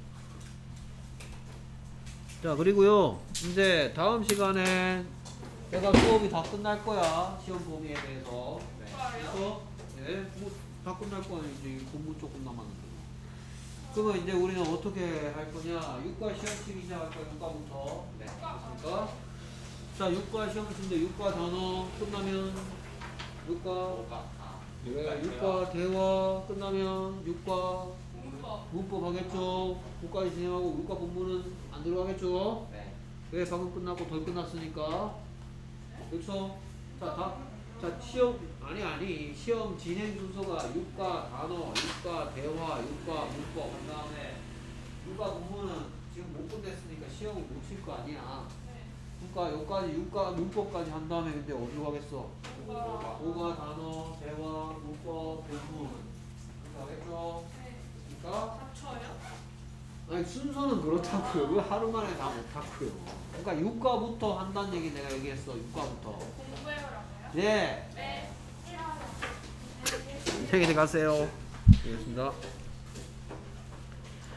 자, 그리고요 이제 다음 시간에 내가 수업이 다 끝날 거야. 시험 범위에 대해서. 네. 그래서 예, 뭐 다 끝날 거야. 이제 공부 조금 남았는데. 그러면 이제 우리는 어떻게 할 거냐? 육과 시험치기 시작할 거야. 육과부터. 네. 됐습니까? 자, 육과 시험치인데 육과 단어 끝나면 육과 네, 육과 대화 끝나면 육과 문법 하겠죠. 국까지 진행하고 육과 본문은 안 들어가겠죠. 네. 왜 방금 끝나고 덜 끝났으니까. 그렇죠? 자, 다, 자 시험 아니 아니 시험 진행 순서가 육과 단어, 육과 대화, 육과 문법. 그다음에 육과 본문은 지금 못 끝냈으니까 시험을 못 칠 거 아니야. 그러니까 여기까지 육과 문법까지 한 다음에 근데 어디로 가겠어? 오가 단어, 대화, 문법, 본문. 그렇게 하겠죠? 그러니까 닥쳐요? 아니 순서는 그렇다고요. 왜 하루 만에 다 못하고요. 그러니까 육과부터 한다는 얘기 내가 얘기했어. 육과부터. 공부해오라고요? 네. 네. 싫어요. 생일에 가세요. 알겠습니다.